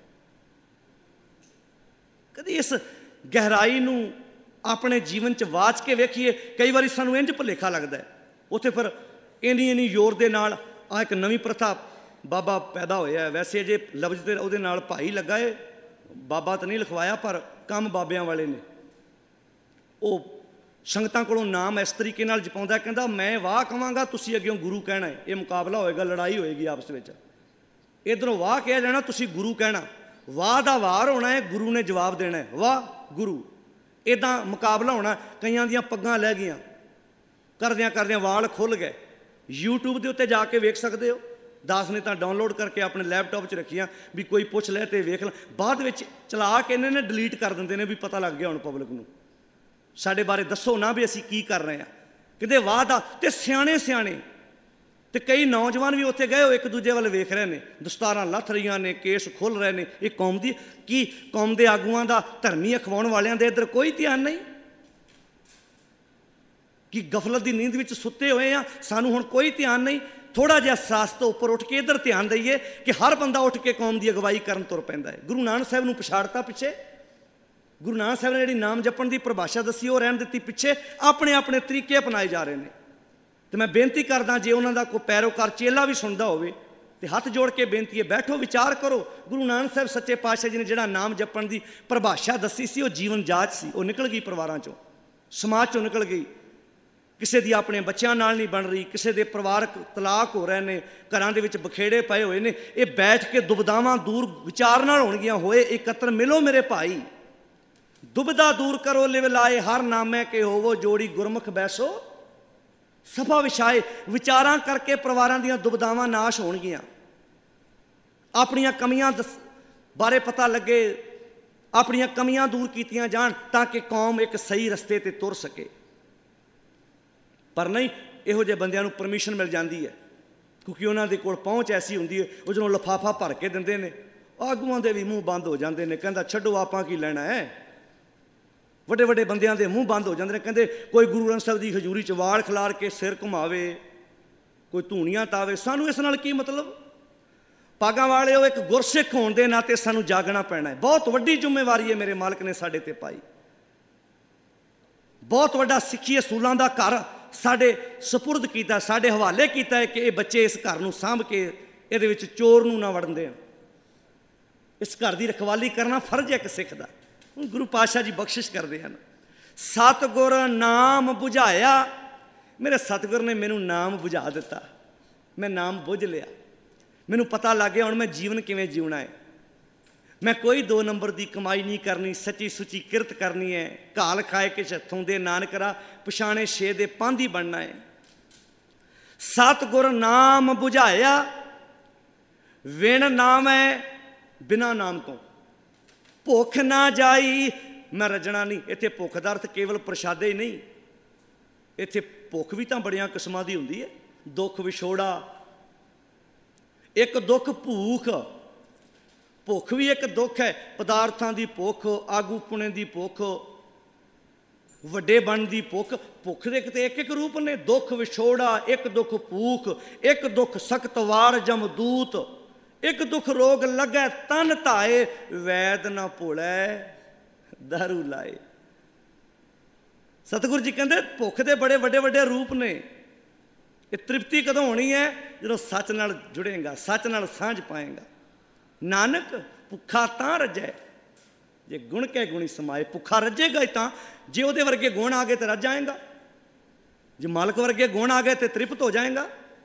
ਕਦੀ ਇਸ ਗਹਿਰਾਈ ਨੂੰ ਆਪਣੇ ਜੀਵਨ 'ਚ ਵਾਚ ਕੇ ਵੇਖੀਏ। ਕਈ ਵਾਰੀ ਸਾਨੂੰ ਇੰਝ ਭੁਲੇਖਾ ਲੱਗਦਾ ਹੈ। ਉੱਥੇ ਫਿਰ ਇੰਨੀ ਜ਼ੋਰ ਦੇ ਨਾਲ ਆਹ ਇੱਕ ਨਵੀਂ ਪ੍ਰਥਾ ਬਾਬਾ ਪੈਦਾ ਹੋਇਆ। ਵੈਸੇ ਜੇ ਲਫ਼ਜ਼ ਤੇ ਉਹਦੇ ਨਾਲ ਭਾਈ ਲੱਗਾ ਏ, ਬਾਬਾ ਤਾਂ ਨਹੀਂ ਲਿਖਵਾਇਆ, ਪਰ ਕੰਮ ਬਾਬਿਆਂ ਵਾਲੇ ਨੇ। ਉਹ ਸੰਗਤਾਂ ਕੋਲੋਂ ਨਾਮ ਇਸ ਤਰੀਕੇ ਨਾਲ ਜਪਾਉਂਦਾ, ਕਹਿੰਦਾ ਮੈਂ ਵਾਹ ਕਹਾਂਗਾ, ਤੁਸੀਂ ਅੱਗਿਓਂ ਗੁਰੂ ਕਹਿਣਾ ਹੈ। ਇਹ ਮੁਕਾਬਲਾ ਹੋਏਗਾ, ਲੜਾਈ ਹੋਏਗੀ ਆਪਸ ਵਿੱਚ। ਇੱਧਰੋਂ ਵਾਹ ਕਿਹਾ ਜਾਣਾ, ਤੁਸੀਂ ਗੁਰੂ ਕਹਿਣਾ। ਵਾਹ ਦਾ ਵਾਰ ਹੋਣਾ ਹੈ, ਗੁਰੂ ਨੇ ਜਵਾਬ ਦੇਣਾ ਹੈ, ਵਾਹ ਗੁਰੂ। ਇੱਦਾਂ ਮੁਕਾਬਲਾ ਹੋਣਾ। ਕਈਆਂ ਦੀਆਂ ਪੱਗਾਂ ਲੈ ਗਈਆਂ, ਕਰਦਿਆਂ ਕਰਦਿਆਂ ਵਾਲ ਖੁੱਲ੍ਹ ਗਏ। YouTube ਦੇ ਉੱਤੇ ਜਾ ਕੇ ਵੇਖ ਸਕਦੇ ਹੋ। ਦਾਸ ਨੇ ਤਾਂ ਡਾਊਨਲੋਡ ਕਰਕੇ ਆਪਣੇ ਲੈਪਟਾਪ 'ਚ ਰੱਖੀਆਂ ਵੀ ਕੋਈ ਪੁੱਛ ਲੈ ਤੇ ਵੇਖ ਲੈ। ਬਾਅਦ ਵਿੱਚ ਚਲਾ ਕੇ ਇਹਨਾਂ ਨੇ ਡਿਲੀਟ ਕਰ ਦਿੰਦੇ ਨੇ ਵੀ ਪਤਾ ਲੱਗ ਗਿਆ ਹੁਣ ਪਬਲਿਕ ਨੂੰ, ਸਾਡੇ ਬਾਰੇ ਦੱਸੋ ਨਾ ਵੀ ਅਸੀਂ ਕੀ ਕਰ ਰਹੇ ਹਾਂ। ਕਹਿੰਦੇ ਵਾਹ ਦਾ। ਤੇ ਸਿਆਣੇ ਤੇ ਕਈ ਨੌਜਵਾਨ ਵੀ ਉੱਥੇ ਗਏ, ਉਹ ਇੱਕ ਦੂਜੇ ਵੱਲ ਵੇਖ ਰਹੇ ਨੇ, ਦਸਤਾਰਾਂ ਲੱਥ ਰਹੀਆਂ ਨੇ, ਕੇਸ ਖੁੱਲ੍ਹ ਰਹੇ ਨੇ। ਇਹ ਕੌਮ ਦੀ ਕੀ, ਕੌਮ ਦੇ ਆਗੂਆਂ ਦਾ, ਧਰਮੀ ਅਖਵਾਉਣ ਵਾਲਿਆਂ ਦੇ ਇੱਧਰ ਕੋਈ ਧਿਆਨ ਨਹੀਂ ਕਿ ਗਫਲਤ ਦੀ ਨੀਂਦ ਵਿੱਚ ਸੁੱਤੇ ਹੋਏ ਆ, ਸਾਨੂੰ ਹੁਣ ਕੋਈ ਧਿਆਨ ਨਹੀਂ। ਥੋੜ੍ਹਾ ਜਿਹਾ ਸਾਸ ਤੋਂ ਉੱਪਰ ਉੱਠ ਕੇ ਇੱਧਰ ਧਿਆਨ ਦਈਏ ਕਿ ਹਰ ਬੰਦਾ ਉੱਠ ਕੇ ਕੌਮ ਦੀ ਅਗਵਾਈ ਕਰਨ ਤੁਰ ਪੈਂਦਾ ਹੈ। ਗੁਰੂ ਨਾਨਕ ਸਾਹਿਬ ਨੂੰ ਪਛਾੜਤਾ ਪਿੱਛੇ। ਗੁਰੂ ਨਾਨਕ ਸਾਹਿਬ ਨੇ ਜਿਹੜੀ ਨਾਮ ਜਪਣ ਦੀ ਪਰਿਭਾਸ਼ਾ ਦੱਸੀ ਉਹ ਰਹਿਣ ਦਿੱਤੀ ਪਿੱਛੇ। ਆਪਣੇ ਆਪਣੇ ਤਰੀਕੇ ਅਪਣਾਏ ਜਾ ਰਹੇ ਨੇ। ਤੇ ਮੈਂ ਬੇਨਤੀ ਕਰਦਾ, ਜੇ ਉਹਨਾਂ ਦਾ ਕੋਈ ਪੈਰੋਕਾਰ ਚੇਲਾ ਵੀ ਸੁਣਦਾ ਹੋਵੇ ਤੇ ਹੱਥ ਜੋੜ ਕੇ ਬੇਨਤੀ ਹੈ, ਬੈਠੋ ਵਿਚਾਰ ਕਰੋ। ਗੁਰੂ ਨਾਨਕ ਸਾਹਿਬ ਸੱਚੇ ਪਾਤਸ਼ਾਹ ਜੀ ਨੇ ਜਿਹੜਾ ਨਾਮ ਜਪਣ ਦੀ ਪਰਿਭਾਸ਼ਾ ਦੱਸੀ ਸੀ, ਉਹ ਜੀਵਨ ਜਾਚ ਸੀ। ਉਹ ਨਿਕਲ ਗਈ ਪਰਿਵਾਰਾਂ ਚੋਂ, ਸਮਾਜ ਚੋਂ ਨਿਕਲ ਗਈ। ਕਿਸੇ ਦੀ ਆਪਣੇ ਬੱਚਿਆਂ ਨਾਲ ਨਹੀਂ ਬਣ ਰਹੀ, ਕਿਸੇ ਦੇ ਪਰਿਵਾਰਕ ਤਲਾਕ ਹੋ ਰਹੇ ਨੇ, ਘਰਾਂ ਦੇ ਵਿੱਚ ਬਖੇੜੇ ਪਏ ਹੋਏ ਨੇ। ਇਹ ਬੈਠ ਕੇ ਦੁਬਿਧਾਵਾਂ ਦੂਰ ਵਿਚਾਰ ਨਾਲ ਹੋਣਗੀਆਂ। ਹੋਏ ਇਕੱਤਰ ਮਿਲੋ ਮੇਰੇ ਭਾਈ, ਦੁਬਿਧਾ ਦੂਰ ਕਰੋ ਲਿਵ ਲਾਏ, ਹਰ ਨਾਮੈ ਕੇ ਹੋਵੋ ਜੋੜੀ, ਗੁਰਮੁਖ ਬੈਸੋ ਸਭਾ ਵਿਛਾਏ। ਵਿਚਾਰਾਂ ਕਰਕੇ ਪਰਿਵਾਰਾਂ ਦੀਆਂ ਦੁਬਿਧਾਵਾਂ ਨਾਸ਼ ਹੋਣਗੀਆਂ। ਆਪਣੀਆਂ ਕਮੀਆਂ ਬਾਰੇ ਪਤਾ ਲੱਗੇ, ਆਪਣੀਆਂ ਕਮੀਆਂ ਦੂਰ ਕੀਤੀਆਂ ਜਾਣ, ਤਾਂ ਕਿ ਕੌਮ ਇੱਕ ਸਹੀ ਰਸਤੇ 'ਤੇ ਤੁਰ ਸਕੇ। ਪਰ ਨਹੀਂ, ਇਹੋ ਜਿਹੇ ਬੰਦਿਆਂ ਨੂੰ ਪਰਮਿਸ਼ਨ ਮਿਲ ਜਾਂਦੀ ਹੈ, ਕਿਉਂਕਿ ਉਹਨਾਂ ਦੇ ਕੋਲ ਪਹੁੰਚ ਐਸੀ ਹੁੰਦੀ ਹੈ। ਉਹ ਜਦੋਂ ਲਿਫਾਫਾ ਭਰ ਕੇ ਦਿੰਦੇ ਨੇ, ਆਗੂਆਂ ਦੇ ਵੀ ਮੂੰਹ ਬੰਦ ਹੋ ਜਾਂਦੇ ਨੇ। ਕਹਿੰਦਾ ਛੱਡੋ, ਆਪਾਂ ਕੀ ਲੈਣਾ ਹੈ। ਵੱਡੇ ਵੱਡੇ ਬੰਦਿਆਂ ਦੇ ਮੂੰਹ ਬੰਦ ਹੋ ਜਾਂਦੇ ਨੇ। ਕਹਿੰਦੇ ਕੋਈ ਗੁਰੂ ਗ੍ਰੰਥ ਸਾਹਿਬ ਦੀ ਹਜ਼ੂਰੀ 'ਚ ਵਾਲ ਖਿਲਾਰ ਕੇ ਸਿਰ ਘੁਮਾਵੇ, ਕੋਈ ਧੂਣੀਆਂ ਤਾਵੇ, ਸਾਨੂੰ ਇਸ ਨਾਲ ਕੀ ਮਤਲਬ। ਪਾਗਾਂ ਵਾਲੇ ਉਹ ਇੱਕ ਗੁਰਸਿੱਖ ਹੋਣ ਦੇ ਨਾਤੇ ਸਾਨੂੰ ਜਾਗਣਾ ਪੈਣਾ ਹੈ। ਬਹੁਤ ਵੱਡੀ ਜ਼ਿੰਮੇਵਾਰੀ ਹੈ ਮੇਰੇ ਮਾਲਕ ਨੇ ਸਾਡੇ 'ਤੇ ਪਾਈ। ਬਹੁਤ ਵੱਡਾ ਸਿੱਖੀ ਅਸੂਲਾਂ ਦਾ ਘਰ ਸਾਡੇ ਸਪੁਰਦ ਕੀਤਾ, ਸਾਡੇ ਹਵਾਲੇ ਕੀਤਾ ਹੈ ਕਿ ਇਹ ਬੱਚੇ ਇਸ ਘਰ ਨੂੰ ਸਾਂਭ ਕੇ ਇਹਦੇ ਵਿੱਚ ਚੋਰ ਨੂੰ ਨਾ ਵੜਨ ਦੇਣ। ਇਸ ਘਰ ਦੀ ਰਖਵਾਲੀ ਕਰਨਾ ਫਰਜ਼ ਹੈ ਇੱਕ ਸਿੱਖ ਦਾ। ਗੁਰੂ ਪਾਤਸ਼ਾਹ ਜੀ ਬਖਸ਼ਿਸ਼ ਕਰਦੇ ਹਨ, ਸਤਿਗੁਰ ਨਾਮ ਬੁਝਾਇਆ। ਮੇਰੇ ਸਤਿਗੁਰ ਨੇ ਮੈਨੂੰ ਨਾਮ ਬੁਝਾ ਦਿੱਤਾ, ਮੈਂ ਨਾਮ ਬੁੱਝ ਲਿਆ। ਮੈਨੂੰ ਪਤਾ ਲੱਗ ਗਿਆ ਹੁਣ ਮੈਂ ਜੀਵਨ ਕਿਵੇਂ ਜਿਉਣਾ ਹੈ। ਮੈਂ ਕੋਈ 2 ਨੰਬਰ ਦੀ ਕਮਾਈ ਨਹੀਂ ਕਰਨੀ, ਸੱਚੀ ਸੁੱਚੀ ਕਿਰਤ ਕਰਨੀ ਹੈ। ਘਾਲ ਖਾਏ ਕਿਛ ਹੱਥੋਂ ਦੇ ਨਾਨਕਰਾ, ਪਛਾਣੇ ਛੇ ਦੇ ਪੰਧ ਹੀ ਬਣਨਾ ਹੈ। ਸਤਿਗੁਰ ਨਾਮ ਬੁਝਾਇਆ, ਵਿਣ ਨਾਮ ਹੈ ਬਿਨਾਂ ਨਾਮ ਤੋਂ, ਭੁੱਖ ਨਾ ਜਾਈ। ਮੈਂ ਰੱਜਣਾ ਨਹੀਂ। ਇੱਥੇ ਭੁੱਖ ਦਾ ਅਰਥ ਕੇਵਲ ਪ੍ਰਸ਼ਾਦੇ ਹੀ ਨਹੀਂ, ਇੱਥੇ ਭੁੱਖ ਵੀ ਤਾਂ ਬੜੀਆਂ ਕਿਸਮਾਂ ਦੀ ਹੁੰਦੀ ਹੈ। ਦੁੱਖ ਵਿਛੋੜਾ, ਇੱਕ ਦੁੱਖ ਭੂਖ। ਭੁੱਖ ਵੀ ਇੱਕ ਦੁੱਖ ਹੈ, ਪਦਾਰਥਾਂ ਦੀ ਭੁੱਖ, ਆਗੂ ਪੁਣੇ ਦੀ ਭੁੱਖ, ਵੱਡੇ ਬਣਨ ਦੀ ਭੁੱਖ। ਭੁੱਖ ਦੇ ਕਿਤੇ ਇੱਕ ਇੱਕ ਰੂਪ ਨੇ। ਦੁੱਖ ਵਿਛੋੜਾ, ਇੱਕ ਦੁੱਖ ਭੂਖ, ਇੱਕ ਦੁੱਖ ਸਖਤ ਵਾਰ ਜਮਦੂਤ, ਇੱਕ ਦੁੱਖ ਰੋਗ ਲੱਗੈ ਤਨ ਧਾਏ, ਵੈਦ ਨਾ ਭੁਲੈ ਦਾਰੂ ਲਾਏ। ਸਤਿਗੁਰੂ ਜੀ ਕਹਿੰਦੇ ਭੁੱਖ ਦੇ ਬੜੇ ਵੱਡੇ ਵੱਡੇ ਰੂਪ ਨੇ। ਇਹ ਤ੍ਰਿਪਤੀ ਕਦੋਂ ਹੋਣੀ ਹੈ? ਜਦੋਂ ਸੱਚ ਨਾਲ ਜੁੜੇਗਾ, ਸੱਚ ਨਾਲ ਸਾਂਝ ਪਾਏਗਾ। ਨਾਨਕ ਭੁੱਖਾ ਤਾਂ ਰੱਜੈ ਜੇ ਗੁਣ ਕੇ ਗੁਣੀ ਸਮਾਏ। ਭੁੱਖਾ ਰੱਜੇਗਾ ਹੀ ਤਾਂ ਜੇ ਉਹਦੇ ਵਰਗੇ ਗੁਣ ਆ ਗਏ ਤੇ ਰੱਜ ਜਾਏਗਾ, ਜੇ ਮਾਲਕ ਵਰਗੇ ਗੁਣ ਆ ਗਏ ਤੇ ਤ੍ਰਿਪਤ ਹੋ ਜਾਏਗਾ।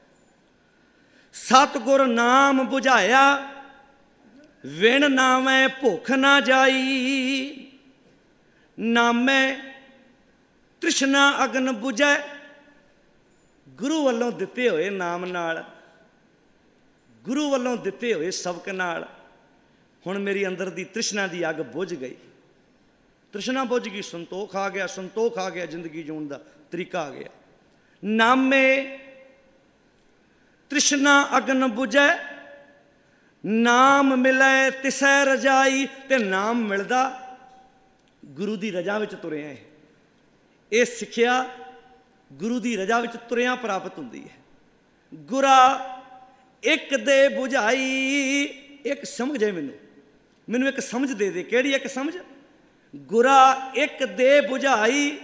ਸਤਿਗੁਰ ਨਾਮ ਬੁਝਾਇਆ, ਵਿਣ ਨਾਮੈ ਭੁੱਖ ਨਾ ਜਾਈ। ਨਾਮੈ ਤ੍ਰਿਸ਼ਨਾ ਅਗਨ ਬੁਝੈ। ਗੁਰੂ ਵੱਲੋਂ ਦਿੱਤੇ ਹੋਏ ਨਾਮ ਨਾਲ, ਗੁਰੂ ਵੱਲੋਂ ਦਿੱਤੇ ਹੋਏ ਸਬਕ ਨਾਲ ਹੁਣ ਮੇਰੀ ਅੰਦਰ ਦੀ ਤ੍ਰਿਸ਼ਨਾ ਦੀ ਅੱਗ ਬੁਝ ਗਈ। ਤ੍ਰਿਸ਼ਨਾ ਬੁਝ ਗਈ, ਸੰਤੋਖ ਆ ਗਿਆ, ਸੰਤੋਖ ਆ ਗਿਆ, ਜ਼ਿੰਦਗੀ ਜਿਉਣ ਦਾ ਤਰੀਕਾ ਆ ਗਿਆ। ਨਾਮੇ ਤ੍ਰਿਸ਼ਨਾ ਅਗਨ ਬੁਝੈ, ਨਾਮ ਮਿਲੈ ਤਿਸੈ ਰਜਾਈ। ਤੇ ਨਾਮ ਮਿਲਦਾ ਗੁਰੂ ਦੀ ਰਜਾ ਵਿੱਚ ਤੁਰਿਆ ਹੈ। ਇਹ ਸਿੱਖਿਆ ਗੁਰੂ ਦੀ ਰਜਾ ਵਿੱਚ ਤੁਰਿਆਂ ਪ੍ਰਾਪਤ ਹੁੰਦੀ ਹੈ। ਗੁਰਾ ਇੱਕ ਦੇ ਬੁਝਾਈ। ਇੱਕ ਸਮਝ ਹੈ ਮੈਨੂੰ ਇੱਕ ਸਮਝ ਦੇ ਦੇ। ਕਿਹੜੀ ਇੱਕ ਸਮਝ? ਗੁਰਾ ਇੱਕ ਦੇ ਬੁਝਾਈ,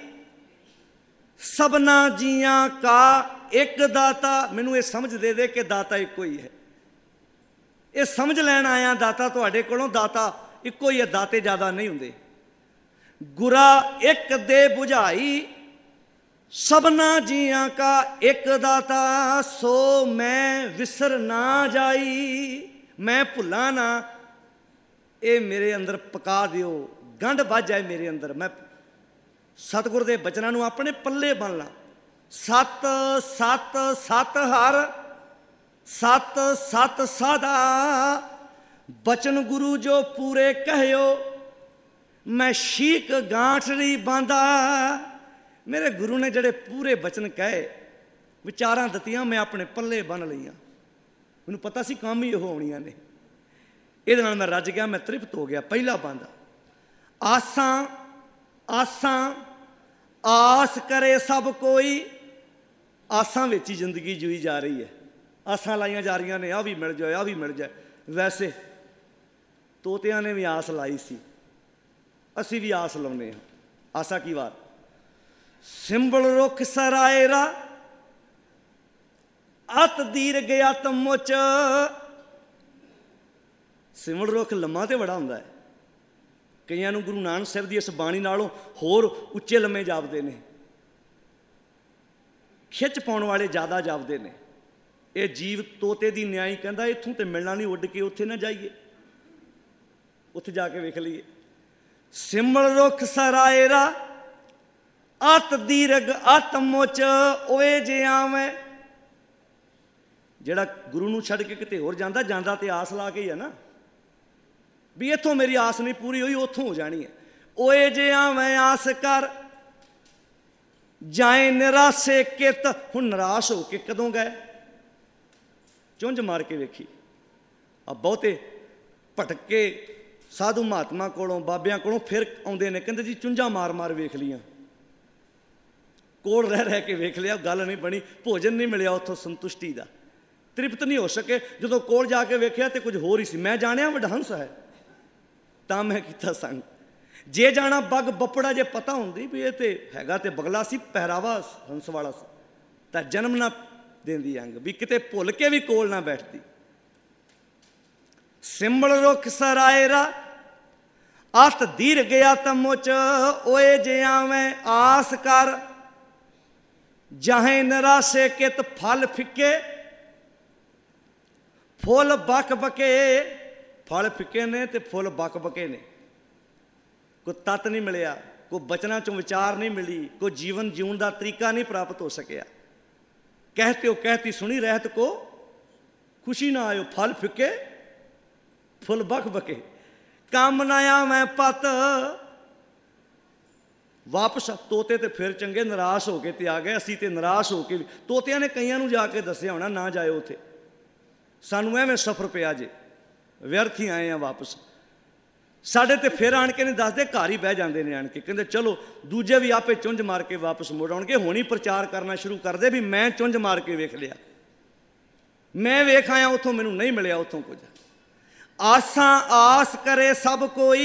ਸਭਨਾ ਜੀਆਂ ਕਾ ਇੱਕ ਦਾਤਾ। ਮੈਨੂੰ ਇਹ ਸਮਝ ਦੇ ਦੇ ਕਿ ਦਾਤਾ ਇੱਕੋ ਹੀ ਹੈ। ਇਹ ਸਮਝ ਲੈਣ ਆਇਆ ਦਾਤਾ ਤੁਹਾਡੇ ਕੋਲੋਂ। ਦਾਤਾ ਇੱਕੋ ਹੀ ਹੈ, ਦਾਤੇ ਜ਼ਿਆਦਾ ਨਹੀਂ ਹੁੰਦੇ। ਗੁਰਾ ਇੱਕ ਦੇ ਬੁਝਾਈ, ਸਭਨਾ ਜੀਆਂ ਕਾ ਇੱਕ ਦਾਤਾ। ਸੋ ਮੈਂ ਵਿਸਰ ਨਾ ਜਾਈ। ਮੈਂ ਭੁੱਲਾਂ ਨਾ, ਇਹ ਮੇਰੇ ਅੰਦਰ ਪਕਾ ਦਿਓ, ਗੰਢ ਵੱਜ ਜਾਏ ਮੇਰੇ ਅੰਦਰ। ਮੈਂ ਸਤਿਗੁਰ ਦੇ ਬਚਨਾਂ ਨੂੰ ਆਪਣੇ ਪੱਲੇ ਬੰਨ ਲਾਂ। ਸਤ ਸਤ ਸਤ ਹਰ, ਸਤ ਸਤ ਸਾਧਾ। ਬਚਨ ਗੁਰੂ ਜੋ ਪੂਰੇ ਕਹਿਓ, ਮੈਂ ਸ਼ੀਕ ਗਾਂਠੜੀ ਬਾਂਧਾ। ਮੇਰੇ ਗੁਰੂ ਨੇ ਜਿਹੜੇ ਪੂਰੇ ਬਚਨ ਕਹੇ, ਵਿਚਾਰਾਂ ਦਿੱਤੀਆਂ, ਮੈਂ ਆਪਣੇ ਪੱਲੇ ਬੰਨ ਲਈਆਂ। ਮੈਨੂੰ ਪਤਾ ਸੀ ਕੰਮ ਹੀ ਇਹੋ ਆਉਣੀਆਂ ਨੇ। ਇਹਦੇ ਨਾਲ ਮੈਂ ਰੱਜ ਗਿਆ, ਮੈਂ ਤ੍ਰਿਪਤ ਹੋ ਗਿਆ। ਪਹਿਲਾ ਬੰਦ, ਆਸਾਂ ਆਸਾਂ ਆਸ ਕਰੇ ਸਭ ਕੋਈ। ਆਸਾਂ ਵਿੱਚ ਹੀ ਜ਼ਿੰਦਗੀ ਜੂਈ ਜਾ ਰਹੀ ਹੈ। ਆਸਾਂ ਲਾਈਆਂ ਜਾ ਰਹੀਆਂ ਨੇ, ਆਹ ਵੀ ਮਿਲ ਜਾਏ, ਆਹ ਵੀ ਮਿਲ ਜਾਏ। ਵੈਸੇ ਤੋਤਿਆਂ ਨੇ ਵੀ ਆਸ ਲਾਈ ਸੀ, ਅਸੀਂ ਵੀ ਆਸ ਲਾਉਂਦੇ ਹਾਂ। ਆਸਾ ਕੀ ਵਾਰ? ਸਿੰਬਲ ਰੁੱਖ ਸਰਾਏਰਾ, ਅਤ ਦੀਰਘ ਅਤ ਮੁੱਚ। ਸਿਮਲ ਰੁੱਖ ਲੰਮਾ ਤੇ ਬੜਾ ਹੁੰਦਾ ਹੈ। ਕਈਆਂ ਨੂੰ ਗੁਰੂ ਨਾਨਕ ਸਾਹਿਬ ਦੀ ਇਸ ਬਾਣੀ ਨਾਲੋਂ ਹੋਰ ਉੱਚੇ ਲੰਮੇ ਜਾਪਦੇ ਨੇ, ਖਿੱਚ ਪਾਉਣ ਵਾਲੇ ਜ਼ਿਆਦਾ ਜਾਪਦੇ ਨੇ। ਇਹ ਜੀਵ ਤੋਤੇ ਦੀ ਨਿਆਈ ਕਹਿੰਦਾ ਇੱਥੋਂ ਤੇ ਮਿਲਣਾ ਨਹੀਂ, ਉੱਡ ਕੇ ਉੱਥੇ ਨਾ ਜਾਈਏ, ਉੱਥੇ ਜਾ ਕੇ ਵੇਖ ਲਈਏ। ਸਿਮਲ ਰੁੱਖ ਸਰਾਏਰਾ ਅਤ ਦੀਰਘ ਅਤ ਮੁੱਚ ਓਏ ਜੇ ਆਵੇਂ। ਜਿਹੜਾ ਗੁਰੂ ਨੂੰ ਛੱਡ ਕੇ ਕਿਤੇ ਹੋਰ ਜਾਂਦਾ, ਜਾਂਦਾ ਤੇ ਆਸ ਲਾ ਕੇ ਹੀ ਆ ਨਾ, ਵੀ ਇੱਥੋਂ ਮੇਰੀ ਆਸ ਨਹੀਂ ਪੂਰੀ ਹੋਈ, ਉੱਥੋਂ ਹੋ ਜਾਣੀ ਹੈ। ਓਏ ਜੇ ਆਵੇਂ ਆਸ ਕਰ ਜਾਏ ਨਿਰਾਸੇ ਕਿਤ। ਹੁਣ ਨਿਰਾਸ਼ ਹੋ ਕੇ ਕਦੋਂ ਗਏ? ਚੁੰਝ ਮਾਰ ਕੇ ਵੇਖੀ। ਆ ਬਹੁਤੇ ਭਟਕ ਕੇ ਸਾਧੂ ਮਹਾਤਮਾ ਕੋਲੋਂ, ਬਾਬਿਆਂ ਕੋਲੋਂ ਫਿਰ ਆਉਂਦੇ ਨੇ, ਕਹਿੰਦੇ ਜੀ ਚੁੰਝਾਂ ਮਾਰ ਮਾਰ ਵੇਖ ਲੀਆਂ, ਕੋਲ ਰਹਿ ਕੇ ਵੇਖ ਲਿਆ, ਗੱਲ ਨਹੀਂ ਬਣੀ, ਭੋਜਨ ਨਹੀਂ ਮਿਲਿਆ ਉੱਥੋਂ, ਸੰਤੁਸ਼ਟੀ ਦਾ ਤ੍ਰਿਪਤ ਨਹੀਂ ਹੋ ਸਕੇ। ਜਦੋਂ ਕੋਲ ਜਾ ਕੇ ਵੇਖਿਆ ਤੇ ਕੁਝ ਹੋਰ ਹੀ ਸੀ। ਮੈਂ ਜਾਣਿਆ ਵਡਹੰਸ ਹੈ ਤਾਂ ਮੈਂ ਕੀਤਾ ਸੰਗ। ਜੇ ਜਾਣਾ ਬੱਗ ਬੱਪੜਾ ਜੇ ਪਤਾ ਹੁੰਦੀ ਵੀ ਇਹ ਤੇ ਹੈਗਾ ਤੇ ਬਗਲਾ ਸੀ, ਪਹਿਰਾਵਾ ਹੰਸ ਵਾਲਾ ਸੀ, ਤਾਂ ਜਨਮ ਨਾ ਦਿੰਦੀ ਅੰਗ, ਵੀ ਕਿਤੇ ਭੁੱਲ ਕੇ ਵੀ ਕੋਲ ਨਾ ਬੈਠਦੀ। ਸਿਮਲ ਰੁੱਖ ਸਰਾਏਰਾ ਅਤ ਦੀਰ ਗਿਆ ਤਮੁਚ ਓਏ ਜੇ ਆਵੇਂ ਆਸ ਕਰ ਜਾਹੇ ਨਿਰਾਸੇ ਕਿਤ ਫਲ ਫਿੱਕੇ। ਫੁੱਲ ਬਕ ਬਕੇ, ਫਲ ਫਿੱਕੇ ਨੇ ਤੇ ਫੁੱਲ ਬਕ ਬਕੇ ਨੇ। ਕੋਈ ਤੱਤ ਨਹੀਂ ਮਿਲਿਆ, ਕੋਈ ਬਚਨਾਂ ਚੋਂ ਵਿਚਾਰ ਨਹੀਂ ਮਿਲੀ, ਕੋਈ ਜੀਵਨ ਜਿਉਣ ਦਾ ਤਰੀਕਾ ਨਹੀਂ ਪ੍ਰਾਪਤ ਹੋ ਸਕਿਆ। कहते हो कहती सुनी रहत को खुशी ना आयो, फल फिके फुल बक बके। काम ना आया मैं पत वापस तोते ते फिर चंगे निराश हो के ते आ गए। असी ते निराश हो के तोतिया ने कईयां नूं जाके दस्सिया होना ना जाओ उत्थे, सानू एवें सफर पिया जे, व्यर्थ ही आए हैं वापस। साढ़े ते फिर आण के नहीं दसदे, घर ही बह जाते हैं आण के, कहते चलो दूजे भी आपे चुंझ मार के वापस मुड़ आउणगे। हुण ही प्रचार करना शुरू कर दे भी मैं चुंझ मार के वेख लिया, मैं वेख आया उत्थों, मैनूं नहीं मिलिया उत्थों कुछ। आसां आस करे सब कोई,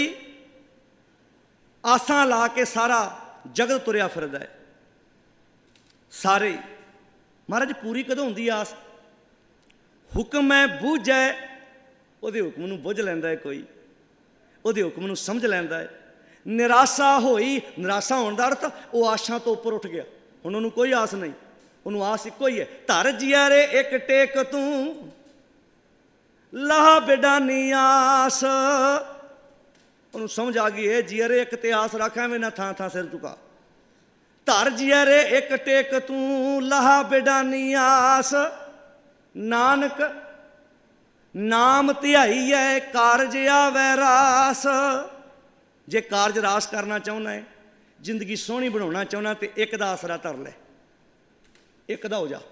आसां ला के सारा जगत तुरिया फिरदा है सारे। महाराज पूरी कदों हुंदी आस? हुक्म है बूझे, उहदे हुक्म नूं बुझ लैंदा है कोई, ਉਹਦੇ ਹੁਕਮ ਨੂੰ ਸਮਝ ਲੈਂਦਾ ਹੈ। ਨਿਰਾਸ਼ਾ ਹੋਈ, ਨਿਰਾਸ਼ਾ ਹੋਣ ਦਾ ਅਰਥ ਉਹ ਆਸ਼ਾ ਤੋਂ ਉੱਪਰ ਉੱਠ ਗਿਆ, ਹੁਣ ਉਹਨੂੰ ਕੋਈ ਆਸ ਨਹੀਂ, ਉਹਨੂੰ ਆਸ ਇੱਕੋ ਹੀ ਹੈ। ਧਰ ਜਿਆਰੇ ਇੱਕ ਟੇਕ ਤੂੰ ਲਾਹ ਬਿਡਾਨੀ ਆਸ। ਉਹਨੂੰ ਸਮਝ ਆ ਗਈ ਇਹ ਜਿਆਰੇ ਇੱਕ ਤੇ ਆਸ ਰੱਖ, ਐਵੇਂ ਨਾ ਥਾਂ ਥਾਂ ਸਿਰ ਝੁਕਾ। ਧਰ ਜਿਆਰੇ ਇੱਕ ਟੇਕ ਤੂੰ ਲਾਹ ਬਿਡਾਨੀ ਆਸ। ਨਾਨਕ नाम धियाई है कारज आवे रास। जे कारज रास करना चाहना है, जिंदगी सोहनी बनाना चाहना, तो एक दा आसरा धर ले, एक दा हो जा।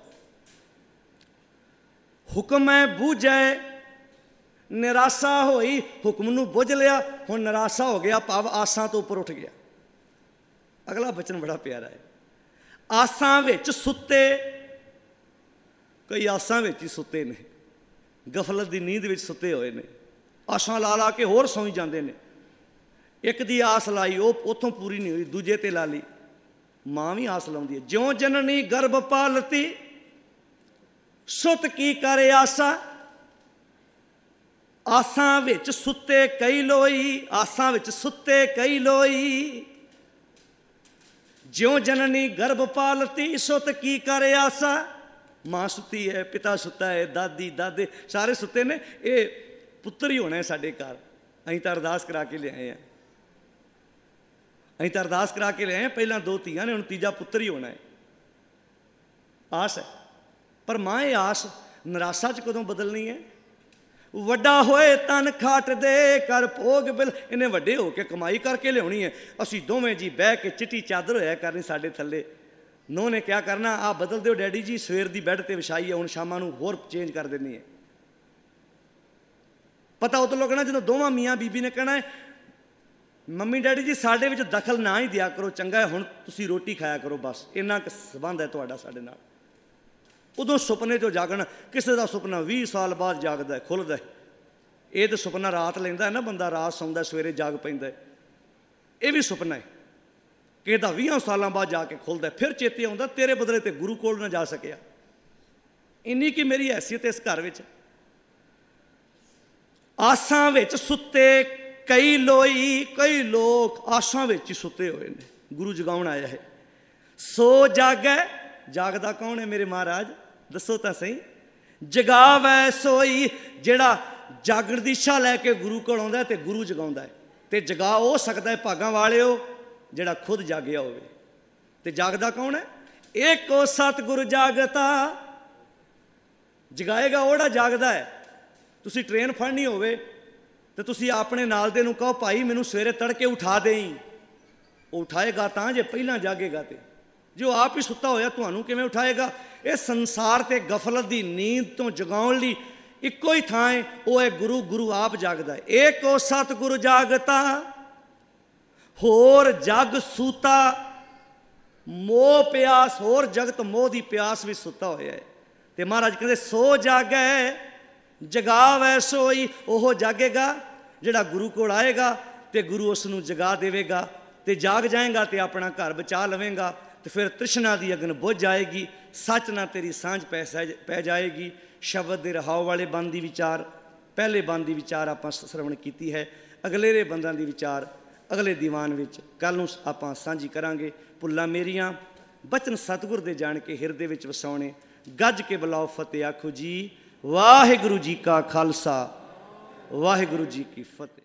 हुक्म है बूझे, निराशा होई, हुक्म नूं बुझ लिया, हुण निराशा हो गया, भाव आसां तो उपर उठ गया। अगला बचन बड़ा प्यारा है। आसां विच सुते, कई आसां विच ही सुते ने, गफलत की नींद में सुते हुए ने, आसां ला ला के होर सौई जाते हैं। एक दी आस लाई, वो उतों पूरी नहीं हुई, दूजे ते ला ली। माँ भी आस लाउंदी है। ज्यों जननी गर्भ पालती सुत की करे आसा। आसां विच सुते कई लोई, आसां विच सुते कई लोई। ज्यों जननी गर्भ पालती सुत की करे आसा। माँ सुती है, पिता सुता है, दादी दादे सारे सुते ने, ये पुत्र ही होना है साडे घर। असीं तां अरदास करा के ले आए हैं, असीं तां अरदास करा के ले आए हैं। पहलां दो धीआं ने, हुण तीजा पुत्र ही होना है। आस है, पर माँ ये आस निराशा च कदों बदलनी है? वड्डा होए तन खाट दे कर भोग बिल। इन्हें वड्डे हो के कमाई करके लियाउणी है, असीं दोवें जी बह के चिट्टी चादर होया करनी साडे थल्ले। नूह ने क्या करना, आ बदल दो डैडी जी, सवेर की बैड पर विछाई है, हुण शामां नूं होर चेंज कर देनी है। पता उदों लगना जो दोवां मियाँ बीबी ने कहना है, मम्मी डैडी जी साडे विच दखल ना ही दिया करो, चंगा है हुण तुसीं रोटी खाया करो, बस इन्ना क संबंध है तुहाडा साडे नाल। उदों सुपने चों जागना, किसी का सुपना 20 साल बाद जागदा है, खुलदा है। ये तो सुपना रात लैंदा है ना बंदा, रात सौंदा सवेरे जाग पैंदा है, ये भी सुपना है। कि 20 सालों बाद जाके खुलता है, फिर चेते आता तेरे बदले तो गुरु कोल ना जा सकिया, इन्नी कि मेरी हैसियत इस घर में। ਆਸਾਂ ਵਿੱਚ ਸੁੱਤੇ ਕਈ ਲੋਈ, ਕਈ ਲੋਕ ਆਸਾਂ ਵਿੱਚ ਹੀ ਸੁੱਤੇ ਹੋਏ ਨੇ। ਗੁਰੂ ਜਗਾਉਣ ਆਇਆ ਹੈ। ਸੋ ਜਾਗੈ, ਜਾਗਦਾ ਕੌਣ ਹੈ ਮੇਰੇ ਮਹਾਰਾਜ, ਦੱਸੋ ਤਾਂ ਸਹੀ। ਜਗਾਵੈ ਸੋਈ, ਜਿਹੜਾ ਜਾਗਣ ਦੀ ਇੱਛਾ ਲੈ ਕੇ ਗੁਰੂ ਕੋਲ ਆਉਂਦਾ ਤੇ ਗੁਰੂ ਜਗਾਉਂਦਾ ਹੈ। ਤੇ ਜਗਾ ਉਹ ਸਕਦਾ ਹੈ ਭਾਗਾਂ ਵਾਲਿਓ ਜਿਹੜਾ ਖੁਦ ਜਾਗਿਆ ਹੋਵੇ। ਤੇ ਜਾਗਦਾ ਕੌਣ ਹੈ? ਏਕੋ ਸਤਿਗੁਰ ਜਾਗਤਾ। ਜਗਾਏਗਾ ਉਹੜਾ ਜਾਗਦਾ ਹੈ। ਤੁਸੀਂ ਟ੍ਰੇਨ ਫੜਨੀ ਹੋਵੇ ਤੇ ਤੁਸੀਂ ਆਪਣੇ ਨਾਲ ਦੇ ਨੂੰ ਕਹੋ ਭਾਈ ਮੈਨੂੰ ਸਵੇਰੇ ਤੜਕੇ ਉਠਾ ਦੇਈ, ਉਹ ਉਠਾਏਗਾ ਤਾਂ ਜੇ ਪਹਿਲਾਂ ਜਾਗੇਗਾ। ਤੇ ਜੋ ਆਪ ਹੀ ਸੁੱਤਾ ਹੋਇਆ ਤੁਹਾਨੂੰ ਕਿਵੇਂ ਉਠਾਏਗਾ? ਇਹ ਸੰਸਾਰ ਤੇ ਗਫਲਤ ਦੀ ਨੀਂਦ ਤੋਂ ਜਗਾਉਣ ਲਈ ਇੱਕੋ ਹੀ ਥਾਂ ਹੈ, ਉਹ ਹੈ ਗੁਰੂ। ਗੁਰੂ ਆਪ ਜਾਗਦਾ ਹੈ। ਏਕੋ ਸਤਿਗੁਰ ਜਾਗਤਾ, ਹੋਰ ਜਗ ਸੂਤਾ। ਮੋਹ ਪਿਆਸ, ਹੋਰ ਜਗਤ ਮੋਹ ਦੀ ਪਿਆਸ ਵੀ ਸੁੱਤਾ ਹੋਇਆ ਹੈ। ਤੇ ਮਹਾਰਾਜ ਕਹਿੰਦੇ ਸੋ ਜਾਗੈ ਜਗਾਵੈ ਸੋਈ। ਉਹ ਜਾਗੇਗਾ ਜਿਹੜਾ ਗੁਰੂ ਕੋਲ ਆਏਗਾ ਤੇ ਗੁਰੂ ਉਸ ਨੂੰ ਜਗਾ ਦੇਵੇਗਾ। ਤੇ ਜਾਗ ਜਾਏਗਾ ਤੇ ਆਪਣਾ ਘਰ ਬਚਾ ਲਵੇਂਗਾ। ਤੇ ਫਿਰ ਤ੍ਰਿਸ਼ਨਾ ਦੀ ਅਗਨ ਬੁੱਝ ਜਾਏਗੀ, ਸੱਚ ਨਾਲ ਤੇਰੀ ਸਾਂਝ ਪੈ ਜਾਏਗੀ। ਸ਼ਬਦ ਦੇ ਰਹਾਉ ਵਾਲੇ ਬੰਦ ਦੀ ਵਿਚਾਰ, ਪਹਿਲੇ ਬੰਦ ਦੀ ਵਿਚਾਰ ਆਪਾਂ ਸਰਵਣ ਕੀਤੀ ਹੈ। ਅਗਲੇਰੇ ਬੰਦਾਂ ਦੀ ਵਿਚਾਰ ਅਗਲੇ ਦੀਵਾਨ ਵਿੱਚ ਕੱਲ੍ਹ ਨੂੰ ਆਪਾਂ ਸਾਂਝੀ ਕਰਾਂਗੇ। ਭੁੱਲਾਂ ਮੇਰੀਆਂ ਬਚਨ ਸਤਿਗੁਰ ਦੇ ਜਾਣ ਕੇ ਹਿਰਦੇ ਵਿੱਚ ਵਸਾਉਣੇ। ਗੱਜ ਕੇ ਬੁਲਾਓ ਫਤਿਹ ਆਖੋ ਜੀ। ਵਾਹਿਗੁਰੂ ਜੀ ਕਾ ਖਾਲਸਾ, ਵਾਹਿਗੁਰੂ ਜੀ ਕੀ ਫਤਿਹ।